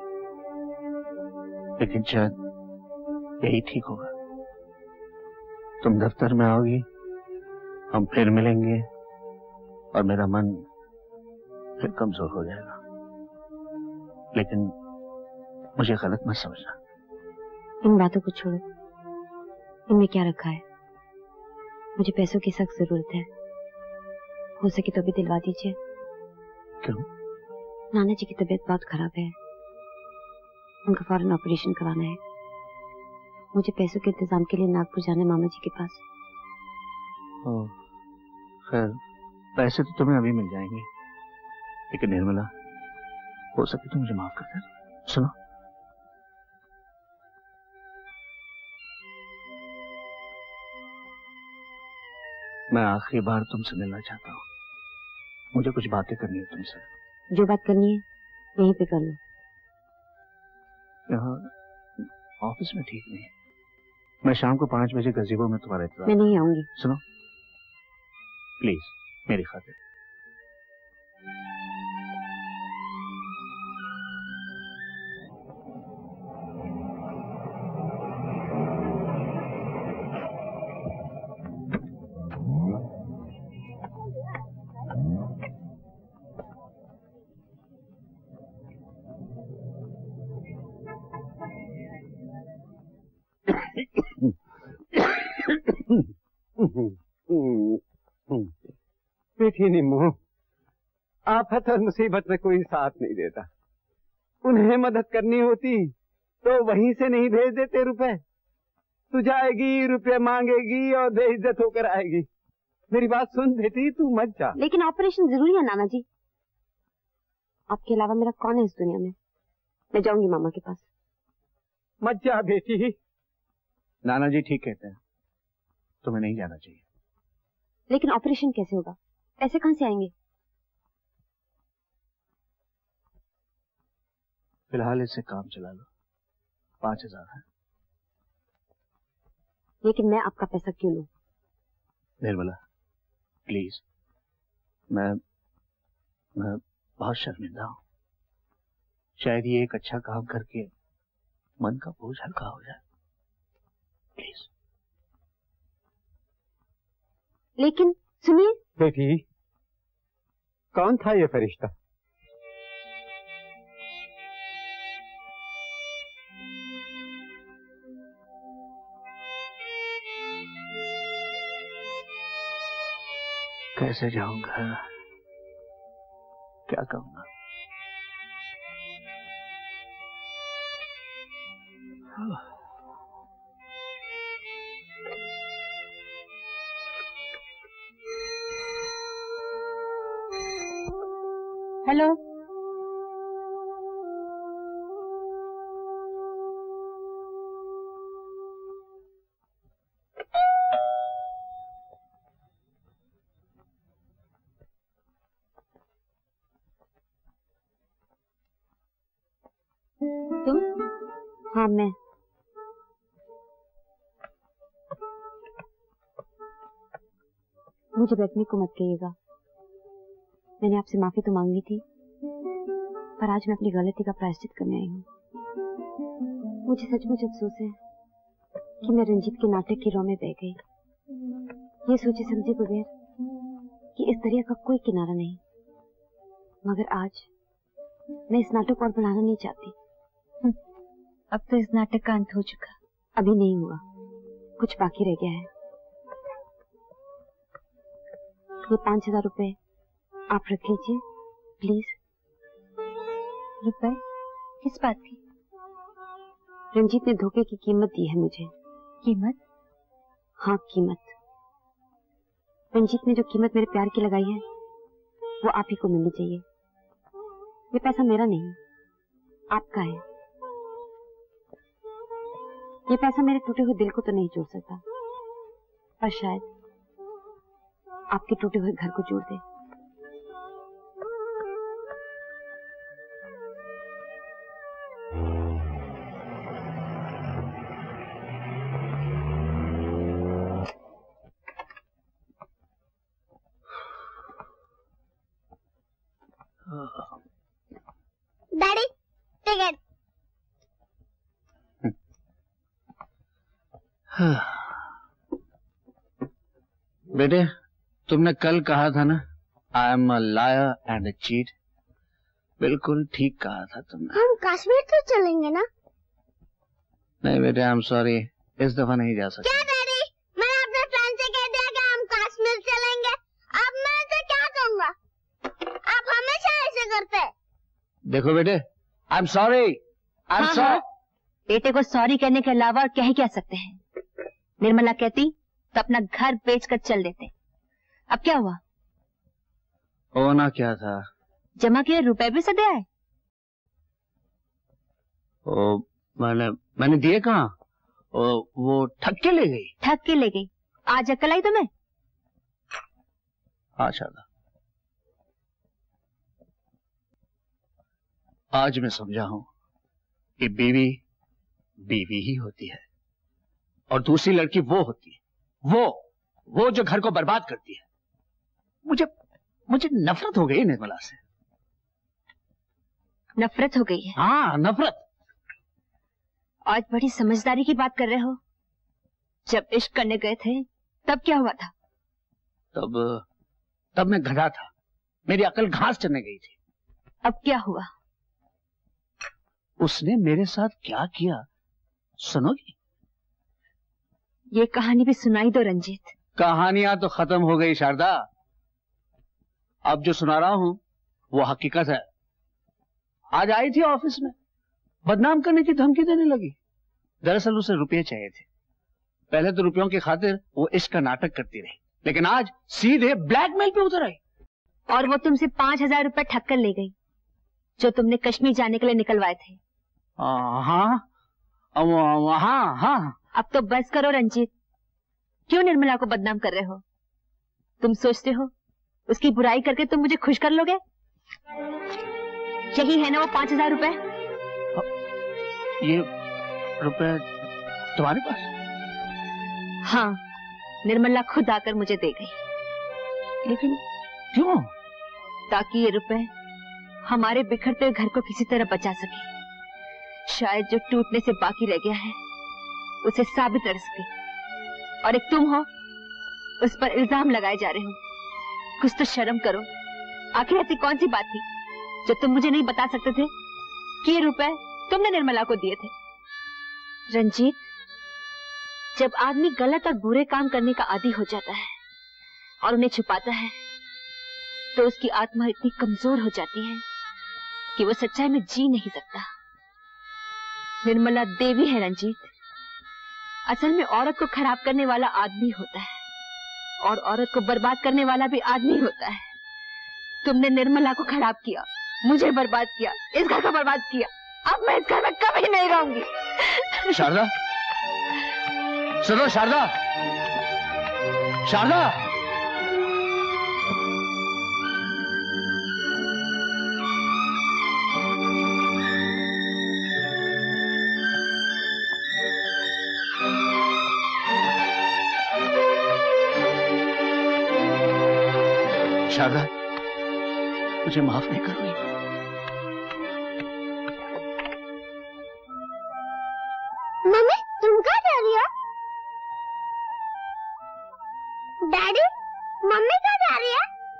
D: लेकिन शायद यही ठीक होगा। तुम दफ्तर में आओगी, हम फिर मिलेंगे और मेरा मन फिर कमजोर हो जाएगा। लेकिन मुझे गलत मत समझना।
P: इन बातों को छोड़ो, इनमें क्या रखा है? मुझे पैसों की सख्त जरूरत है, हो सके तो भी दिलवा दीजिए।
D: क्यों?
P: नाना जी की तबीयत बहुत खराब है, उनका फौरन ऑपरेशन कराना है। मुझे पैसों के इंतजाम के लिए नागपुर जाना है मामा जी के पास।
D: ओ, खैर पैसे तो तुम्हें अभी मिल जाएंगे, लेकिन निर्मला, हो सके तो मुझे माफ कर दे। सुनो, मैं आखिरी बार तुमसे मिलना चाहता हूँ। मुझे कुछ बातें करनी है तुमसे।
P: जो बात करनी है यहीं पे कर लो।
D: यहाँ ऑफिस में ठीक नहीं है। मैं शाम को पांच बजे गजीबो में तुम्हारा इंतजार।
P: मैं नहीं आऊंगी।
D: सुनो प्लीज, मेरी खातिर।
S: देखिए निम्मो, आफत और मुसीबत में कोई साथ नहीं देता। उन्हें मदद करनी होती तो वहीं से नहीं भेज देते रुपए। तू जाएगी, रुपए मांगेगी और बेइज्जत होकर आएगी। मेरी बात सुन बेटी, तू मत जा।
P: लेकिन ऑपरेशन जरूरी है नाना जी। आपके अलावा मेरा कौन है इस दुनिया में? मैं जाऊंगी मामा के पास।
S: मत जा बेटी।
D: नाना जी ठीक कहते हैं, तुम्हें नहीं जाना चाहिए।
P: लेकिन ऑपरेशन कैसे होगा? पैसे कहाँ से आएंगे?
D: फिलहाल इससे काम चला लो, पांच हजार है।
P: लेकिन मैं आपका पैसा क्यों लूं?
D: निर्मला प्लीज, मैं मैं बहुत शर्मिंदा हूं। शायद ये एक अच्छा काम करके मन का बोझ हल्का हो जाए। प्लीज।
P: लेकिन सुनिए
S: बेटी, कौन था ये फरिश्ता?
D: कैसे जाऊंगा, क्या कहूंगा?
B: हेलो,
P: तुम? हाँ मैं। मुझे बैठने को मत कहिएगा। मैंने आपसे माफी तो मांगी थी, पर आज मैं अपनी गलती का प्रायश्चित करने आई हूँ। मुझे सचमुच अफसोस है कि मैं रंजीत के नाटक की रौ में बह गई। ये सोचे समझे बगैर कि इस दरिया का कोई किनारा नहीं, मगर आज मैं इस नाटक को और बढ़ाना नहीं चाहती। अब तो इस नाटक का अंत हो चुका। अभी नहीं हुआ, कुछ बाकी रह गया है। ये पांच हजार रुपए आप रख लीजिए प्लीज। रुपए किस बात की? रंजीत ने धोखे की कीमत दी है मुझे। कीमत? हाँ कीमत। रंजीत ने जो कीमत मेरे प्यार की लगाई है वो आप ही को मिलनी चाहिए। ये पैसा मेरा नहीं, आपका है। ये पैसा मेरे टूटे हुए दिल को तो नहीं जोड़ सकता, पर शायद आपके टूटे हुए घर को जोड़ दे।
R: Daddy ticket.
C: बेटे, तुमने कल कहा था ना, I am a liar and a cheat. बिल्कुल ठीक कहा था तुमने।
R: हम कश्मीर तो चलेंगे ना?
C: नहीं बेटे, आई एम सॉरी, इस दफा नहीं जा सकते।
R: क्या डैडी? मैंने अपने फ्रेंड से कह दिया कि हम कश्मीर चलेंगे। अब मैं तो क्या कहूँगा? आप हमेशा ऐसे करते हैं।
C: देखो बेटे, I am sorry, I am sorry.
P: बेटे को सॉरी कहने के अलावा और क्या ही कह सकते हैं? निर्मला कहती तो अपना घर बेचकर चल देते। अब क्या हुआ?
C: होना क्या था?
P: जमा किए रुपए भी सदे आए।
C: ओ, मैंने मैंने दिए कहाँ? ओ, वो ठग के ले गई।
P: ठग के ले गई? आज अकल आई तुम्हें?
C: हाँ शारदा, आज मैं समझा हूं कि बीवी बीवी ही होती है और दूसरी लड़की वो होती है, वो वो जो घर को बर्बाद करती है। मुझे मुझे नफरत हो गई निर्मला से।
P: नफरत हो गई है?
C: हाँ नफरत।
P: आज बड़ी समझदारी की बात कर रहे हो। जब इश्क करने गए थे तब क्या हुआ था?
C: तब तब मैं गधा था, मेरी अकल घास चरने गई थी।
P: अब क्या हुआ?
C: उसने मेरे साथ क्या किया सुनोगी?
P: ये कहानी भी सुनाई दो रंजीत।
C: कहानियां तो खत्म हो गई शारदा, अब जो सुना रहा हूं वो हकीकत है। आज आई थी ऑफिस में, बदनाम करने की धमकी देने लगी। दरअसल उसे रुपये चाहिए थे। पहले तो रुपयों की खातिर वो इश्क का नाटक करती रही, लेकिन आज सीधे ब्लैकमेल पे उतर आई।
P: और वो तुमसे पांच हजार रुपए ठग कर ले गई जो तुमने कश्मीर जाने के लिए निकलवाए थे।
C: हाँ हाँ हाँ।
P: अब तो बस करो रंजीत, क्यों निर्मला को बदनाम कर रहे हो? तुम सोचते हो उसकी बुराई करके तुम मुझे खुश कर लोगे? यही है ना वो पांच हजार रुपए?
C: ये रुपए तुम्हारे पास?
P: हाँ, निर्मला खुद आकर मुझे दे गई।
C: लेकिन क्यों?
P: ताकि ये रुपए हमारे बिखरते हुए घर को किसी तरह बचा सके। शायद जो टूटने से बाकी रह गया है उसे साबित कर सके। और एक तुम हो, उस पर इल्जाम लगाए जा रहे हो। कुछ तो शर्म करो। आखिर ऐसी कौन सी बात थी जो तुम मुझे नहीं बता सकते थे कि ये रुपए तुमने निर्मला को दिए थे? रंजीत, जब आदमी गलत और बुरे काम करने का आदी हो जाता है और उन्हें छुपाता है तो उसकी आत्मा इतनी कमजोर हो जाती है कि वो सच्चाई में जी नहीं सकता। निर्मला देवी है रंजीत। असल में औरत को खराब करने वाला आदमी होता है और औरत को बर्बाद करने वाला भी आदमी होता है। तुमने निर्मला को खराब किया, मुझे बर्बाद किया, इस घर को बर्बाद किया। अब मैं इस घर में कभी नहीं रहूंगी।
C: शारदा, सुनो शारदा, शारदा। शारदा, मुझे माफ नहीं करोगी?
R: मम्मी, तुम कहाँ जा रही हो? डैडी, मम्मी कहाँ जा रही है?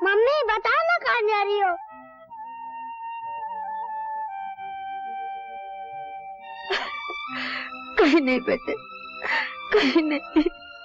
R: मम्मी बताओ ना कहाँ जा रही हो?
P: कहीं नहीं बेटे, कहीं नहीं।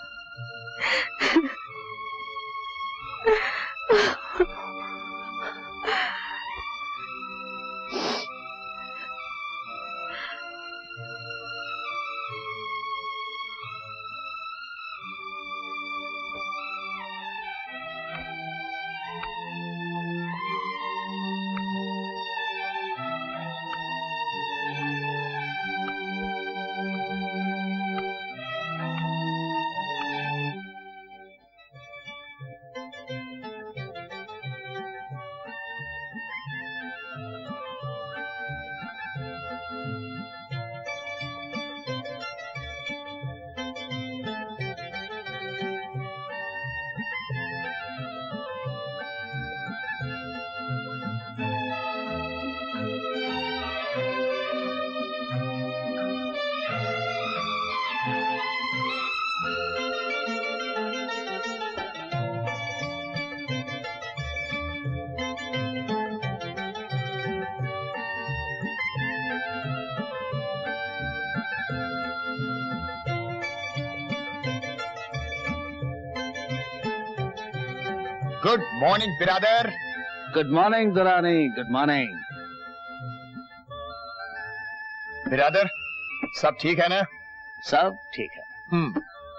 E: गुड मॉर्निंग बिरादर।
C: Good morning Durrani, good morning.
E: बिरादर सब ठीक है ना?
C: सब ठीक है।
E: हम्म।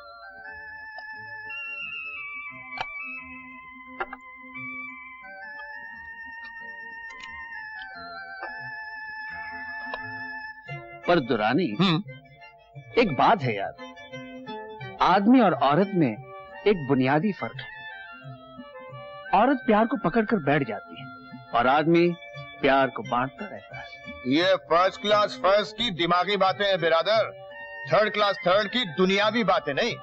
C: पर दुरानी, एक बात है यार, आदमी और औरत में एक बुनियादी फर्क है। औरत प्यार को पकड़कर बैठ जाती है और आदमी प्यार को बांटता रहता है।
E: ये फर्स्ट क्लास फर्स्ट की दिमागी बातें हैं बिरादर, थर्ड क्लास थर्ड की दुनियावी बातें नहीं।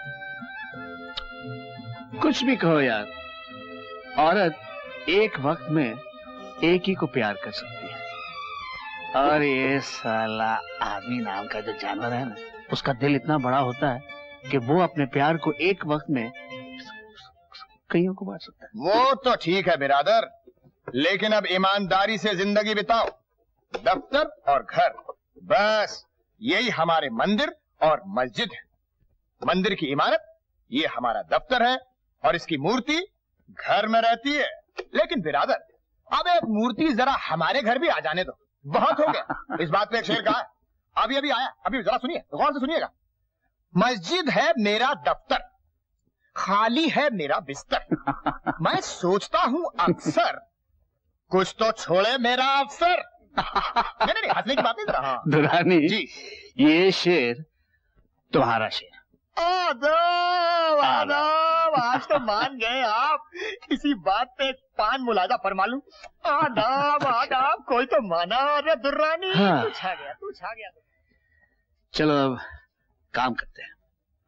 C: कुछ भी कहो यार, औरत एक वक्त में एक ही को प्यार कर सकती है और ये साला आदमी नाम का जो जानवर है ना, उसका दिल इतना बड़ा होता है कि वो अपने प्यार को एक वक्त में कईयों को बांट सकता है।
E: वो तो ठीक है बिरादर, लेकिन अब ईमानदारी से जिंदगी बिताओ। दफ्तर और घर, बस यही हमारे मंदिर और मस्जिद है। मंदिर की इमारत ये हमारा दफ्तर है और इसकी मूर्ति घर में रहती है। लेकिन बिरादर, अब एक मूर्ति जरा हमारे घर भी आ जाने दो, बहुत हो गया। इस बात पे एक शेर कहा है, अभी अभी आया, अभी जरा सुनिए, गौर से सुनिएगा। मस्जिद है मेरा दफ्तर, खाली है मेरा बिस्तर। मैं सोचता हूँ अक्सर, कुछ तो छोड़े मेरा अफसर। नहीं नहीं, हंसने की बात नहीं जरा। हाँ
C: दुरानी
E: जी,
C: ये शेर तुम्हारा शेर।
E: आदाब आदाब, आज तो मान गए आप। इसी बात पे एक पान मुलाजा फरमा लूं। आदाब आदाब, कोई तो माना। अरे दुर्रानी,
C: हाँ।
E: तू छा गया, तू छा गया।
C: चलो अब काम करते हैं।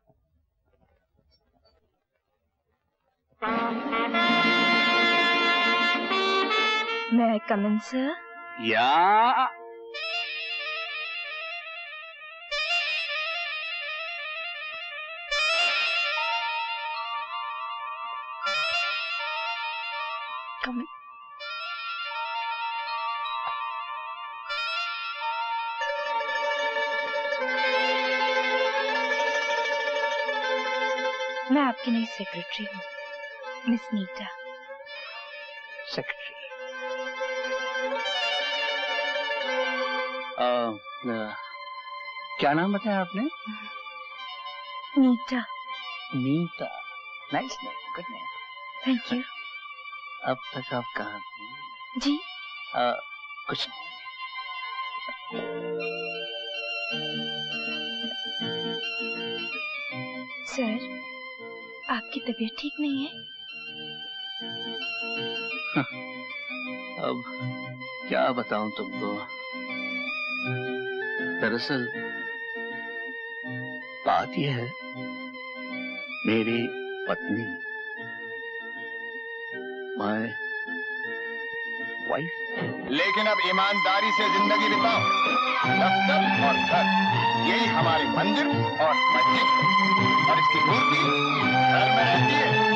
P: May I come in, sir?
C: या
P: Come in. मैं आपकी नई सेक्रेटरी हूँ, मिस नीता।
C: सेक्रेटरी। आ, क्या नाम बताया आपने?
P: Neeta.
C: Neeta, nice name, good name.
P: Thank you.
C: अब तक आप कहाँ थी?
P: जी
C: आ, कुछ नहीं।
P: सर, आपकी तबीयत ठीक नहीं है?
C: अब क्या बताऊं तुमको, दरअसल बात यह है, मेरी पत्नी, माय वाइफ।
E: लेकिन अब ईमानदारी से जिंदगी बिताओ। दफ्तर और घर यही हमारे मंदिर और मस्जिद है और इसकी मूर्ति घर में रहती है।